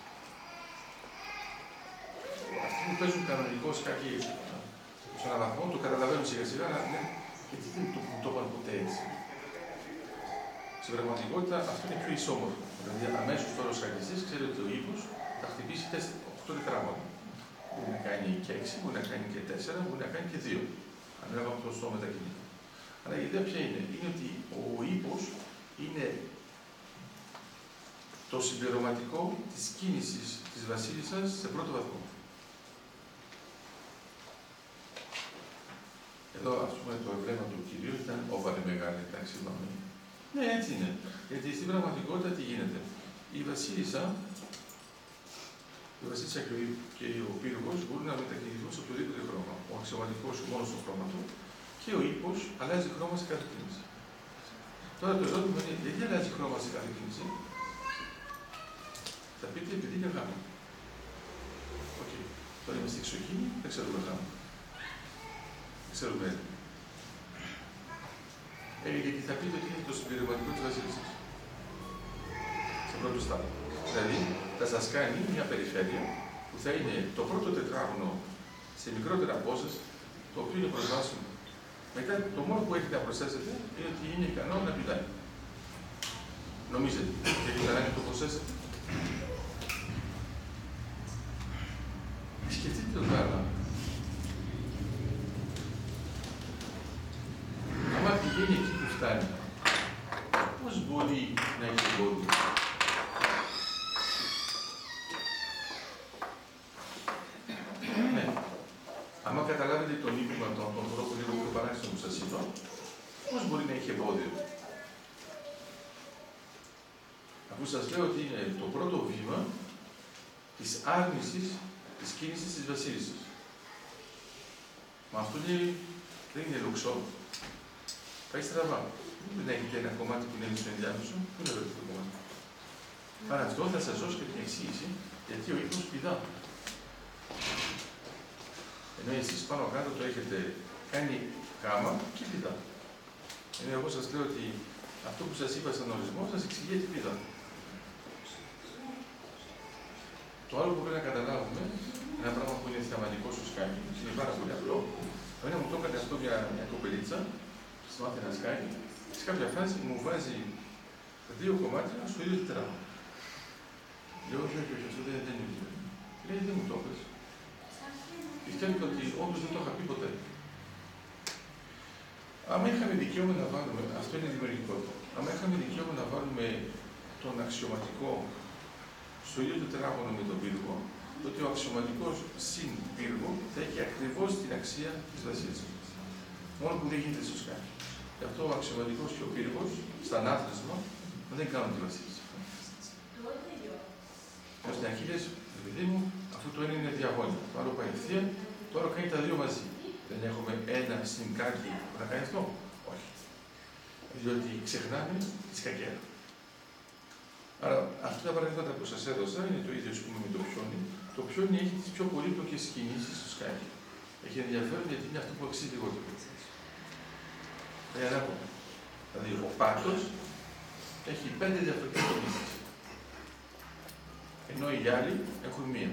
Αυτοί που παίζουν κανονικό σκάκι σε έναν βαθμό το καταλαβαίνουν σιγά σιγά, αλλά ναι, γιατί δεν το, το είπαν ποτέ έτσι. Στην πραγματικότητα αυτό είναι πιο ισόμορφο. Δηλαδή, αμέσως τώρα ο σχηματιστής ξέρει ότι ο ύπος θα χτυπήσει οκτώ τετράγωνα. Μπορεί να κάνει και έξι, μπορεί να κάνει και τέσσερα, μπορεί να κάνει και δύο. Ανάλογα από το στόμα μετακινείται. Αλλά η ιδέα ποια είναι, είναι ότι ο ύπος είναι το συμπληρωματικό της κίνησης της βασίλισσας σε πρώτο βαθμό. Εδώ, ας πούμε, το βλέμμα του κυρίου ήταν όβαρη μεγάλη, εντάξει, συγγνώμη. Ναι, έτσι είναι. Γιατί στην πραγματικότητα τι γίνεται. Η βασίλισσα, η βασίλισσα και ο, και ο πύργος μπορούν να μετακινηθούν σε οποιοδήποτε χρώμα. Ο αξιωματικός μόνο στο χρώμα του και ο ύπος αλλάζει χρώμα σε κάθε κίνηση. Τώρα το ερώτημα είναι γιατί αλλάζει χρώμα σε κάθε κίνηση. Θα πείτε επειδή είναι γάμο. Οκ. Okay. Τώρα είμαστε εξωγήινοι, δεν ξέρουμε γάμο. Δεν ξέρουμε. Ε, γιατί θα πείτε ότι είναι το συμπληρωματικό της βασίλισσας. Σε πρώτο στάδιο. Δηλαδή, θα σας κάνει μια περιφέρεια που θα είναι το πρώτο τετράγωνο σε μικρότερα απόσταση, το οποίο είναι προσβάσιμο. Μετά, το μόνο που έχετε να προσθέσετε είναι ότι είναι ικανό να πηδάει. Νομίζετε, γιατί θα να το προσθέσετε. Σκεφτείτε το πράγμα. Άμα πηγαίνει εκεί που φτάνει, πώς μπορεί να έχει εμπόδιο. Ναι. Άμα καταλάβετε τον ύπο με τον, τον τρόπο λίγο πιο παράξενο που σας είπα, πώς μπορεί να έχει εμπόδιο. Αφού σας λέω ότι είναι το πρώτο βήμα της άρνησης της κίνησης της βασίλισσας. Μα αυτό λέει, δεν είναι λουξό. Πάει στραβά. Δεν έχετε ένα κομμάτι που είναι στο ενδιάμεσο, πού είναι το κομμάτι. Παρά αυτό θα σας δώσω και την εξήγηση γιατί ο ύπος πηδά. Ενώ εσείς πάνω κάτω το έχετε κάνει γάμα και πηδά. Ενώ εγώ σας λέω ότι αυτό που σας είπα στον ορισμό σας εξηγεί γιατί πηδά. Το άλλο που πρέπει να καταλάβουμε, ένα πράγμα που είναι θεαματικό στο σκάκι, είναι πάρα πολύ απλό. Εμένα μου το έκανε αυτό μια, μια κοπελίτσα, στο μάθει ένα σκάκι, σε κάποια φάση μου βάζει δύο κομμάτια στο ίδιο τετράγωνο. Λέω, όχι, όχι, όχι, αυτό δεν, δεν είναι ίδιο. Λέει, δεν μου το έπαιζε. Και σκέφτηκα ότι όντως δεν το είχα πει ποτέ. Άμα είχαμε δικαίωμα να βάλουμε, αυτό είναι δημιουργικότητα, άμα είχαμε δικαίωμα να βάλουμε τον αξιωματικό στο ίδιο τετράγωνο με τον πύργο, τότε ο αξιωματικός συν πύργο θα έχει ακριβώς την αξία της βασίλισσας. Μόνο που δεν γίνεται στο σκάκι. Γι' αυτό ο αξιωματικός και ο πύργος, στα ανάθρεσμα, δεν κάνουν τη βασίλισσα. Ως στην αρχή λες, παιδί μου, αυτό το ένα είναι διαγώνιο. Το άλλο πάει ευθεία, το άλλο κάνει τα δύο μαζί. Δεν έχουμε ένα συν κάτι που θα κάνει αυτό. Όχι. Διότι ξεχνάμε τη σκακέρα. Άρα, αυτά τα παραδείγματα που σας έδωσα είναι το ίδιο πούμε, με το πιόνι. Το πιόνι έχει τις πιο πολύπλοκες κινήσεις στο σκάκι. Έχει ενδιαφέρον γιατί είναι αυτό που αξίζει λιγότερο. Δηλαδή, δηλαδή, ο πάτος έχει πέντε διαφορετικές κινήσεις. Ενώ οι άλλοι έχουν μία.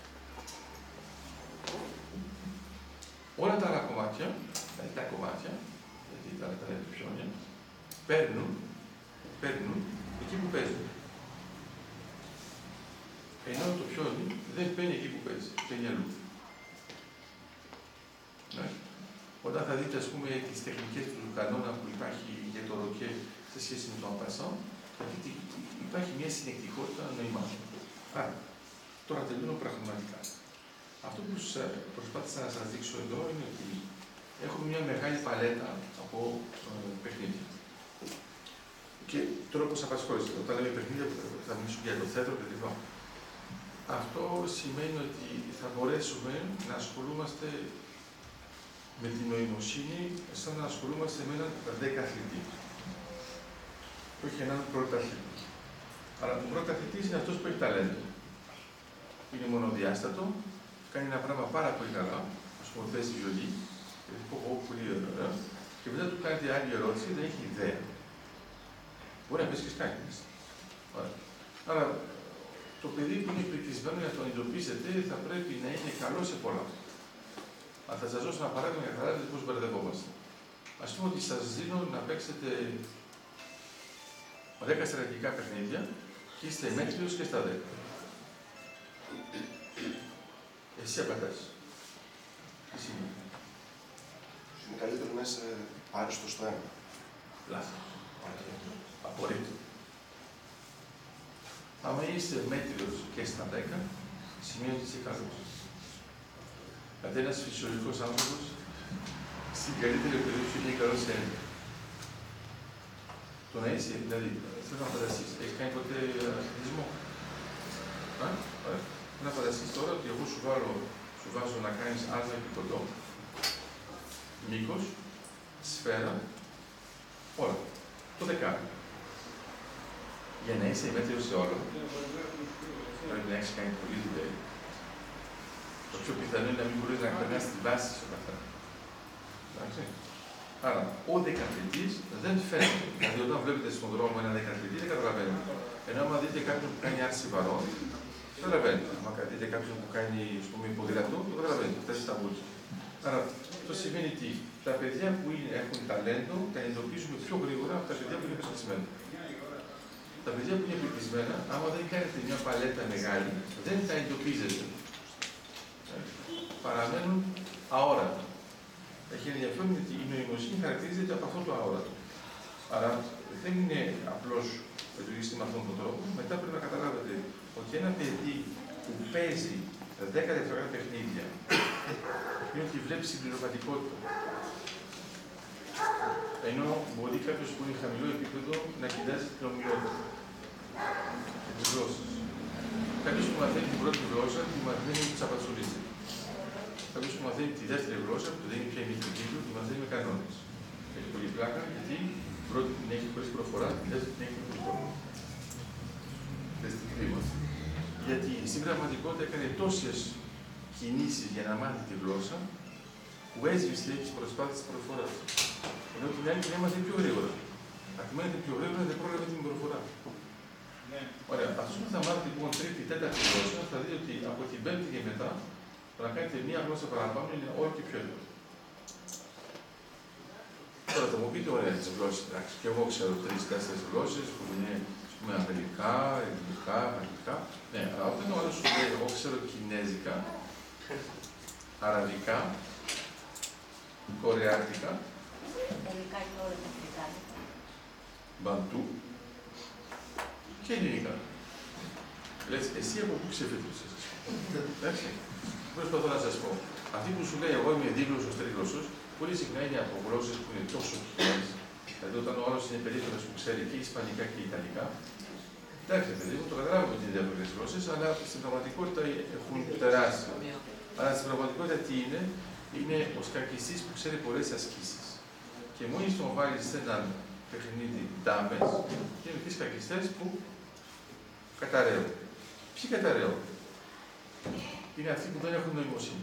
Όλα τα άλλα κομμάτια, δηλαδή τα κομμάτια, γιατί τα άλλα είναι το πιόνια, παίρνουν, παίρνουν εκεί που παίζουν. Ενώ το πιόνι δεν παίρνει εκεί που παίζει, παίρνει αλλού. Ναι. Όταν θα δείτε, ας πούμε, τις τεχνικές του κανόνα που υπάρχει για το ροκέ σε σχέση με το αμπασάν, θα δείτε υπάρχει μια συνεκτικότητα νοημάτων. Άρα, τώρα τελειώνω πραγματικά. Αυτό που προσπάθησα να σας δείξω εδώ είναι ότι έχουμε μια μεγάλη παλέτα από ε, παιχνίδια. Και τώρα πώς απασχόλησε, όταν λέμε παιχνίδια θα μιλήσουμε για το θέατρο κλπ. Αυτό σημαίνει ότι θα μπορέσουμε να ασχολούμαστε με την νοημοσύνη σαν να ασχολούμαστε με έναν δεκαθλητή. Όχι έναν πρωταθλητή. Αλλά ο πρωταθλητής είναι αυτός που έχει ταλέντο. Είναι μονοδιάστατο, κάνει ένα πράγμα πάρα πολύ καλά, ας πούμε παίζει βιολί, και πω πω πολύ ωραία, και μετά του κάνετε άλλη ερώτηση, δεν έχει ιδέα. Μπορεί να πέσει και σκάκι μέσα. Άρα, το παιδί που είναι πληκτισμένο για να το εντοπίσετε θα πρέπει να είναι καλό σε πολλά. Αλλά θα σας δώσω ένα παράδειγμα για να καταλάβετε πώς μπερδευόμαστε. Ας πούμε ότι σας δίνω να παίξετε δέκα στρατηγικά παιχνίδια και είστε μέτριος και στα δέκα. Εσύ απαντάς. Εσύ. Είναι καλύτερο να είσαι άριστος στο ένα. Λάθος. Απορρίπτω. Άμα είσαι μέτριος και στα δέκα, σημαίνει ότι είσαι καλός. Δηλαδή ένας φυσιολογικός άνθρωπος, στην καλύτερη περίπτωση είναι καλός σε ένα. Το να είσαι, δηλαδή, θέλω να φανταστείς, έχεις κάνει ποτέ αθλητισμό? Ωραία. Να φανταστείς τώρα ότι εγώ σου, βάλω, σου βάζω να κάνεις άλμα επί κοντό, μήκος, σφαίρα, όλα. Το δεκάρι. Για να είσαι μέτριος σε όλα, πρέπει να έχεις κάνει πολύ δουλειά. Το πιο πιθανό είναι να μην μπορείς να περνάς τη βάση σε όλα αυτά. Εντάξει. Άρα, ο δεκαπεντής δεν φαίνεται. Δηλαδή, όταν βλέπετε στον δρόμο ένα δεκαπεντή, δεν καταλαβαίνετε. Ενώ, άμα δείτε κάποιον που κάνει άρση βαρών, καταλαβαίνετε. Αν δείτε κάποιον που κάνει, ας πούμε, ποδηλατό, το καταλαβαίνετε. Φτάσει στα βούλια. Άρα, αυτό σημαίνει τι? Τα παιδιά που είναι, έχουν ταλέντο, τα εντοπίζουμε πιο γρήγορα από τα παιδιά που είναι πεπισμένα. Τα παιδιά που είναι πεπισμένα, άμα δεν κάνετε μια παλέτα μεγάλη, δεν τα εντοπίζετε. Παραμένουν αόρατα. Έχει ενδιαφέρον ότι η νοημοσύνη χαρακτηρίζεται από αυτό το αόρατο. Άρα δεν είναι απλώς λειτουργήσει με αυτόν τον τρόπο. Μετά πρέπει να καταλάβετε ότι ένα παιδί που παίζει δέκα διαφορετικά παιχνίδια είναι ότι βλέπει συμπληρωματικότητα. Ενώ μπορεί κάποιο που είναι χαμηλό επίπεδο να κοιτάζει την ομοιότητα και τις γλώσσες. Κάποιο που μαθαίνει την πρώτη γλώσσα, τη μαθαίνει με τσαπατσουλίτσα. Κάποιο που μαθαίνει τη δεύτερη γλώσσα, που δεν είναι πια ημικροκύκλιο, τη μαθαίνει με κανόνες. Έχει πολύ πλάκα, γιατί η πρώτη την έχει χωρίς προφορά, τη δεύτερη την έχει με προφορά. Δεν στην κρίμα. Γιατί στην πραγματικότητα έκανε τόσες κινήσεις για να μάθει τη γλώσσα, που έσβησε τις προσπάθειες της προφοράς. Ενώ την άλλη την έμαθε πιο γρήγορα. Ακουμένεται πιο γρήγορα, δεν πρόλαβε την προφορά. Ναι. Ωραία. Αυτό που θα μάθει λοιπόν τρίτη, τέταρτη γλώσσα, θα δει ότι από την πέμπτη και μετά, το να κάνετε μία γλώσσα παραπάνω είναι όλο και πιο εύκολο. Τώρα θα μου πείτε, ωραία, τις γλώσσες, εντάξει, και εγώ ξέρω τρεις-τέσσερις γλώσσες που είναι, ας πούμε, αγγλικά, ελληνικά, αγγλικά. Ναι, αλλά όταν ο άλλος σου λέει, εγώ ξέρω κινέζικα, αραβικά, κορεάτικα, Ελληνικά και όλα τα αφρικάνικα, μπαντού και ελληνικά. Λες, εσύ από πού ξεφύτρωσες? Εντάξει. Προσπαθώ να σας πω. Αυτή που σου λέει, εγώ είμαι δίγλωσσος, τρίγλωσσος, πολύ συχνά είναι από γλώσσες που είναι τόσο κοινές. Δηλαδή, όταν ο άλλος είναι περίπτωτος που ξέρει και ισπανικά και ιταλικά, εντάξει, παιδί μου, το καταλάβουμε ότι είναι διάφορες γλώσσες, αλλά στην πραγματικότητα έχουν περάσει. Αλλά στην πραγματικότητα τι είναι? Είναι ο σκακιστής που ξέρει πολλές ασκήσεις. Και μόλις τον βάλεις σε έναν παιχνίδι ντάμες, είναι οι σκακιστές που καταραίουν. Ποιοι καταραίουν? Είναι αυτοί που δεν έχουν νοημοσύνη.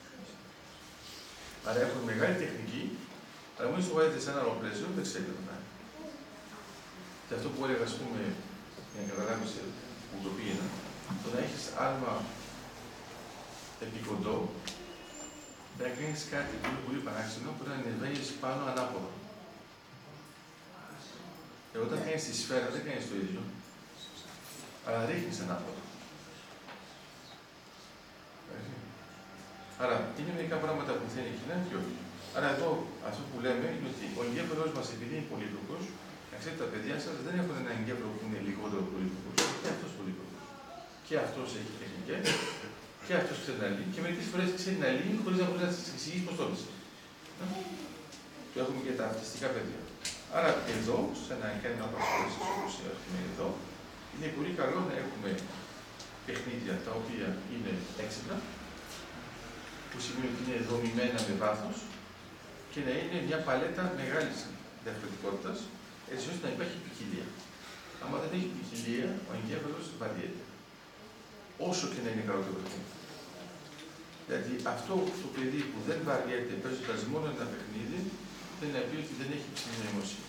Άρα έχουν μεγάλη τεχνική, αλλά μόλις το βάλετε σε ένα άλλο πλαίσιο, δεν ξέρετε να κάνει. Και αυτό που έλεγα, ας πούμε, για να καταλάβεις που το πήγαινα, το να έχεις άλμα επί κοντό, να κάνεις κάτι που είναι πολύ παράξενο, που να ανεβαίνεις πάνω ανάποδα. Και όταν κάνεις τη σφαίρα, δεν κάνεις το ίδιο, αλλά ρίχνεις ανάποδα. Άρα, είναι μερικά πράγματα που θέλει η κοινά και όχι. Άρα, εδώ αυτό που λέμε είναι ότι ο εγκέφαλος μας, επειδή είναι πολύπλοκος, να ξέρετε, τα παιδιά σας δεν έχουν ένα εγκέφαλο που είναι λιγότερο πολύπλοκος, και αυτός πολύπλοκος. Και αυτός έχει τεχνικές, και αυτός ξέρει να λύει, και μερικές φορές ξέρει να λύει χωρίς να μπορεί να σας εξηγήσει πώς το λύσει. Το έχουμε και τα αυτιστικά παιδιά. Άρα, εδώ, σε να κάνει να απασχολήσει όπως έχουμε εδώ, είναι πολύ καλό να έχουμε παιχνίδια τα οποία είναι έξυπνα, που σημαίνει ότι είναι δομημένα με βάθος και να είναι μια παλέτα μεγάλης διαφορετικότητας, έτσι ώστε να υπάρχει ποικιλία. Αν δεν έχει ποικιλία, ο εγκέφαλος βαριέται. Όσο και να είναι καλό το παιχνίδι. Δηλαδή αυτό το παιδί που δεν βαριέται παίζοντας μόνο ένα παιχνίδι, δεν είναι πει ότι δεν έχει ψηλή νοημοσύνη.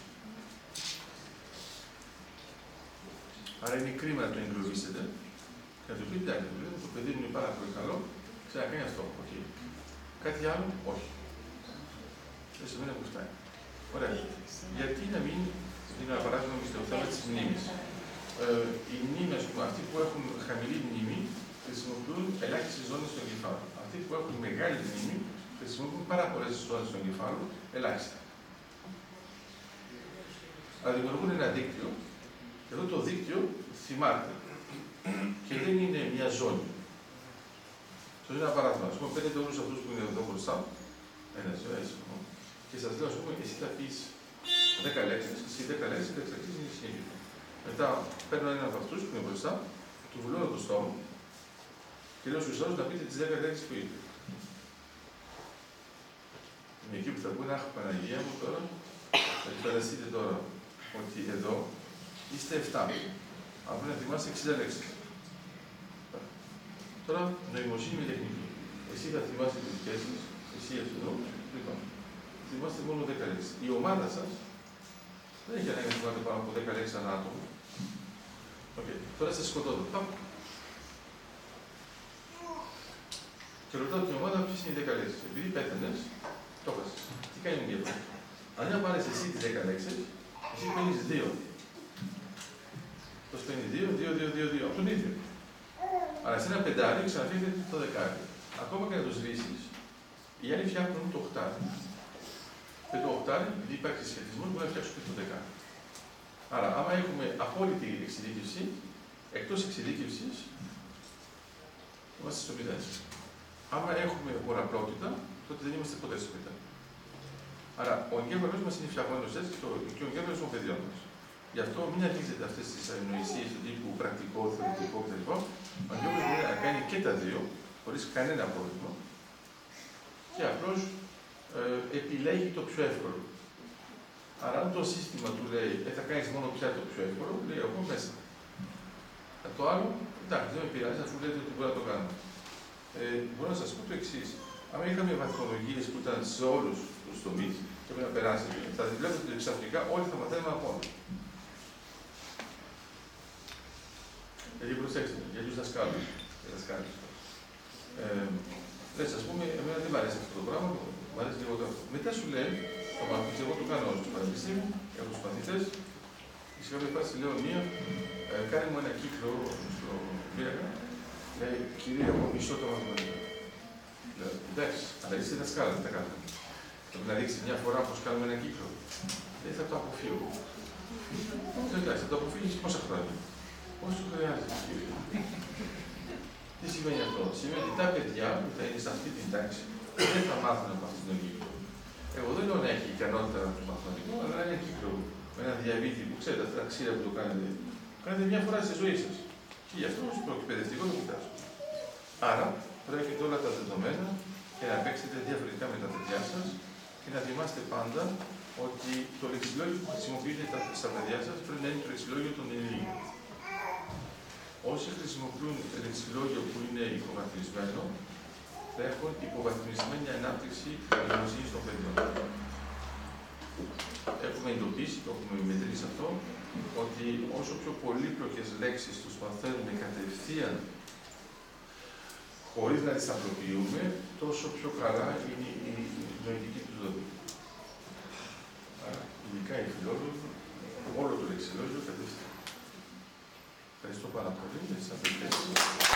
Άρα είναι κρίμα να το εγκλωβίσετε και να του πείτε, εντάξει, το παιδί μου είναι πάρα πολύ καλό, ξανακάνει αυτό. Okay. Κάτι άλλο, όχι. Δεν σημαίνει που φτάνει. Ωραία. Γιατί να μην Είναι ένα παράδειγμα και στο θέμα τη μνήμη. Ε, οι μνήμες, αυτοί που έχουν χαμηλή μνήμη, χρησιμοποιούν ελάχιστες ζώνες του εγκεφάλου. Αυτοί που έχουν μεγάλη μνήμη, χρησιμοποιούν πάρα πολλές ζώνες του εγκεφάλου, ελάχιστα. Αλλά δημιουργούν ένα δίκτυο, και εδώ το δίκτυο θυμάται. Και δεν είναι μια ζώνη. Αυτό είναι ένα παράδειγμα. Α πούμε, παίρνετε όλους αυτούς που είναι εδώ μπροστά, ένα, έτσι, και σας λέω, ας πούμε, εσύ θα πεις δέκα λέξεις, εσύ δέκα λέξεις, δέκα λέξεις είναι συνήθω. Μετά παίρνω έναν από αυτούς που είναι μπροστά, του βουλώνω το στόμα και λέω στους άλλους να πείτε τις δέκα λέξεις που είπε. Είναι εκεί που θα πούνε, αχ, Παναγία μου τώρα, θα φανταστείτε τώρα ότι εδώ είστε εφτά. Αν πρέπει να θυμάστε εξήντα λέξεις. Τώρα, νοημοσύνη με τεχνική. Εσύ θα θυμάστε τις δικές σας, εσύ εδώ, λοιπόν. Θυμάστε μόνο δέκα λέξεις. Η ομάδα σας δεν έχει ανάγκη να θυμάται πάνω από δέκα λέξεις ανά άτομο. Okay. Τώρα σας σκοτώνω. Πάμε. Και ρωτάω την ομάδα ποιες είναι οι δέκα λέξεις. Επειδή πέθανες, το έχασες. Τι κάνει η γεύμα. Αν δεν πάρεις εσύ τις δέκα λέξεις, εσύ παίρνεις δύο. Πώς παίρνει δύο, δύο, δύο, δύο, δύο. Από τον ίδιο. Αλλά σε ένα πεντάρι ξαναφύγετε το δεκάρι. Ακόμα και να το σβήσεις, οι άλλοι φτιάχνουν το οχτάρι. Και το οχτάρι, επειδή υπάρχει σχετισμό, μπορεί να φτιάξουν και το δεκάρι. Άρα, άμα έχουμε απόλυτη εξειδίκευση, εκτός εξειδίκευσης, είμαστε στο μηδέν. Άμα έχουμε οραμπλότητα, τότε δεν είμαστε ποτέ στο μηδέν. Άρα, ο εγκέφαλος μας είναι φτιαγμένος έτσι και ο εγκέφαλος των παιδιών μας. Γι' αυτό μην αρχίζετε αυτές τις ανοησίες του τύπου πρακτικό, θεωρητικό κτλ. Ο εγκέφαλος μπορεί να κάνει και τα δύο, χωρίς κανένα πρόβλημα, και απλώς ε, επιλέγει το πιο εύκολο. Άρα, αν το σύστημα του λέει, ε, θα κάνεις μόνο πια το πιο εύκολο, λέει εγώ μέσα. Ε, το άλλο, εντάξει, δεν με πειράζει, αφού λέτε ότι μπορεί να το κάνω. Ε, μπορώ να σας πω το εξής. Αν είχαμε βαθμολογίες που ήταν σε όλους τους τομείς, και πρέπει να περάσετε, θα βλέπετε ότι ξαφνικά όλοι θα μαθαίνουμε από όλα. Γιατί προσέξτε, για τους δασκάλους. Ε, λες, ας πούμε, εμένα δεν μ' αρέσει αυτό το πράγμα, μου αρέσει λίγο το αυτό. Μετά σου λέει, το μαθητής, εγώ το κάνω στο πανεπιστήμιο, έχω τους μαθητές, και σε κάποια φάση λέω μία, ε, κάνε μου ένα κύκλο στο πύρακα, λέει, κυρία, εγώ μισώ το μαθηματικό. Λέω, εντάξει, αλλά είστε δασκάλα, τι θα κάνουμε. Πρέπει να δείξει μια φορά πώς κάνουμε ένα κύκλο. Δεν θα το αποφύγω. Εντάξει, θα το αποφύγεις πόσα χρόνια. Όσο χρειάζεται. Τι σημαίνει αυτό? Σημαίνει ότι τα παιδιά που θα είναι σε αυτή την τάξη δεν θα μάθουν από αυτήν την κύκλο. Εγώ δεν λέω να έχει ικανότητα του μαθηματικού, αλλά ένα κύκλο με ένα διαβήτη που ξέρετε αυτά τα ξύλα που το κάνετε. Κάνετε μια φορά στη ζωή σας. Και γι' αυτό στο εκπαιδευτικό το κοιτάζω. Άρα πρέπει να έχετε όλα τα δεδομένα και να παίξετε διαφορετικά με τα παιδιά σας και να θυμάστε πάντα ότι το λεξιλόγιο που χρησιμοποιείτε στα παιδιά σας πρέπει να είναι το λεξιλόγιο των Ελλήνων. Όσοι χρησιμοποιούν λεξιλόγιο που είναι υποβαθμισμένο, θα έχουν υποβαθμισμένη ανάπτυξη νοημοσύνης των παιδιών. Έχουμε εντοπίσει, το έχουμε μετρήσει αυτό, ότι όσο πιο πολύπλοκες λέξεις τους μαθαίνουμε κατευθείαν, χωρίς να τις απλοποιούμε, τόσο πιο καλά είναι η νοητική του ζωή. Άρα, ειδικά οι φιλόλογοι, όλο το λεξιλόγιο κατευθείαν. Ευχαριστώ πάρα πολύ για τις απαιτήσεις.